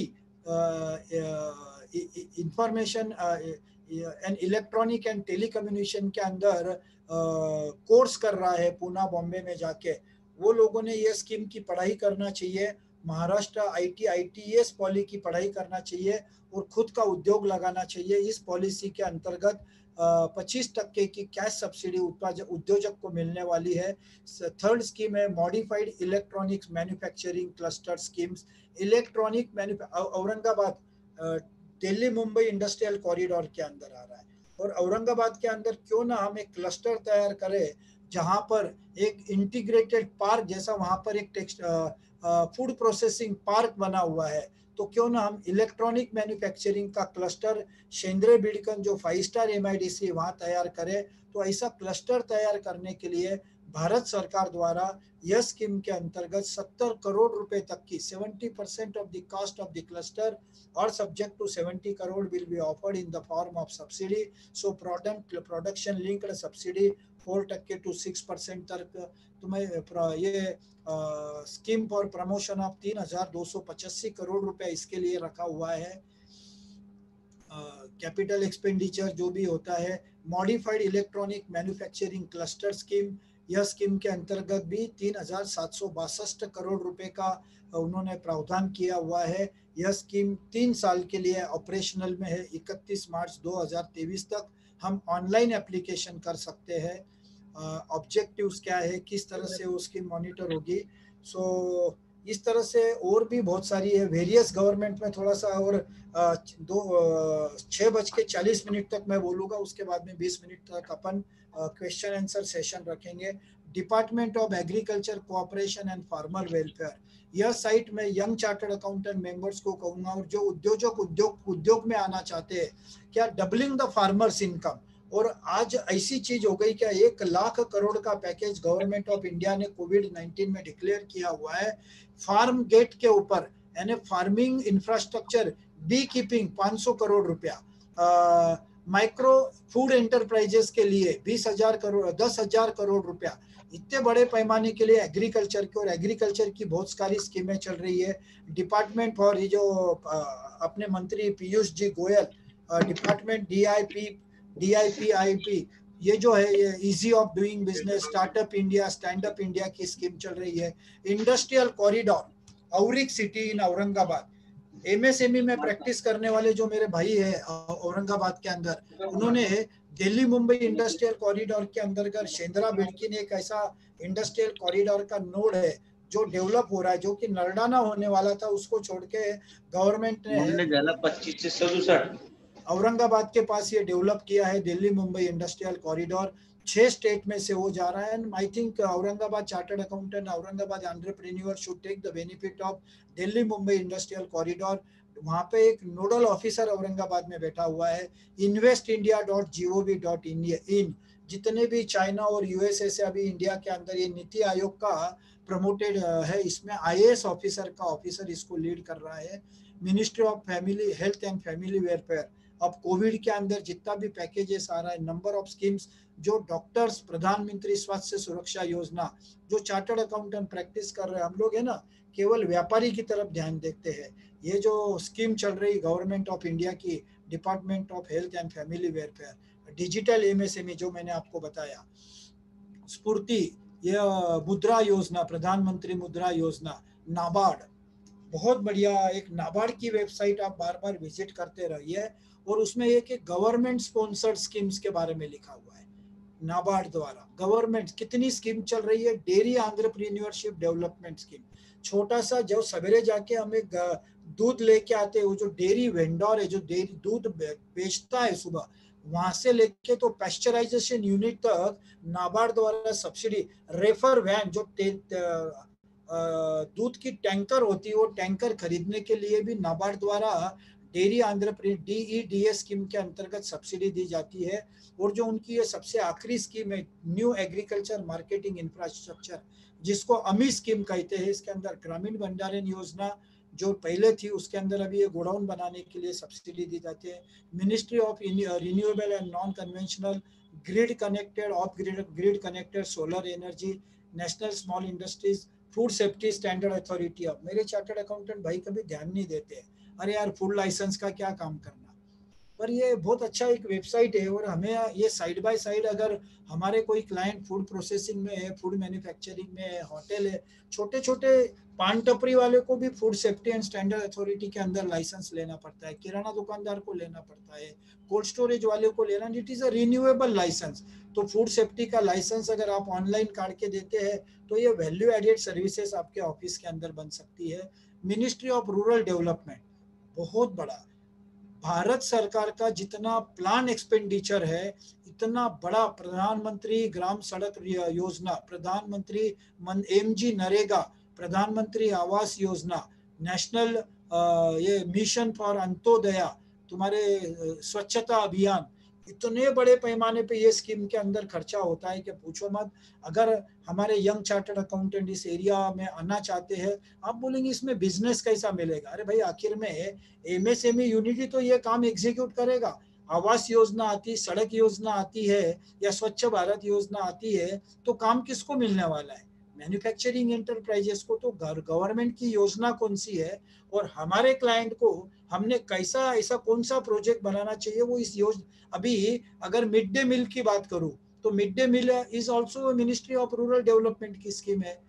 information and electronic and telecommunication के अंदर कोर्स कर रहा है पूना बॉम्बे में जाके, वो लोगों ने ये स्कीम की पढ़ाई करना चाहिए। महाराष्ट्र ITES पॉली की पढ़ाई करना चाहिए और खुद का उद्योग लगाना चाहिए। इस पॉलिसी के अंतर्गत 25% की कैश सब्सिडी उद्योजक को मिलने वाली है। थर्ड स्कीम है modified electronics manufacturing cluster schemes. Electronic Aurangabad Delhi Mumbai industrial corridor के अंदर आ रहा है, और औरंगाबाद के अंदर क्यों ना हम एक क्लस्टर तैयार करें जहां पर एक इंटीग्रेटेड पार्क जैसा, वहां पर एक फूड प्रोसेसिंग पार्क बना हुआ है, तो क्यों ना हम इलेक्ट्रॉनिक मैन्युफैक्चरिंग का क्लस्टर शेंद्रे बिडकन जो 5 स्टार MIDC वहां तैयार करें। तो ऐसा क्लस्टर तैयार करने के लिए भारत सरकार द्वारा यह स्कीम के अंतर्गत 70 करोड़ रुपए तक की 70% of the cost of the cluster और subject to 70 crore will be offered in the form of subsidy. So production linked subsidy 4% to 6% तक। तो मैं ये scheme for promotion of 3,285 crore रुपए इसके लिए रखा हुआ है। कैपिटल एक्सपेंडिचर जो भी होता है, modified electronic manufacturing cluster scheme, यह स्कीम के अंतर्गत भी 3,762 करोड़ रुपए का उन्होंने प्रावधान किया हुआ है। यह स्कीम 3 साल के लिए ऑपरेशनल में है। 31 मार्च 2023 तक हम ऑनलाइन एप्लीकेशन कर सकते हैं। ऑब्जेक्टिव्स क्या है, किस तरह से उसकी मॉनिटर होगी। सो इस तरह से और भी बहुत सारी है। वेरियस गवर्नमेंट में थोड़ा सा और 6:40 तक मैं बोलूँगा, उसके बाद में 20 मिनट तक अपन क्वेश्चन आंसर सेशन रखेंगे। Department of agriculture cooperation and farmer welfare, यह साइट में यंग चार्टर्ड अकाउंटेंट मेंबर्स को कहूँगा, और जो उद्योग में आना चाहते हैं, क्या डबलिंग द फार्मर्स इनकम, और आज ऐसी चीज हो गई क्या 1 लाख करोड़ का पैकेज गवर्नमेंट ऑफ इंडिया ने कोविड-19 में डिक्लेयर किया हुआ है फार्म गेट के ऊपर, यानी farming infrastructure, bee keeping 500 crore रुपया, माइक्रो फूड एंटरप्राइजेस के लिए 20,000 करोड़ 10,000 करोड़ रुपया, इतने बड़े पैमाने के लिए एग्रीकल्चर के, और एग्रीकल्चर की बहुत सारी स्कीमें चल रही है। डिपार्टमेंट फॉर, ये जो अपने मंत्री पीयूष जी गोयल, डिपार्टमेंट DIPIP, ये जो है ये easy of doing business, startup India, stand up India की स्कीम चल रही है। Industrial corridor, Auric city in Aurangabad, MSME में प्रैक्टिस करने वाले जो मेरे भाई है औरंगाबाद के अंदर, उन्होंने दिल्ली मुंबई इंडस्ट्रियल कॉरिडोर के अंतर्गत शेंद्रा बिडकी ने एक ऐसा इंडस्ट्रियल कॉरिडोर का नोड है जो डेवलप हो रहा है, जो कि नरडाना होने वाला था, उसको छोड़ के गवर्नमेंट ने 25 से 67 औरंगाबाद के पास ये डेवलप किया है। Delhi Mumbai industrial corridor 6 state में से वो जा रहा है। And I think Aurangabad chartered accountant, Aurangabad entrepreneur should take the benefit of Delhi Mumbai industrial corridor. वहाँ पे एक नोडल ऑफिसर औरंगाबाद में बैठा हुआ है। investindia.gov.in, जितने भी चाइना और USA से अभी इंडिया के अंदर, ये नीति आयोग का प्रमोटेड है, इसमें IAS ऑफिसर का ऑफिसर इसको लीड कर रहा है। Ministry of family health and family welfare, अब कोविड के अंदर जितना भी पैकेजेस आ रहा है, नंबर ऑफ स्कीम्स, जो डॉक्टर्स, प्रधानमंत्री स्वास्थ्य सुरक्षा योजना, जो चार्टर्ड अकाउंटेंट प्रैक्टिस कर रहे हैं, हम लोग है ना केवल व्यापारी की तरफ ध्यान देखते हैं। ये जो स्कीम चल रही गवर्नमेंट ऑफ इंडिया की, department of health and family welfare, digital MSME जो मैंने आपको बताया, स्फूर्ति, ये मुद्रा योजना, प्रधानमंत्री मुद्रा योजना, नाबार्ड, बहुत बढ़िया एक नाबार्ड की वेबसाइट आप बार बार विजिट करते रहिए, और उसमें एक गवर्नमेंट स्पॉन्सर्ड स्कीम्स के बारे में लिखा हुआ है। नाबार्ड द्वारा गवर्नमेंट कितनी स्कीम चल रही है। डेयरी एंटरप्रेन्योरशिप डेवलपमेंट स्कीम, छोटा सा, जो सवेरे जाके हम एक दूध लेके आते हैं, वो जो डेयरी वेंडर है जो डेयरी दूध बेचता है सुबह, वहां से लेके तो पैस्चराइजेशन यूनिट तक नाबार्ड द्वारा सब्सिडी, रेफर वैन, जो दूध की टैंकर होती है, वो टैंकर खरीदने के लिए भी नाबार्ड द्वारा डेयरी एंटरप्रेन्योर DEDA स्कीम के अंतर्गत सब्सिडी दी जाती है। और जो उनकी ये सबसे आखिरी स्कीम है, न्यू एग्रीकल्चर मार्केटिंग इंफ्रास्ट्रक्चर, जिसको अमी स्कीम कहते हैं, इसके अंदर ग्रामीण भंडारण योजना जो पहले थी, उसके अंदर अभी ये गोडाउन बनाने के लिए सब्सिडी दी जाती है। Ministry of renewable and non conventional, grid connected, off grid connected solar energy, national small industries, food safety standard authority. अब मेरे चार्टर्ड अकाउंटेंट भाई कभी ध्यान नहीं देते, अरे यार फूड लाइसेंस का क्या काम करना, पर ये बहुत अच्छा एक वेबसाइट है। और हमें ये साइड बाय साइड, अगर हमारे कोई क्लाइंट फूड प्रोसेसिंग में है, फूड मैन्युफैक्चरिंग में है, होटल है, छोटे छोटे पान टपरी वाले को भी food safety and standard authority के अंदर लाइसेंस लेना पड़ता है, किराना दुकानदार को लेना पड़ता है, कोल्ड स्टोरेज वाले को लेना, it is a renewable licence. तो फूड सेफ्टी का लाइसेंस अगर आप ऑनलाइन काट के देते हैं तो ये वैल्यू एडेड सर्विसेज आपके ऑफिस के अंदर बन सकती है। मिनिस्ट्री ऑफ रूरल डेवलपमेंट, बहुत बड़ा, भारत सरकार का जितना प्लान एक्सपेंडिचर है, इतना बड़ा प्रधानमंत्री ग्राम सड़क योजना, प्रधानमंत्री MG नरेगा, प्रधानमंत्री आवास योजना, नेशनल ये मिशन फॉर अंत्योदया, तुम्हारे स्वच्छता अभियान, इतने बड़े पैमाने पे ये स्कीम के अंदर खर्चा होता है कि पूछो मत। अगर हमारे यंग चार्टर्ड अकाउंटेंट इस एरिया में आना चाहते हैं, आप बोलेंगे इसमें बिजनेस कैसा मिलेगा, अरे भाई आखिर में MSME यूनिटी तो ये काम एग्जीक्यूट करेगा। आवास योजना आती, सड़क योजना आती है, या स्वच्छ भारत योजना आती है, तो काम किसको मिलने वाला है, मैन्युफैक्चरिंग एंटरप्राइजेस को। तो गवर्नमेंट की योजना कौन सी है और हमारे क्लाइंट को हमने कैसा, ऐसा कौन सा प्रोजेक्ट बनाना चाहिए, वो इस योजना। अभी अगर मिड डे मील की बात करूं तो mid day meal is also ministry of rural development की स्कीम है।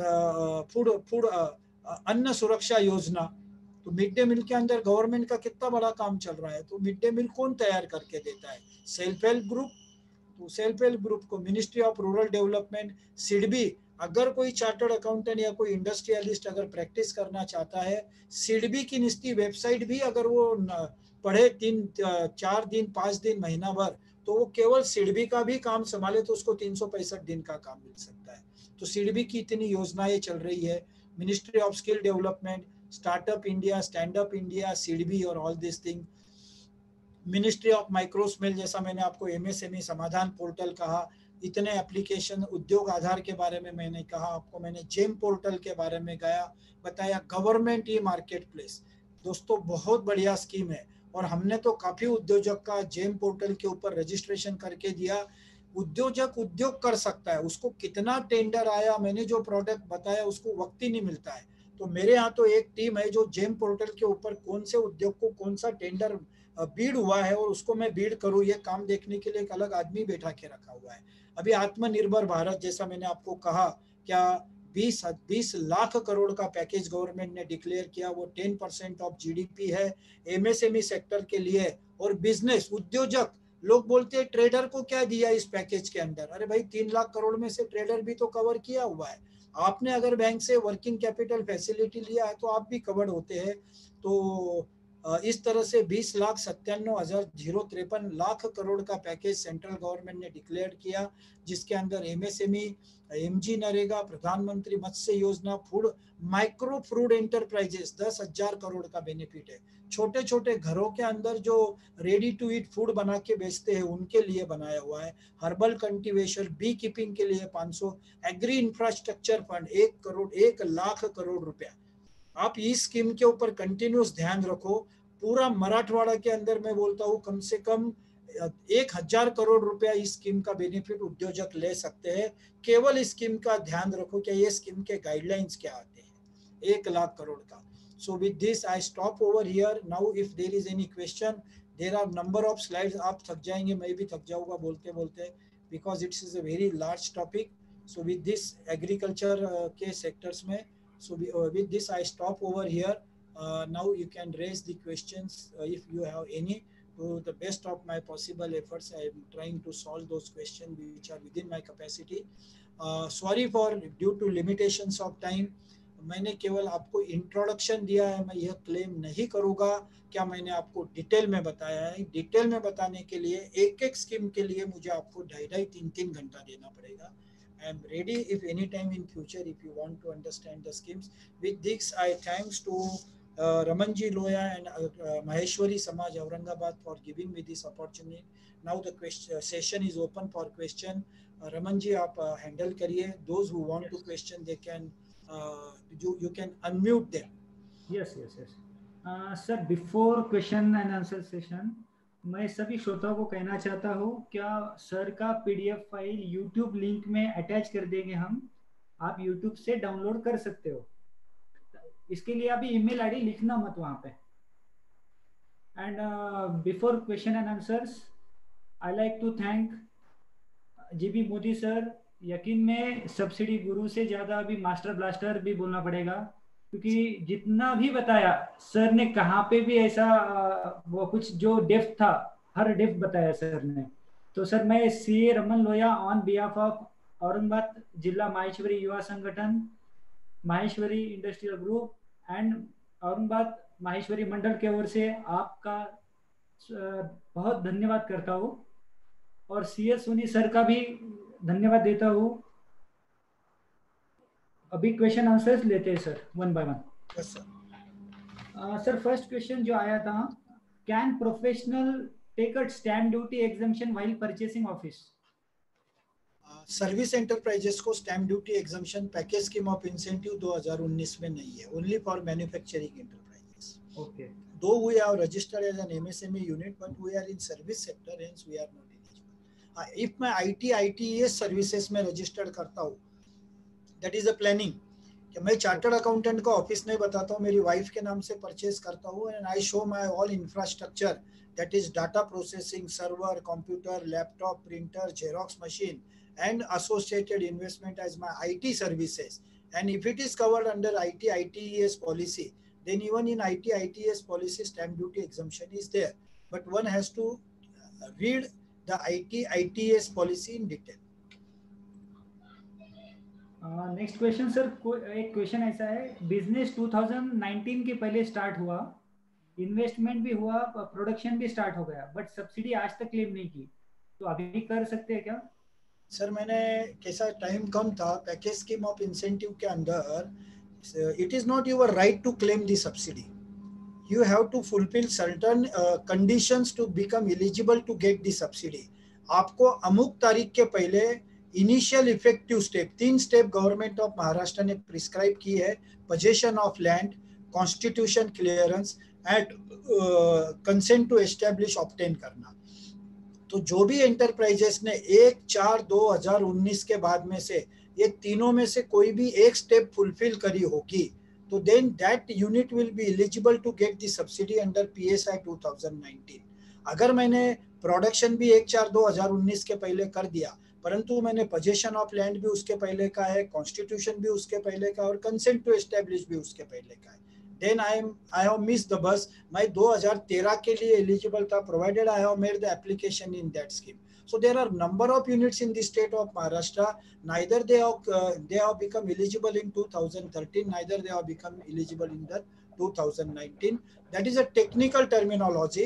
फूड अन्न सुरक्षा योजना, तो मिड डे मील के अंदर गवर्नमेंट का कितना बड़ा काम चल रहा है। तो मिड डे मील कौन तैयार करके देता है, सेल्फ हेल्प ग्रुप। तो सेल्फ हेल्प ग्रुप को ministry of rural development, SIDBI, अगर कोई चार्टर्ड अकाउंटेंट या कोई इंडस्ट्रियलिस्ट अगर प्रैक्टिस करना चाहता है, सिडबी की निस्ती वेबसाइट भी अगर वो पढ़े 3-4 दिन 5 दिन महीना भर, तो वो केवल सिडबी का भी काम संभाले तो उसको 365 दिन का काम मिल सकता है। तो सिडबी की इतनी योजनाएं चल रही है। Ministry of skill development, startup India, stand up India, SIDBI और all this thing. Ministry of micro small, जैसा मैंने आपको एमएसएमई समाधान पोर्टल कहा, इतने एप्लीकेशन उद्योग आधार के बारे में मैंने कहा आपको, मैंने जेम पोर्टल के बारे में बताया, गवर्नमेंट ई मार्केट प्लेस। दोस्तों बहुत बढ़िया स्कीम है और हमने तो काफी उद्योजक का जेम पोर्टल के ऊपर रजिस्ट्रेशन करके दिया। उद्योजक उद्योग कर सकता है, उसको कितना टेंडर आया, मैंने जो प्रोडक्ट बताया उसको वक्त ही नहीं मिलता है। तो मेरे यहाँ तो एक टीम है जो जेम पोर्टल के ऊपर कौन से उद्योग को कौन सा टेंडर बीड हुआ है और उसको मैं बीड करूँ, ये काम देखने के लिए एक अलग आदमी बैठा के रखा हुआ है। अभी आत्मनिर्भर भारत जैसा मैंने आपको कहा, क्या 20 लाख करोड़ का पैकेज गवर्नमेंट ने डिक्लेयर किया, वो 10% ऑफ जीडीपी है एमएसएमई सेक्टर के लिए। और बिजनेस उद्योजक लोग बोलते हैं ट्रेडर को क्या दिया इस पैकेज के अंदर, अरे भाई 3 लाख करोड़ में से ट्रेडर भी तो कवर किया हुआ है। आपने अगर बैंक से वर्किंग कैपिटल फैसिलिटी लिया है तो आप भी कवर होते हैं। तो इस तरह से 20,97,053 लाख करोड़ का पैकेज सेंट्रल गवर्नमेंट ने डिक्लेयर किया, जिसके अंदर MSME, MG NREGA, Pradhan Mantri Matsya Yojana, food micro food enterprises 10,000 crore का बेनिफिट है। छोटे छोटे घरों के अंदर जो रेडी टू ईट फूड बना के बेचते हैं उनके लिए बनाया हुआ है। हर्बल कल्टीवेशन, बी कीपिंग के लिए 500, agri infrastructure fund 1 lakh crore रुपया। आप इस स्कीम के ऊपर कंटिन्यूस ध्यान रखो। पूरा मराठवाड़ा के अंदर मैं बोलता हूँ कम से कम 1,000 करोड़ रुपया इस स्कीम का बेनिफिट उद्योजक ले सकते हैं। केवल इस स्कीम का ध्यान रखो कि ये स्कीम के गाइडलाइंस क्या आते हैं 1 लाख करोड़ का। So with this I stop over here. Now if there is any question, there are number of slides. आप थक जाएंगे, मैं भी थक जाऊंगा बोलते बोलते, because it is a very large topic. So with this agriculture के sectors में, so with this I stop over here. Now you can raise the questions if you have any. To the best of my possible efforts, I am trying to solve those questions which are within my capacity. Sorry for due to limitations of time. मैंने केवल आपको introduction दिया है, मैं यह claim नहीं करूंगा क्या मैंने आपको डिटेल में बताया है। डिटेल में बताने के लिए एक एक स्कीम के लिए मुझे आपको 2.5-3 घंटा देना पड़ेगा। I am ready if any time in future if you want to understand the schemes. With this I thanks to Ramanji Loya and Maheshwari Samaj Aurangabad for giving me this opportunity. Now the question session is open for question. Ramanji आप handle करिए. Those who want to question they can you can unmute them. Yes. Sir, before question and answer session, मैं सभी श्रोताओं को कहना चाहता हूँ, क्या सर का पीडीएफ फाइल यूट्यूब लिंक में अटैच कर देंगे हम, आप यूट्यूब से डाउनलोड कर सकते हो। इसके लिए अभी ईमेल आईडी लिखना मत वहाँ पे। And before question and answers I like to thank GB Modi sir. यकीन में सब्सिडी गुरु से ज्यादा अभी मास्टर ब्लास्टर भी बोलना पड़ेगा, क्योंकि जितना भी बताया सर ने, कहाँ पे भी ऐसा वो कुछ जो डेप्थ था, हर डेप्थ बताया सर ने। तो सर मैं CA Raman Loya on behalf of Aurangabad जिला Maheshwari Yuva Sangathan, Maheshwari industrial group and Aurangabad Maheshwari Mandal के ओर से आपका बहुत धन्यवाद करता हूँ, और सीएस सोनी सर का भी धन्यवाद देता हूँ। अभी क्वेश्चन आंसर्स लेते हैं sir, one by one. Yes, sir. Sir first question जो आया था, can professional take a stamp duty exemption while purchasing office? Service enterprises को stamp duty exemption package scheme of incentive 2019 में नहीं है, only for manufacturing enterprises. Okay. Though we have registered as an MSME unit, but we are in service sector, hence we are not eligible. If मैं ITES services में registered करता हूँ, that is a planning, कि मैं chartered accountant का office नहीं बताता हूँ, मेरी वाइफ के नाम से परचेज करता हूँ, and I show my all infrastructure, that is data processing, server, computer, laptop, printer, xerox machine and associated investment as my IT services. And if it is covered under ITES policy, then even in ITES policy stamp duty exemption is there, but one has to read the ITES policy in detail. Next question sir, एक question ऐसा है, business 2019 के पहले start हुआ, investment भी हुआ, production भी start हो गया, बट सब्सिडी आज तक क्लेम नहीं की, तो अभी कर सकते हैं क्या? सर मैंने कैसा टाइम कम था, पैकेज स्कीम ऑफ इंसेंटिव के अंदर it is not your right to claim the subsidy, you have to fulfill certain conditions to become eligible to get the subsidy. आपको अमुक तारीख के पहले initial effective step 3 step government of Maharashtra ने prescribe की है, possession of land, constitution clearance and consent to establish obtain करना। तो जो भी एंटरप्राइजेस ने 1/4/2019 के बाद में से ये तीनों में से कोई भी एक स्टेप फुलफिल करी होगी, तो then that unit will be eligible to get the subsidy under PSI 2019। अगर मैंने प्रोडक्शन भी 1/4/2019 के पहले कर दिया, परंतु मैंने पोजेशन ऑफ लैंड भी उसके पहले का है, कॉन्स्टिट्यूशन भी उसके पहले का और कंसेंट टू एस्टेब्लिश भी उसके पहले का है, then I have miss the bus. मैं 2013 के लिए एलिजिबल था, provided I have made the application in that scheme. So there are number of units in the state of Maharashtra. Neither they have become eligible in 2013, neither they have become eligible in the 2019. That is a technical terminology.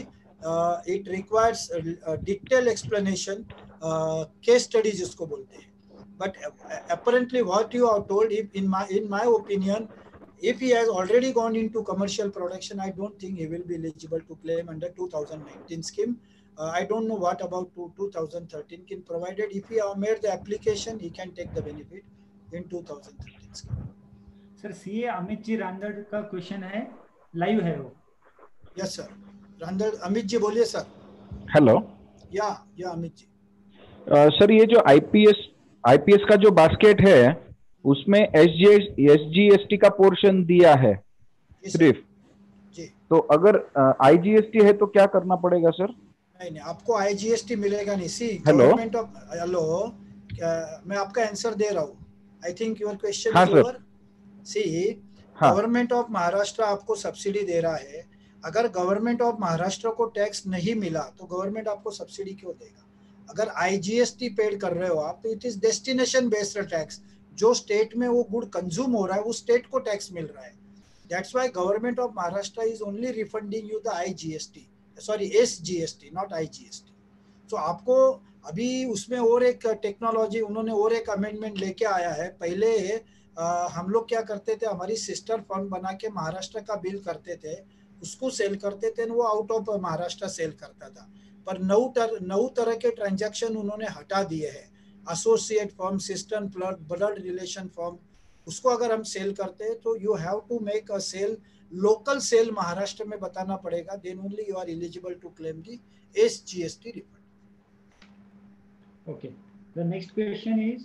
It requires a detailed explanation. Case studies इसको बोलते हैं. But apparently what you have told, in my opinion, if he has already gone into commercial production, I don't think he will be eligible to claim under 2019 scheme. I don't know what about 2013 scheme, provided if he have made the application, he can take the benefit in 2013 scheme. Sir CA Amit ji Randad का question है, live है वो। Yes sir, Randad Amit ji बोलिए sir. Hello. या Amit ji. Sir ये जो IPS का जो बास्केट है उसमें SGST का पोर्शन दिया है सिर्फ जी, तो अगर IGST है तो क्या करना पड़ेगा सर? नहीं, आपको IGST मिलेगा नहीं। See hello, government of, hello, मैं आपका आंसर दे रहा हूँ। I think your question is over. See government of Maharashtra आपको सब्सिडी दे रहा है, अगर गवर्नमेंट ऑफ महाराष्ट्र को टैक्स नहीं मिला तो गवर्नमेंट आपको सब्सिडी क्यों देगा? अगर IGST पेड कर रहे हो आप, तो it is destination based tax. जो स्टेट में वो गुड कंज्यूम हो रहा है, उस स्टेट को टैक्स मिल रहा है। That's why government of Maharashtra is only refunding you the SGST, not IGST। तो आपको अभी उसमें और एक टेक्नोलॉजी, उन्होंने और एक अमेंडमेंट लेके आया है। पहले हम लोग क्या करते थे, हमारी सिस्टर फर्म बना के महाराष्ट्र का बिल करते थे, उसको सेल करते थे, वो आउट ऑफ महाराष्ट्र सेल करता था। पर 9 तरह के ट्रांजैक्शन उन्होंने हटा दिए हैं। Associate firm, sister blood relation firm, उसको अगर हम सेल करते हैं तो you have to make a sale, local sale Maharashtra में बताना पड़ेगा, then only you are eligible to claim the SGST refund. Okay, the next question is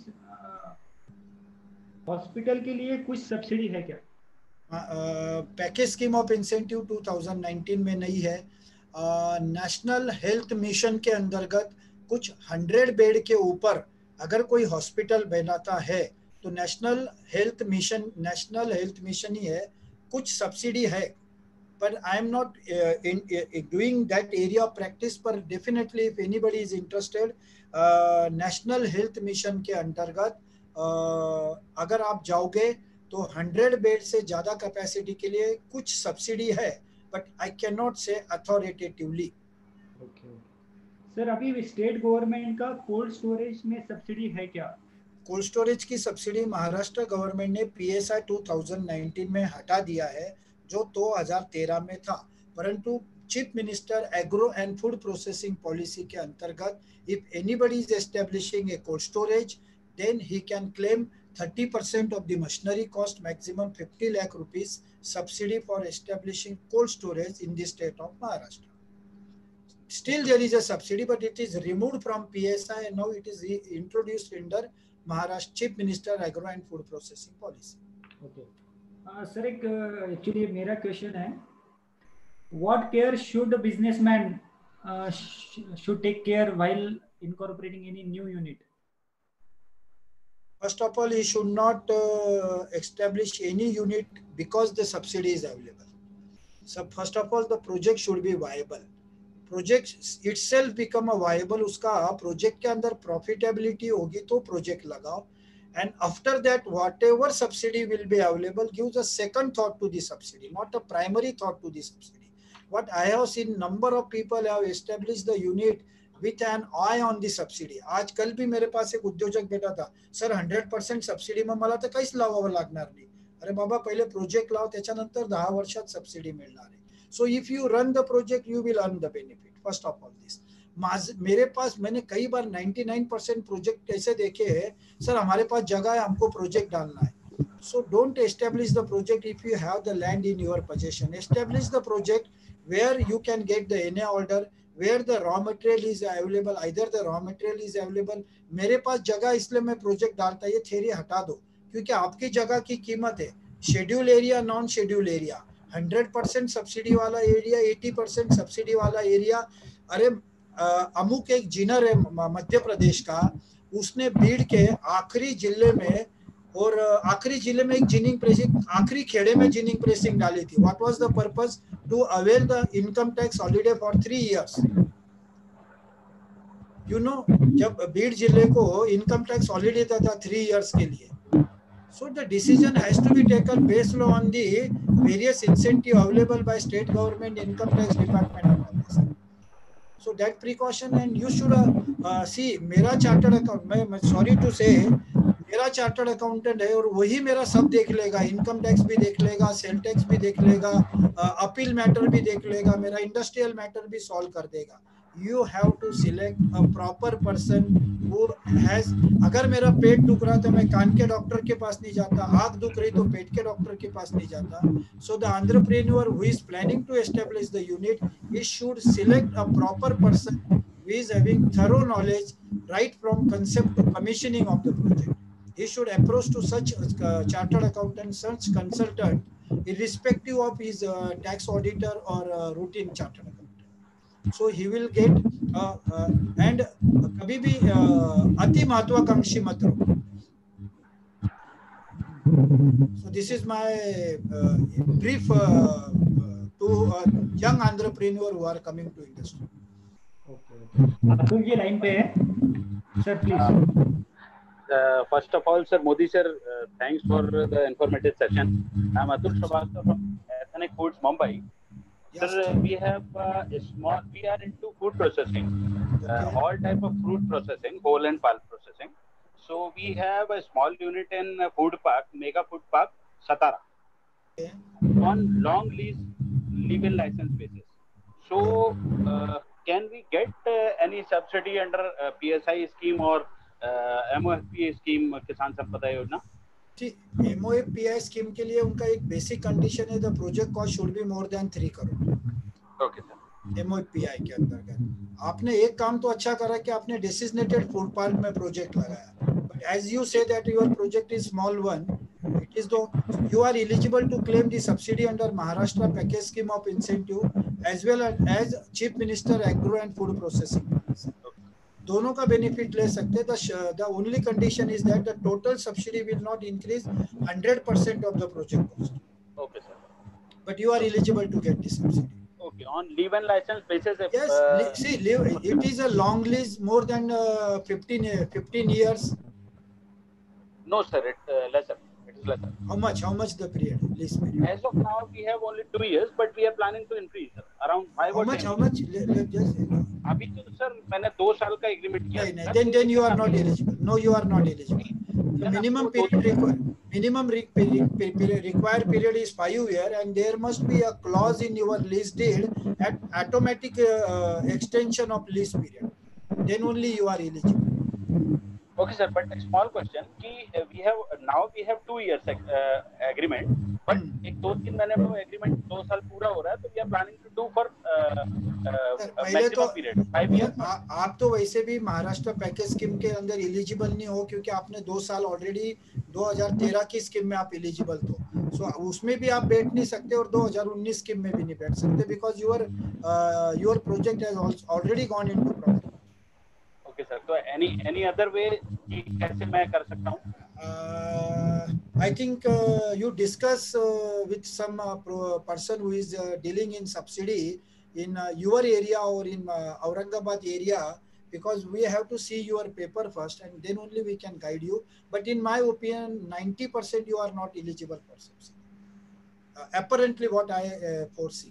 hospital के लिए कुछ सब्सिडी है क्या? पैकेज स्कीम ऑफ इंसेंटिव 2019 में नहीं है। नेशनल हेल्थ मिशन के अंतर्गत कुछ 100 बेड के ऊपर अगर कोई हॉस्पिटल बनाता है तो नेशनल हेल्थ मिशन ही है, कुछ सब्सिडी है। पर I am not doing that area of practice, पर definitely if anybody is interested, national health mission के अंतर्गत अगर आप जाओगे तो 100 बेड से ज्यादा कैपेसिटी के लिए कुछ सब्सिडी है, but I can not say authoritatively. Okay sir, अभी स्टेट गवर्नमेंट का कोल्ड स्टोरेज में सब्सिडी है क्या? कोल्ड स्टोरेज की सब्सिडी महाराष्ट्र गवर्नमेंट ने PSI 2019 में हटा दिया है, जो 2013 में था। परंतु chief minister agro and food processing policy के अंतर्गत if anybody is establishing a cold storage, then he can claim 30% of the machinery cost, maximum 50 lakh rupees subsidy for establishing cold storage in the state of Maharashtra. Still there is a subsidy, but it is removed from PSI and now it is introduced under Maharashtra Chief Minister Agro and Food Processing Policy. Okay. Sir, actually मेरा question है, what care should a businessman should take care while incorporating any new unit? First of all, he should not establish any unit because the subsidy is available. So first of all, the project should be viable. Project itself become a viable, उसका project के अंदर profitability होगी तो project लगाओ. And after that, whatever subsidy will be available, gives a second thought to the subsidy, not a primary thought to the subsidy. What I have seen, number of people have established the unit with an eye on the subsidy. आज कल भी मेरे पास एक उद्योजक बैठा था, sir 100% subsidy में मला तर काहीच लावावं लागणार नाही. अरे बाबा, पहिले प्रोजेक्ट लाव, त्याच्यानंतर 10 वर्षात सबसिडी मिळणार आहे. So if you run the project, you will earn the benefit. First of all this, मेरे पास मैंने कई बार 99% प्रोजेक्ट ऐसे देखे हैं, सर हमारे पास जगह है, हमको प्रोजेक्ट डालना है. So don't establish the project if you have the land in your possession. Establish the project where you can get the NA order, where the raw material is available. Either the raw material is available. मेरे पास जगह इसलिए मैं project डालता, ये theory हटा दो, क्योंकि आपकी जगह की कीमत है. Schedule area, non schedule area, 100% subsidy वाला एरिया, 80% सब्सिडी वाला एरिया. अरे अमुक एक जिनर है मध्य प्रदेश का, उसने बीड़ के आखिरी जिले में और आखिरी जिले में एक जिनिंग प्रेसिंग, आखिरी खेड़े में जिनिंग प्रेसिंग डाली थी. What was the purpose? To avail the income tax holiday for 3 years. You know, जब बीड़ जिले को इनकम टैक्स हॉलिडे था 3 years के लिए. So the decision has to be taken based on the various incentive available by state government, income tax department and all this. So that precaution, and you should see, मेरा chartered account, मैं sorry to say मेरा chartered accountant है और वही मेरा सब देख लेगा, इनकम टैक्स भी देख लेगा, सेल टैक्स भी देख लेगा, अपील मैटर भी देख लेगा, मेरा इंडस्ट्रियल मैटर भी सॉल्व कर देगा. You have to select a proper person who has. अगर मेरा पेट दुख रहा तो मैं कान के डॉक्टर के पास नहीं जाता, आँख दुख रही तो पेट के डॉक्टर के पास नहीं जाता. So the entrepreneur who is planning to establish the unit, he should select a proper person who is having thorough knowledge right from concept to commissioning of the project. He should approach to such chartered accountant, such consultant, irrespective of his tax auditor or routine chartered accountant. So he will get and कभी भी अति महत्वाकांक्षी मत रहो. So this is my brief to young entrepreneur who are coming to industry. Atul ji line पे है, sir please. First of all, sir, Modi sir, thanks for the informative session. I'm Atul Shrivastava from Ethnic Foods, Mumbai. Yes, Sir, we have we are into food processing, all type of fruit processing, whole and pulp processing. So we have a small unit in Food Park, Mega Food Park, Satara, on long lease, legal license basis. So can we get any subsidy under PSI scheme or MOFPA scheme, Kisan Sampada Yojana? MOFPA scheme के लिए उनका एक basic condition है, the project cost should be more than 3 crore. Okay sir. MOFPA के अंतर्गत आपने एक काम तो अच्छा करा कि आपने डेसिग्नेटेड फूड पार्क में प्रोजेक्ट लगाया. But as you say that your project is small one, it is though you are eligible to claim the subsidy under Maharashtra package scheme of incentive as well as chief minister agro and food processing. दोनों का benefit ले सकते. The only condition is that the total subsidy will not increase 100% of the project cost. Okay, sir. But you are eligible to get this subsidy. Okay, on leave and license basis. If, Yes, see, it is a long lease, more than 15 years. No, sir, lesser. It is lesser. How much the period, lease period? As of now, we have only 2 years, but we are planning to increase, sir. Around 5 or 10. How much? Just, अभी तो sir मैंने 2 साल का agreement किया. नहीं, then you are not eligible. No, you are not eligible. The minimum required period is 5 years, and there must be a clause in your lease deed at automatic extension of lease period. Then only you are eligible. Okay, sir. But a small question: कि we have 2 years agreement, but एक 2-3 महीने में agreement 2 साल पूरा हो रहा है, तो we are planning to do for maximum period 5 years. आप तो वैसे भी महाराष्ट्र पैकेज स्कीम के अंदर एलिजिबल नहीं हो, क्योंकि आपने 2 साल ऑलरेडी 2013 की स्कीम में आप एलिजिबल थे. सो उसमें भी आप बैठ नहीं सकते और 2019 स्कीम में भी नहीं बैठ सकते, because your project has already gone into property. Okay sir. तो एनी अदर वे कि कैसे मैं कर सकता हूँ? I think you discuss with some person who is dealing in subsidy in your area or in Aurangabad area, because we have to see your paper first and then only we can guide you. But in my opinion, 90% you are not eligible for subsidy. Apparently what I foresee.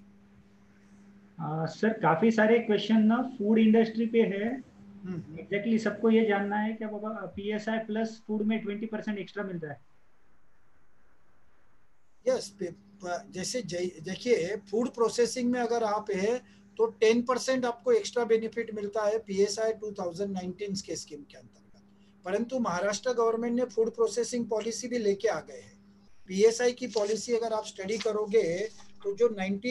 Sir काफी सारे question ना food industry पे है. Exactly सबको ये जानना है कि बाबा PSI प्लस फूड में 20% एक्स्ट्रा मिलता है. Yes, जैसे देखिए फूड प्रोसेसिंग में अगर आप है तो 10% आपको एक्स्ट्रा बेनिफिट मिलता है PSI 2019 के स्कीम के अंतर्गत, परंतु महाराष्ट्र गवर्नमेंट ने फूड प्रोसेसिंग पॉलिसी भी लेके आ गए हैं। PSI की पॉलिसी अगर आप स्टडी करोगे तो जो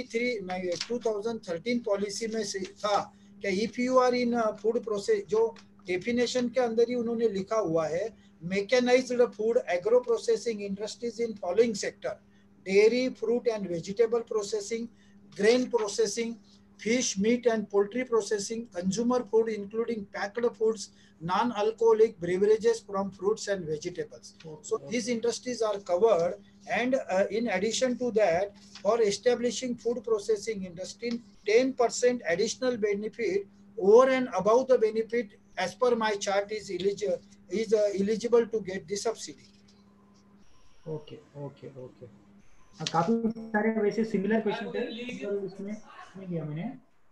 2013 पॉलिसी में से था क्या if you are in food process, जो डेफिनेशन के अंदर ही उन्होंने लिखा हुआ है mechanised food agro processing industries in following sector: dairy, fruit and vegetable processing, grain processing, fish, meat and poultry processing, consumer food including packed foods, non-alcoholic beverages from fruits and vegetables. So these industries are covered, and in addition to that, for establishing food processing industry, 10% additional benefit over and above the benefit as per my chart is eligible to get the subsidy. Okay okay okay, काफी सारे वैसे similar question थे इसमें नहीं दिया मैंने।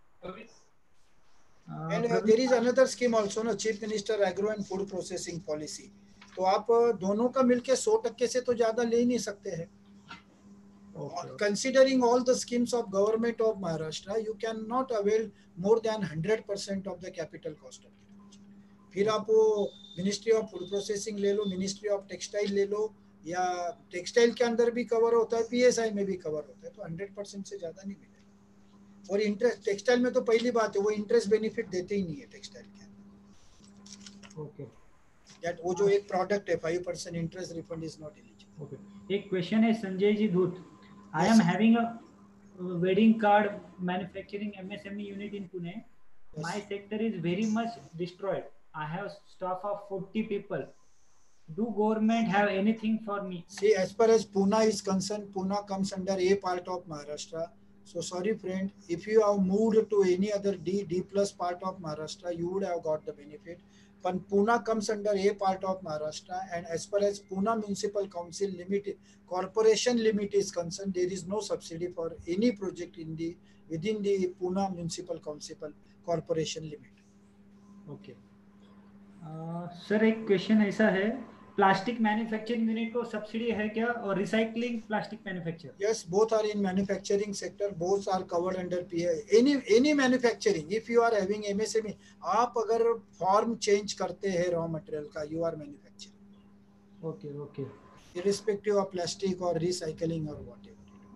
And there is another scheme also ना, chief minister agro and food processing policy, तो आप दोनों का मिलके 100% से तो ज्यादा ले ही नहीं सकते हैं। Considering all the schemes of government of Maharashtra, you cannot avail more than 100% of the capital cost of the project. फिर आप वो मिनिस्ट्री ऑफ फूड प्रोसेसिंग ले लो, मिनिस्ट्री ऑफ टेक्सटाइल ले लो, या टेक्सटाइल के अंदर भी कवर होता है, PSI में भी कवर होता है, तो 100% से ज्यादा नहीं मिलेगा। और इंटरेस्ट टेक्सटाइल में तो पहली बात है वो इंटरेस्ट बेनिफिट देते ही नहीं है टेक्सटाइल के अंदर। ओके, दैट वो जो एक प्रोडक्ट है 5% interest refund is not eligible. Okay, एक क्वेश्चन है Sanjay ji Dhoot, I am having a wedding card manufacturing MSME unit in Pune, my sector is very much destroyed, I have staff of 40 people, do government have anything for me? See, as far as Pune is concerned, Pune comes under a part of Maharashtra. So sorry friend, if you have moved to any other D plus part of Maharashtra, you would have got the benefit. But Pune comes under a part of Maharashtra, and as far as Pune Municipal Council limit, corporation limit is concerned, there is no subsidy for any project in the within the Pune Municipal Council corporation limit. Okay. Sir एक question ऐसा है, plastic manufacturing unit को subsidy है क्या, और recycling plastic manufacture? Yes, both are in manufacturing sector, both are covered under any manufacturing. If you are having MSME, आप अगर form change करते हैं रॉ मटेरियल का, you are manufacturing. Okay okay, irrespective of plastic और recycling और whatever.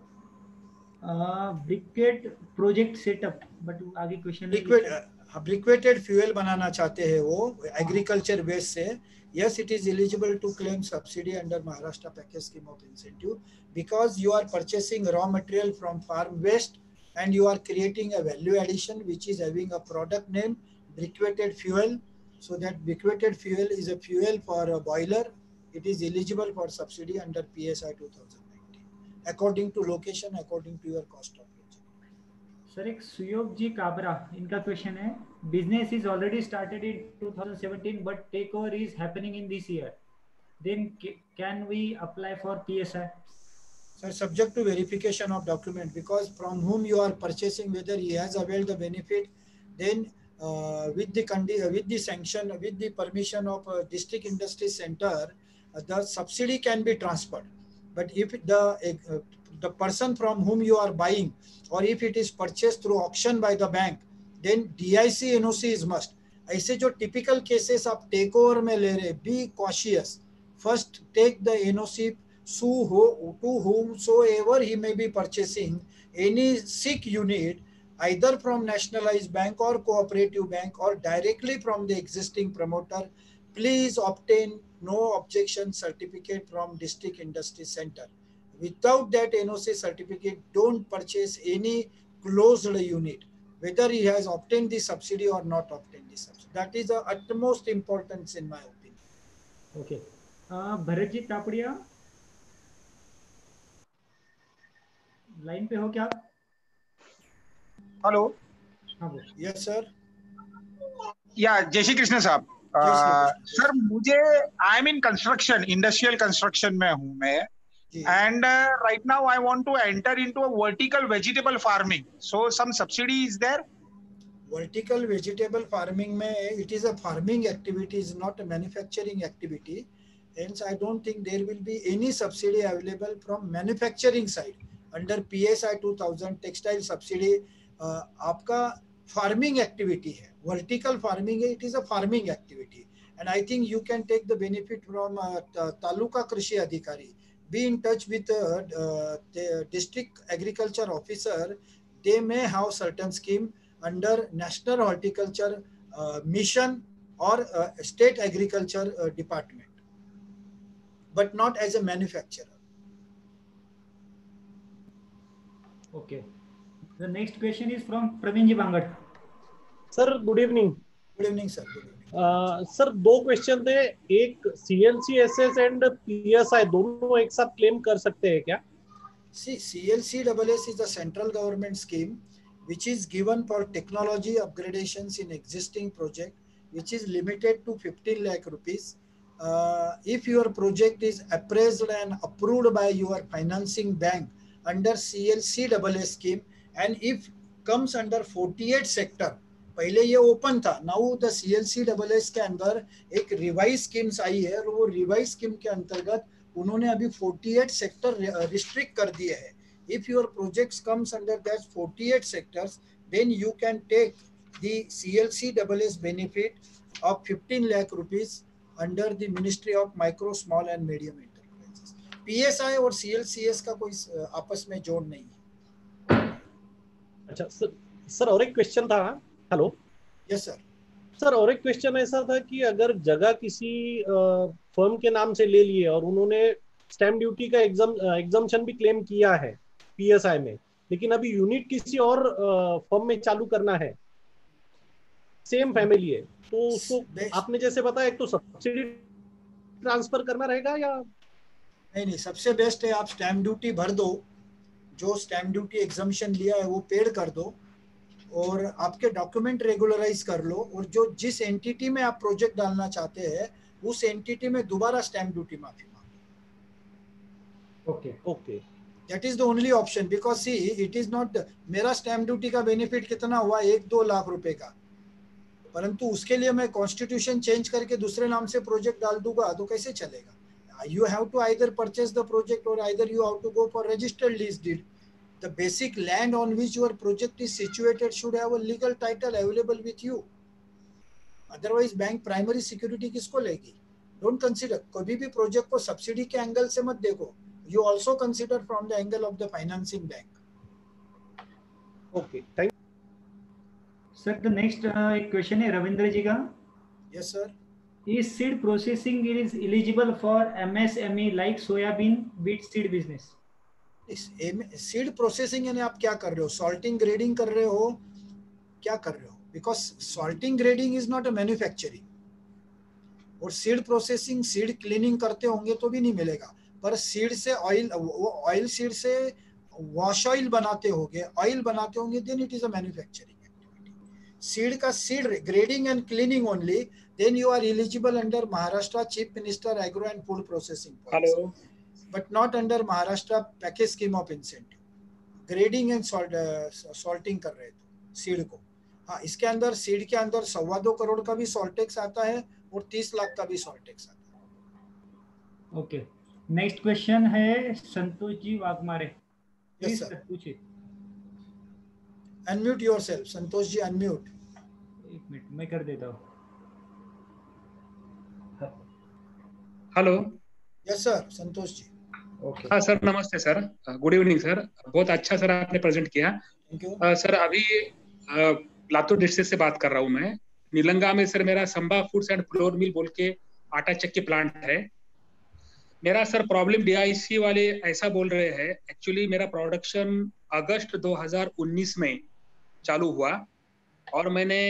Briquette project setup, but आगे question briquetted fuel बनाना चाहते हैं वो एग्रीकल्चर वेस्ट से, yes, it is eligible to claim subsidy under Maharashtra package scheme of incentive, because you are purchasing raw material from farm waste and you are creating a value addition which is having a product name briquetted fuel. So that briquetted fuel is a fuel for a boiler. It is eligible for subsidy under PSI 2019 according to location, according to your cost of project. Sir एक सुयोग जी काबरा, इनका question है, business is already started in 2017 but take over is happening in this year, then can we apply for PSI? So subject to verification of document, because from whom you are purchasing, whether he has availed the benefit, then with the sanction, with the permission of district industry center, the subsidy can be transferred. But if the person from whom you are buying, or if it is purchased through auction by the bank, then DIC NOC is must. ऐसे जो typical cases आप take over में ले रहे, be cautious. First take the NOC to whomsoever he may be purchasing any SIC unit, either from nationalized bank or cooperative bank or directly from the existing promoter. Please obtain no objection certificate from district industry center. Without that NOC certificate, don't purchase any closed unit, whether he has obtained the subsidy or not obtained the subsidy. That is the utmost importance in my opinion. Okay. Bharatji Tapadia, line पे हो क्या? Hello, yes sir. या जय श्री कृष्ण साहब। Sir मुझे I am in construction, industrial construction में हूँ मैं, and right now I want to enter into a vertical vegetable farming, so some subsidy is there? Vertical vegetable farming में it is a farming activity, is not a manufacturing activity, hence I don't think there will be any subsidy available from manufacturing side. Under PSI 2000 textile subsidy आपका farming activity है, vertical farming है, it is a farming activity and I think you can take the benefit from Taluka Krishi Adhikari. Be in touch with the district agriculture officer. They may have certain scheme under National Horticulture Mission or State Agriculture Department, but not as a manufacturer. Okay. The next question is from Praveenji Bangat. Sir, good evening. Good evening, sir. Good evening. Sir दो question थे, एक CLCSS and PSI दोनों एक साथ claim कर सकते हैं क्या? See, CLCSS is a central government scheme which is given for technology upgradations in existing project, which is limited to 15 lakh rupees. If your project is appraised and approved by your financing bank under CLCSS scheme, and if comes under 48 sector, पहले ये open था, now the CLCSS के अंदर एक revise schemes आई है, और वो revise scheme के अंतर्गत उन्होंने अभी 48 सेक्टर रिस्ट्रिक्ट कर दिए हैं. If your projects comes under that 48 sectors, then you can take the CLCSS benefit of 15 lakh rupees under the ministry of micro small and medium enterprises. PSI और CLCS का कोई आपस में जोड़ नहीं है. अच्छा सर और एक क्वेश्चन था. हेलो. Yes sir. सर और एक क्वेश्चन ऐसा था कि अगर जगह किसी फर्म के नाम से ले लिए और उन्होंने स्टैम्प ड्यूटी का एग्जम्पशन भी क्लेम किया है PSI में, लेकिन अभी यूनिट किसी और फर्म में चालू करना है, सेम फैमिली है, तो उसको आपने जैसे बताया एक तो सब्सिडी ट्रांसफर करना रहेगा या नहीं? सबसे बेस्ट है आप स्टैम्प ड्यूटी भर दो, जो स्टैम्प ड्यूटी एग्जम्पशन लिया है वो पेड कर दो, और आपके डॉक्यूमेंट रेगुलराइज कर लो, और जो जिस एंटिटी में आप प्रोजेक्ट डालना चाहते हैं उस एंटिटी में दोबारा स्टैम्प ड्यूटी माफी मांगो. Okay. That is the only option, because see it is not, मेरा स्टैम्प ड्यूटी का बेनिफिट कितना हुआ, 1-2 लाख रुपए का, परंतु उसके लिए मैं कॉन्स्टिट्यूशन चेंज करके दूसरे नाम से प्रोजेक्ट डाल दूंगा तो कैसे चलेगा? You have to either purchase the project और either you have to go for registered lease deed. The basic land on which your project is situated should have a legal title available with you. Otherwise, bank primary security किसको लेगी? Don't consider. कभी भी project को subsidy के angle से मत देखो. You also consider from the angle of the financing bank. Okay. Thank you. Sir, the next question है रविंद्र जी का. Yes sir. Is seed processing is eligible for MSME like soybean wheat seed business? Seed processing यानी आप क्या कर रहे हो? Salting grading कर रहे हो, क्या कर रहे हो? Because sorting grading is not a manufacturing, और सीड प्रोसेसिंग सीड क्लीनिंग करते होंगे तो भी नहीं मिलेगा, पर सीड से ऑयल, वो ऑयल सीड से वॉश ऑयल बनाते होंगे, then it is a manufacturing activity. Seed का seed grading and cleaning only, then you are eligible under Maharashtra chief minister agro and food processing policy, but not under Maharashtra package scheme of incentive. Grading and salting कर रहे थे seed को. हाँ, इसके अंदर seed के अंदर 2.25 करोड़ का भी सॉल्ट टैक्स आता है और 30 लाख का भी सॉल्ट टैक्स आता है. ओके. नेक्स्ट क्वेश्चन है संतोष जी वाघमारे. यस सर, पूछिए. Unmute yourself Santosh ji, unmute. एक मिनट मैं कर देता हूँ. Hello. Yes sir, Santosh ji. हाँ सर, नमस्ते सर, गुड इवनिंग सर. बहुत अच्छा सर आपने प्रेजेंट किया. Thank you sir. अभी लातूर डिस्ट्रिक्ट से बात कर रहा हूँ मैं. नीलंगा में सर मेरा Sambha foods and flour mill बोल के आटा चक्की प्लांट है. मेरा सर प्रॉब्लम DIC वाले ऐसा बोल रहे हैं, एक्चुअली मेरा प्रोडक्शन अगस्त 2019 में चालू हुआ और मैंने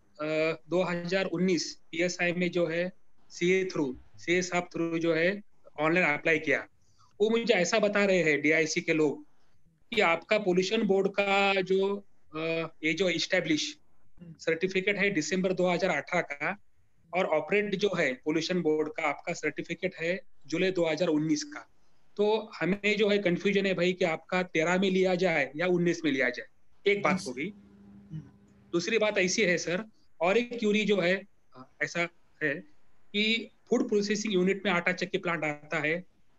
2019 PSI में जो है CA साहब थ्रू जो है ऑनलाइन अप्लाई किया. वो मुझे ऐसा बता रहे हैं DIC के लोग कि आपका पोल्यूशन बोर्ड का जो ये जो इस्टेब्लिश सर्टिफिकेट है दिसंबर 2018 का, और ऑपरेट जो है पोल्यूशन बोर्ड का आपका सर्टिफिकेट है जुलाई 2019 का. तो हमें जो है कंफ्यूजन है भाई कि आपका 13 में लिया जाए या 19 में लिया जाए. एक बात हो गई. दूसरी बात ऐसी है सर, और एक क्यूरी जो है ऐसा है कि फूड प्रोसेसिंग यूनिट में आटा चक्की प्लांट आता है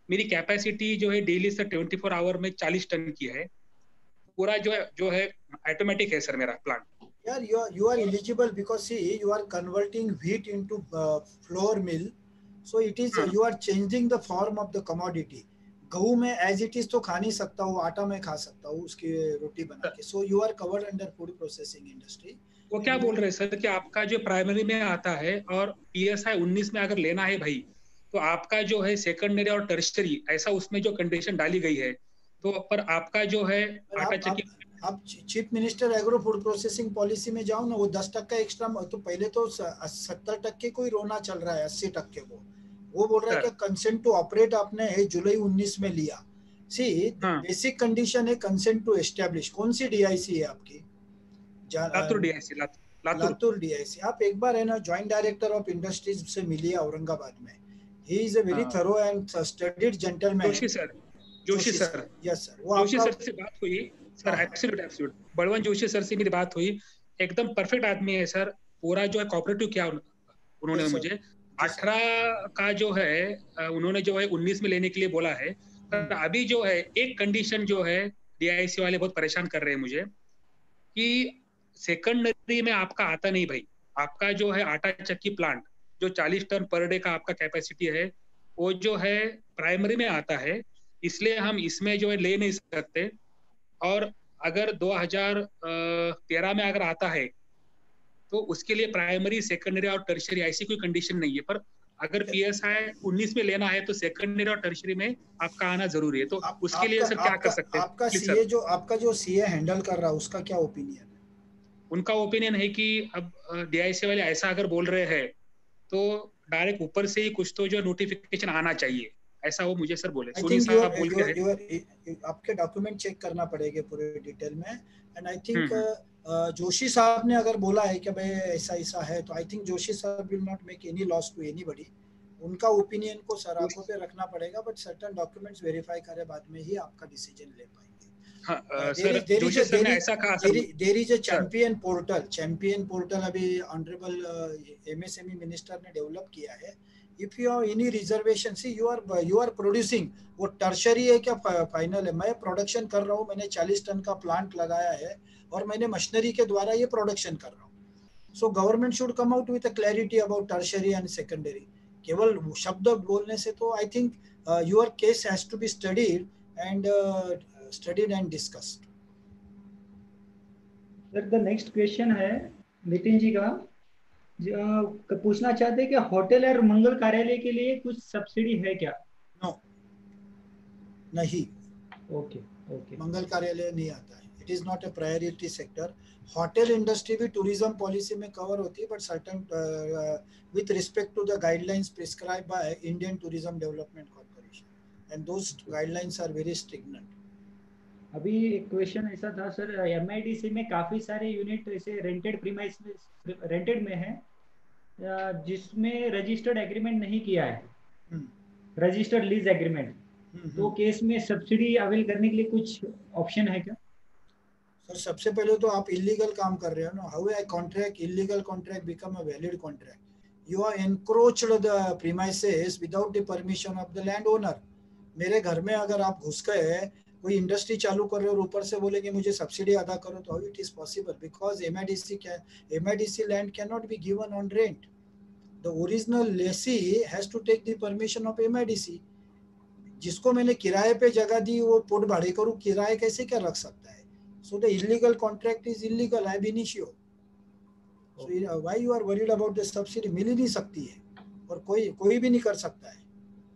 मेरी कैपेसिटी जो है डेली से 24 आवर में 40 टन की है। पूरा जो है ऑटोमेटिक है सर मेरा प्लांट। यार you are eligible because see you are converting wheat into flour mill, so it is you are changing the form of the commodity. गेहूं में एज इट इज तो खा नहीं सकता हूँ, आटा में खा सकता हूँ उसकी रोटी बना के। So you are covered under food processing industry. वो क्या बोल रहे हैं सर कि आपका जो प्राइमरी में आता है और PSI 19 में अगर लेना है भाई, तो आपका जो है सेकेंडरी और टर्शरी ऐसा उसमें जो कंडीशन डाली गई है, तो पर आपका जो है आटा चक्की। आप chief minister agro food processing policy में जाओ ना, वो 10% एक्स्ट्रा, तो पहले तो 70% को ही रोना चल रहा है, 80% को वो बोल रहा है कि कंसेंट टू ऑपरेट आपने जुलाई 19 में लिया। सी बेसिक कंडीशन है कंसेंट टू एस्टेब्लिश। कौन सी DIC है आपकी? लातूर DIC। लातूर DIC। आप एक बार है ना ज्वाइंट डायरेक्टर ऑफ इंडस्ट्रीज से मिलिए औरंगाबाद में। He is a very thorough and studied gentleman. Joshi sir. Yes sir. वो जोशी सर से बात हुई sir, absolute Balwant Joshi sir से मेरी बात हुई, एकदम परफेक्ट आदमी है सर। पूरा जो है कोऑपरेटिव किया उन्होंने मुझे। 18 का जो है उन्होंने जो है 19 में लेने के लिए बोला है। पर अभी जो है एक कंडीशन जो है DIC वाले बहुत परेशान कर रहे हैं मुझे कि सेकेंडरी में आपका आता नहीं भाई। आपका जो है आटा चक्की प्लांट जो 40 टन पर डे का आपका कैपेसिटी है, वो जो है प्राइमरी में आता है, इसलिए हम इसमें जो है ले नहीं सकते। और अगर 2013 में अगर आता है तो उसके लिए प्राइमरी, सेकेंडरी और टर्शरी ऐसी कोई कंडीशन नहीं है। पर अगर PSI 19 में लेना है तो सेकेंडरी और टर्शरी में आपका आना जरूरी है। तो उसके लिए सर क्या कर सकते हैं? आपका जो CA हैंडल कर रहा है उसका क्या ओपिनियन है? उनका ओपिनियन है कि अब DIC वाले ऐसा अगर बोल रहे हैं तो डायरेक्ट ऊपर से ही कुछ तो जो नोटिफिकेशन आना चाहिए, ऐसा वो मुझे सर बोले। सोनी साहब बोल के आपके डॉक्यूमेंट चेक करना पड़ेगा पूरे डिटेल में। एंड आई थिंक जोशी साहब ने अगर बोला है कि भाई ऐसा ऐसा है, तो आई थिंक जोशी साहब will not make any loss to anybody. उनका ओपिनियन को सर आंखों पे रखना पड़ेगा, बट सर्टेन डॉक्यूमेंट्स वेरीफाई करे बाद में ही आपका डिसीजन ले पाएंगे। There is a champion portal अभी ऑनरेबल MSME मिनिस्टर ने डेवलप किया है। If you have any reservation, see you are producing, वो टर्शरी है क्या फाइनल है? मैं प्रोडक्शन कर रहा हूँ, मैंने 40 टन का प्लांट लगाया है और मैंने मशीनरी के द्वारा ये प्रोडक्शन कर रहा हूँ। So government should come out with a clarity about tertiary and secondary. केवल शब्द बोलने से तो I think your case has to be studied and discussed. Sir the next question है नितिन जी का, जो पूछना चाहते हैं कि होटल और मंगल कार्यालय के लिए कुछ सब्सिडी है क्या? नो, नहीं। ओके। मंगल कार्यालय नहीं आता है। It is not a priority sector. Hotel industry भी टूरिज्म पॉलिसी में कवर होती है, but certain with respect to the guidelines prescribe by Indian tourism development corporation and those guidelines are very strict. अभी एक क्वेश्चन ऐसा था sir, MIDC में काफी सारे यूनिट ऐसे रेंटेड में है जिसमें रजिस्टर्ड एग्रीमेंट नहीं किया है, रजिस्टर्ड लीज एग्रीमेंट। तो केस में सब्सिडी अवेल करने के लिए कुछ ऑप्शन है क्या? सर सबसे पहले तो आप इलीगल काम कर रहे हो ना। How a contract, illegal contract become a valid contract? You are encroached the premises without the permission of the land owner. मेरे घर में अगर आप घुस गए, कोई इंडस्ट्री चालू कर रहे हो और ऊपर से बोलेंगे मुझे सब्सिडी अदा करो, तो how it is possible? Because MIDC land can not be given on rent. The original lessee has to take the permission of MIDC। जिसको मैंने किराए पे जगह दी वो पुट भाड़े करूँ, किराए कैसे क्या रख सकता है? So the illegal contract is illegal ab initio। So why you are worried about the subsidy? मिल ही नहीं सकती है और कोई भी नहीं कर सकता है।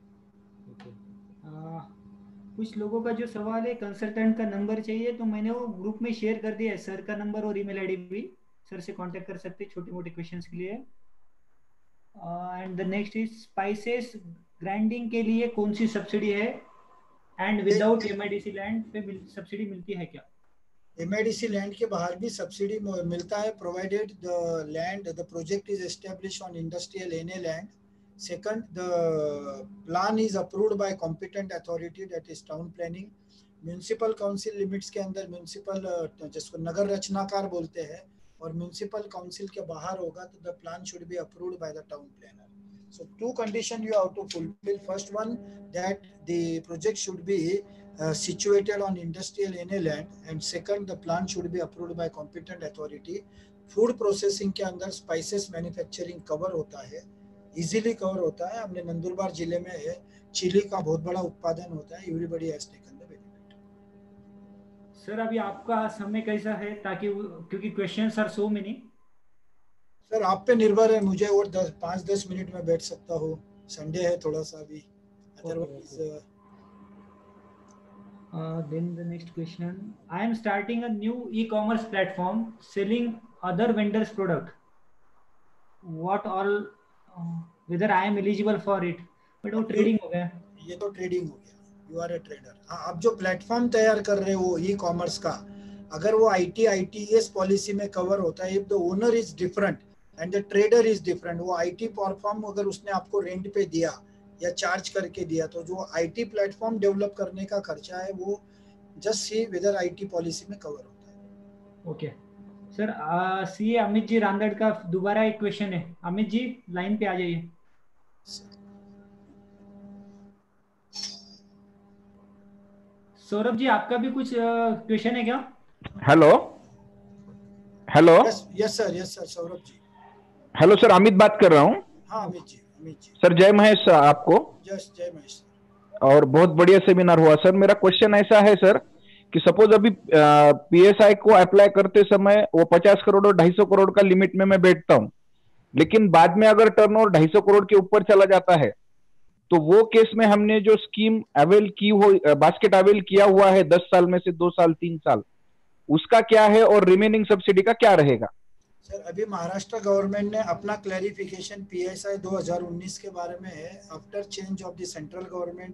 कुछ लोगों का जो सवाल है, कंसल्टेंट का नंबर चाहिए, तो मैंने वो ग्रुप में शेयर कर दिया है। सर का नंबर और ईमेल आईडी भी, सर से कांटेक्ट कर सकते हैं छोटे मोटे क्वेश्चंस के लिए। And the next is spices grinding के लिए कौन सी सब्सिडी है एंड विदाउट MIDC लैंड पे सब्सिडी मिलती है क्या? MIDC लैंड के बाहर भी सब्सिडी मिलता है, provided the project is established on industrial NA land. Second, the plan is approved by competent authority, that is town planning. Municipal council limits के अंदर municipal जिसको नगर रचनाकार बोलते हैं, और म्युनिसिपल काउंसिल के बाहर होगा तो the plan should be approved by the town planner. So two conditions you have to fulfill. First one, that the project should be situated on industrial NA land, and second, the plan should be approved by competent authority. Food processing के अंदर spices manufacturing cover होता है, easily cover होता है. हमने नंदुरबार जिले में chilli का बहुत बड़ा उत्पादन होता है. Everybody has taken the benefit. Sir अभी आपका समय कैसा है, ताकि क्योंकि questions are so many. Sir आप पे निर्भर है, मुझे और 5-10 मिनट में बैठ सकता हूँ. संडे है थोड़ा सा भी. Otherwise, then the next question. I am starting a new e-commerce platform selling other vendors' product. What all? Whether I am eligible for it? But वो ट्रेडिंग हो गया. ये तो ट्रेडिंग हो गया. You are a trader. हाँ, आप जो प्लेटफॉर्म तैयार कर रहे हो ई-कॉमर्स का, अगर वो ITS पॉलिसी में कवर होता है, if the owner is different and the trader is different, वो IT प्लेटफॉर्म अगर उसने आपको रेंट पे दिया या चार्ज करके दिया, तो जो IT प्लेटफॉर्म डेवलप करने का खर्चा है वो just see whether IT policy में कवर होता है. Okay sir. See Amit ji Randad का दोबारा एक क्वेश्चन है. अमित जी लाइन पे आ जाइए. सौरभ जी आपका भी कुछ क्वेश्चन है क्या? Hello hello. Yes sir Saurabh ji. Hello sir, Amit बात कर रहा हूँ. हाँ अमित जी. सर जय महेश आपको. जय महेश. और बहुत बढ़िया सेमिनार हुआ सर. मेरा क्वेश्चन ऐसा है सर कि सपोज अभी PSI को अप्लाई करते समय वो 50 करोड़ और 250 करोड़ का लिमिट में मैं बैठता हूँ, लेकिन बाद में अगर टर्नओवर 250 करोड़ के ऊपर चला जाता है, तो वो केस में हमने जो स्कीम अवेल की हो, बास्केट अवेल किया हुआ है 10 साल में से 2 साल 3 साल, उसका क्या है और रिमेनिंग सब्सिडी का क्या रहेगा? सर अभी महाराष्ट्र गवर्नमेंट ने अपना क्लैरिफिकेशन PSI 2019 के बारे में है. After change of the central government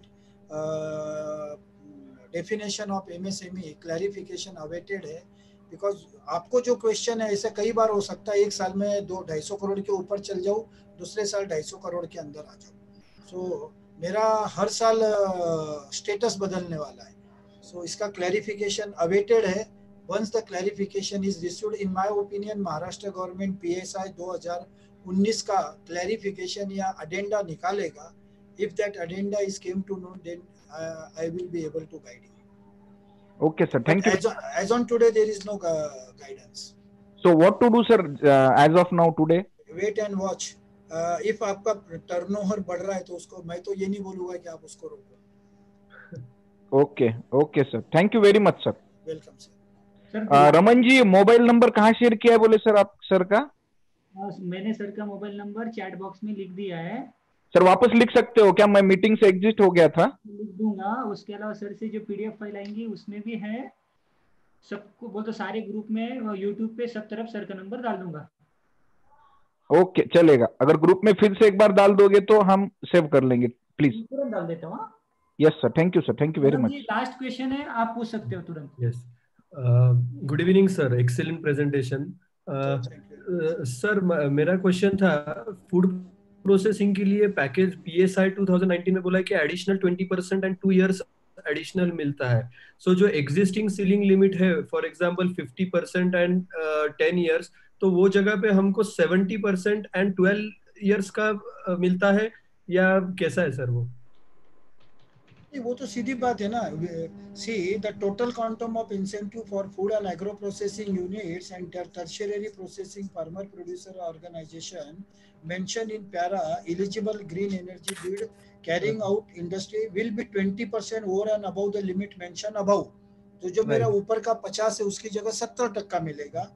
definition of MSME clarification awaited है. बिकॉज आपको जो क्वेश्चन है ऐसे कई बार हो सकता है, एक साल में 250 करोड़ के ऊपर चल जाऊँ, दूसरे साल 250 करोड़ के अंदर आ जाऊँ. सो मेरा हर साल स्टेटस बदलने वाला है. सो इसका क्लैरिफिकेशन अवेटेड है. Once the clarification is issued, in my opinion, Maharashtra government PSI 2019 का क्लैरिफिकेशन या अडेंडा निकालेगा. If that addenda is came to know, then I will be able to guide you. Okay, sir. Thank you. As on today, there is no guidance. So what to do, sir? As of now, today? Wait and watch. If आपका turnover बढ़ रहा है तो उसको, मैं तो ये नहीं बोलूँगा कि आप उसको रोको. Okay, sir. Thank you very much, sir. Welcome, sir. Raman ji mobile number कहाँ शेयर किया है बोले सर? आप सर का? मैंने सर का मोबाइल नंबर चैट बॉक्स में लिख दिया है. सर वापस लिख सकते हो क्या? मैं मीटिंग से एग्जिट हो गया था. लिख दूंगा. उसके अलावा सर से जो PDF फाइल आएंगी उसमें भी है. सबको बोल तो सारे ग्रुप में और YouTube पे सब तरफ सर का नंबर डाल दूंगा. ओके चलेगा. अगर ग्रुप में फिर से एक बार डाल दोगे तो हम सेव कर लेंगे. प्लीज तुरंत डाल देता हूँ. Yes sir. Thank you sir. Thank you very much. Last question है, आप पूछ सकते हो तुरंत. Yes. Good evening sir. Excellent presentation. Sir मेरा क्वेश्चन था, फूड प्रोसेसिंग के लिए पैकेज PSI 2019 में बोला है कि एडिशनल 20% एंड 2 इयर्स एडिशनल मिलता है. सो जो एग्जिस्टिंग सीलिंग लिमिट है, फॉर एग्जांपल 50% एंड 10 इयर्स, तो वो जगह पे हमको 70% एंड 12 इयर्स का मिलता है या कैसा है सर वो? वो तो सीधी बात है ना. See the total quantum of incentive for food and agro processing units and tertiary processing farmer producer organisation mention in para eligible green energy bid carrying out industry will be 20% over and above the limit mention above. तो जो मेरा ऊपर का 50 है उसकी जगह 70% मिलेगा.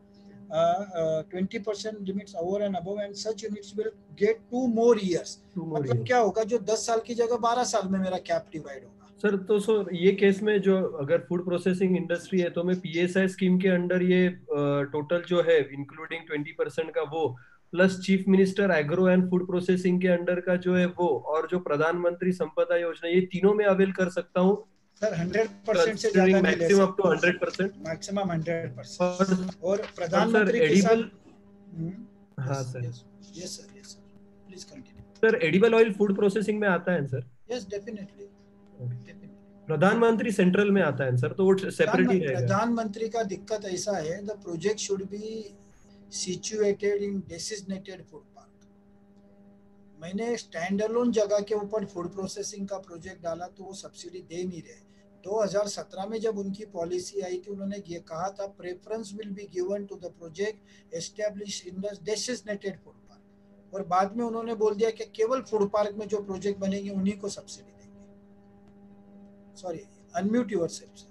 20% limits over and above, and such units will get 2 more years. मतलब क्या होगा, जो 10 साल की जगह 12 साल में मेरा कैप डिवाइड होगा. सर तो सर ये केस में जो अगर फूड प्रोसेसिंग इंडस्ट्री है तो मैं PSI स्कीम के अंडर ये टोटल जो है इंक्लूडिंग 20% का वो plus chief minister agro and food processing के अंडर का जो है वो और जो प्रधानमंत्री संपदा योजना, ये तीनों में अवेल कर सकता हूँ सर. 100% से ज्यादा मैक्सिमम अप टू 100%. मैक्सिमम 100%. और प्रधानमंत्री के साथ. हाँ सर. Yes sir. Please continue. Sir edible oil food processing में आता है सर? Yes definitely. प्रधानमंत्री सेंट्रल में आता है सर, तो वो सेपरेट ही रहेगा. प्रधानमंत्री का दिक्कत ऐसा है, the project should be situated in designated food park. मैंने स्टैंड अलोन जगह के ऊपर फूड प्रोसेसिंग का प्रोजेक्ट डाला तो वो सब्सिडी दे नहीं रहे। 2017 में जब उनकी पॉलिसी आई थी, उन्होंने ये कहा था preference will be given to the project establish in the designated food park, और बाद में उन्होंने बोल दिया कि केवल फूड पार्क में जो प्रोजेक्ट बनेंगे उन्हीं को सब्सिडी देंगे। सॉरी, अनम्यूट योरसेल्फ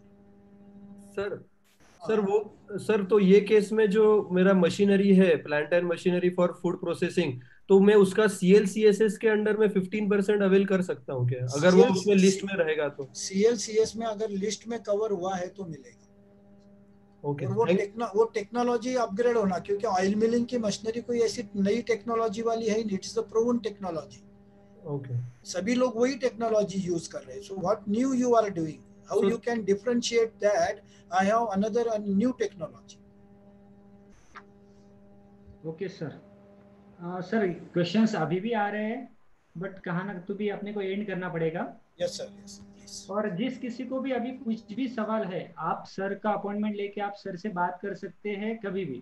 सर तो ये केस में जो मेरा मशीनरी है, plant and machinery for food processing, तो मैं उसका CLCSS के अंडर में 15% अवेल कर सकता हूँ क्या, अगर वो उसमें लिस्ट में रहेगा तो? CLCS में अगर लिस्ट में कवर हुआ है तो मिलेगा। ओके, और वो टेक्नोलॉजी अपग्रेड होना, क्योंकि ऑयल मिलिंग की मशीनरी कोई ऐसी नई टेक्नोलॉजी वाली है, it is a proven technology. Okay, सभी लोग वही टेक्नोलॉजी यूज कर रहे हैं। So what new you are doing, how you can differentiate that I have another new technology. Okay sir. Sir questions अभी भी आ रहे हैं, बट कहाँ ना तो भी अपने को एंड करना पड़ेगा। Yes sir, yes please. और जिस किसी को भी अभी कुछ भी सवाल है, आप सर का अपॉइंटमेंट लेके आप सर से बात कर सकते हैं कभी भी।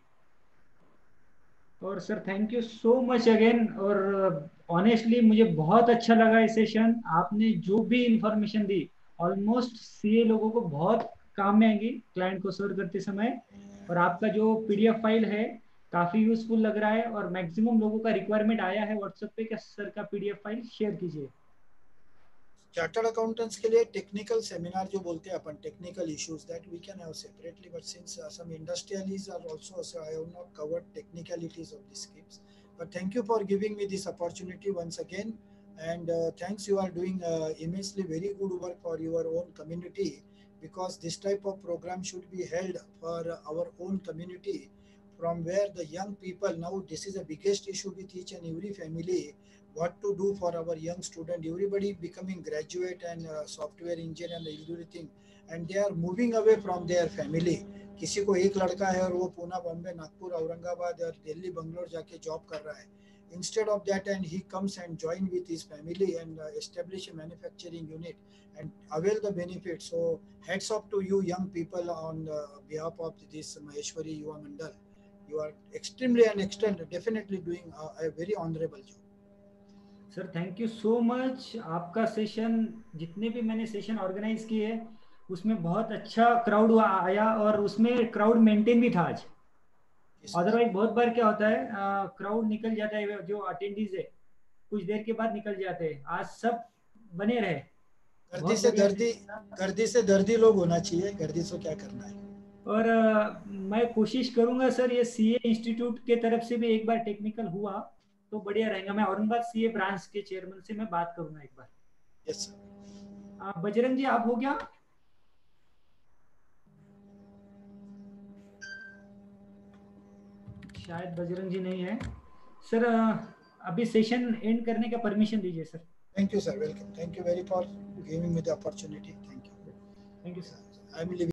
और sir thank you so much again. और ऑनेस्टली मुझे बहुत अच्छा लगा ये सेशन। आपने जो भी इंफॉर्मेशन दी ऑलमोस्ट सीए लोगों को बहुत काम में आएगी क्लाइंट को सर्व करते समय। और आपका जो PDF फाइल है काफी यूजफुल लग रहा है, और मैक्सिमम लोगों का रिक्वायरमेंट आया है व्हाट्सएप पे कि सर का PDF फाइल शेयर कीजिए। चार्टर्ड अकाउंटेंट्स के लिए टेक्निकल सेमिनार जो बोलते हैं अपन, technical issues that we can have separately, but since some industrialist are also, so I have not covered technicalities of these schemes. But thank you for giving me this opportunity once again, and thanks, you are doing immensely very good work for your own community, because this type of program should be held for our own community, from where the young people, now this is the biggest issue with each and every family, what to do for our young student. Everybody becoming graduate and software engineer and everything, and they are moving away from their family. किसी को एक लड़का है और वो पूना, बॉम्बे, नागपुर, औरंगाबाद और दिल्ली, बंगलोर जाके job कर रहा है। Instead of that, and he comes and join with his family and establish a manufacturing unit and avail the benefits. So hats off to you young people on behalf of this Maheshwari Yuva Mandal. You are extremely and definitely doing a very honorable job. Sir thank you so much. आपका session, जितने भी मैंने session organise किए उसमें बहुत अच्छा crowd आया, और उसमें क्राउड मेंटेन भी था आज। अदरवाइज बहुत बार क्या होता है, क्राउड निकल जाता है, जो अटेंडीज है कुछ देर के बाद निकल जाते हैं। आज सब बने रहे। गर्दी से दर्दी लोग होना चाहिए, गर्दी से क्या करना है। और मैं कोशिश करूंगा सर, ये CA इंस्टीट्यूट के तरफ से भी एक बार टेक्निकल हुआ तो बढ़िया रहेगा। मैं औरंगाबाद CA ब्रांच के चेयरमैन से मैं बात करूंगा एक बार। Yes sir. बजरंग जी आप हो गया? शायद बजरंग जी नहीं है। सर अभी सेशन एंड करने का परमिशन दीजिए sir. Thank you sir, welcome, thank you very for giving me the opportunity. Thank you sir. Thank you sir. I M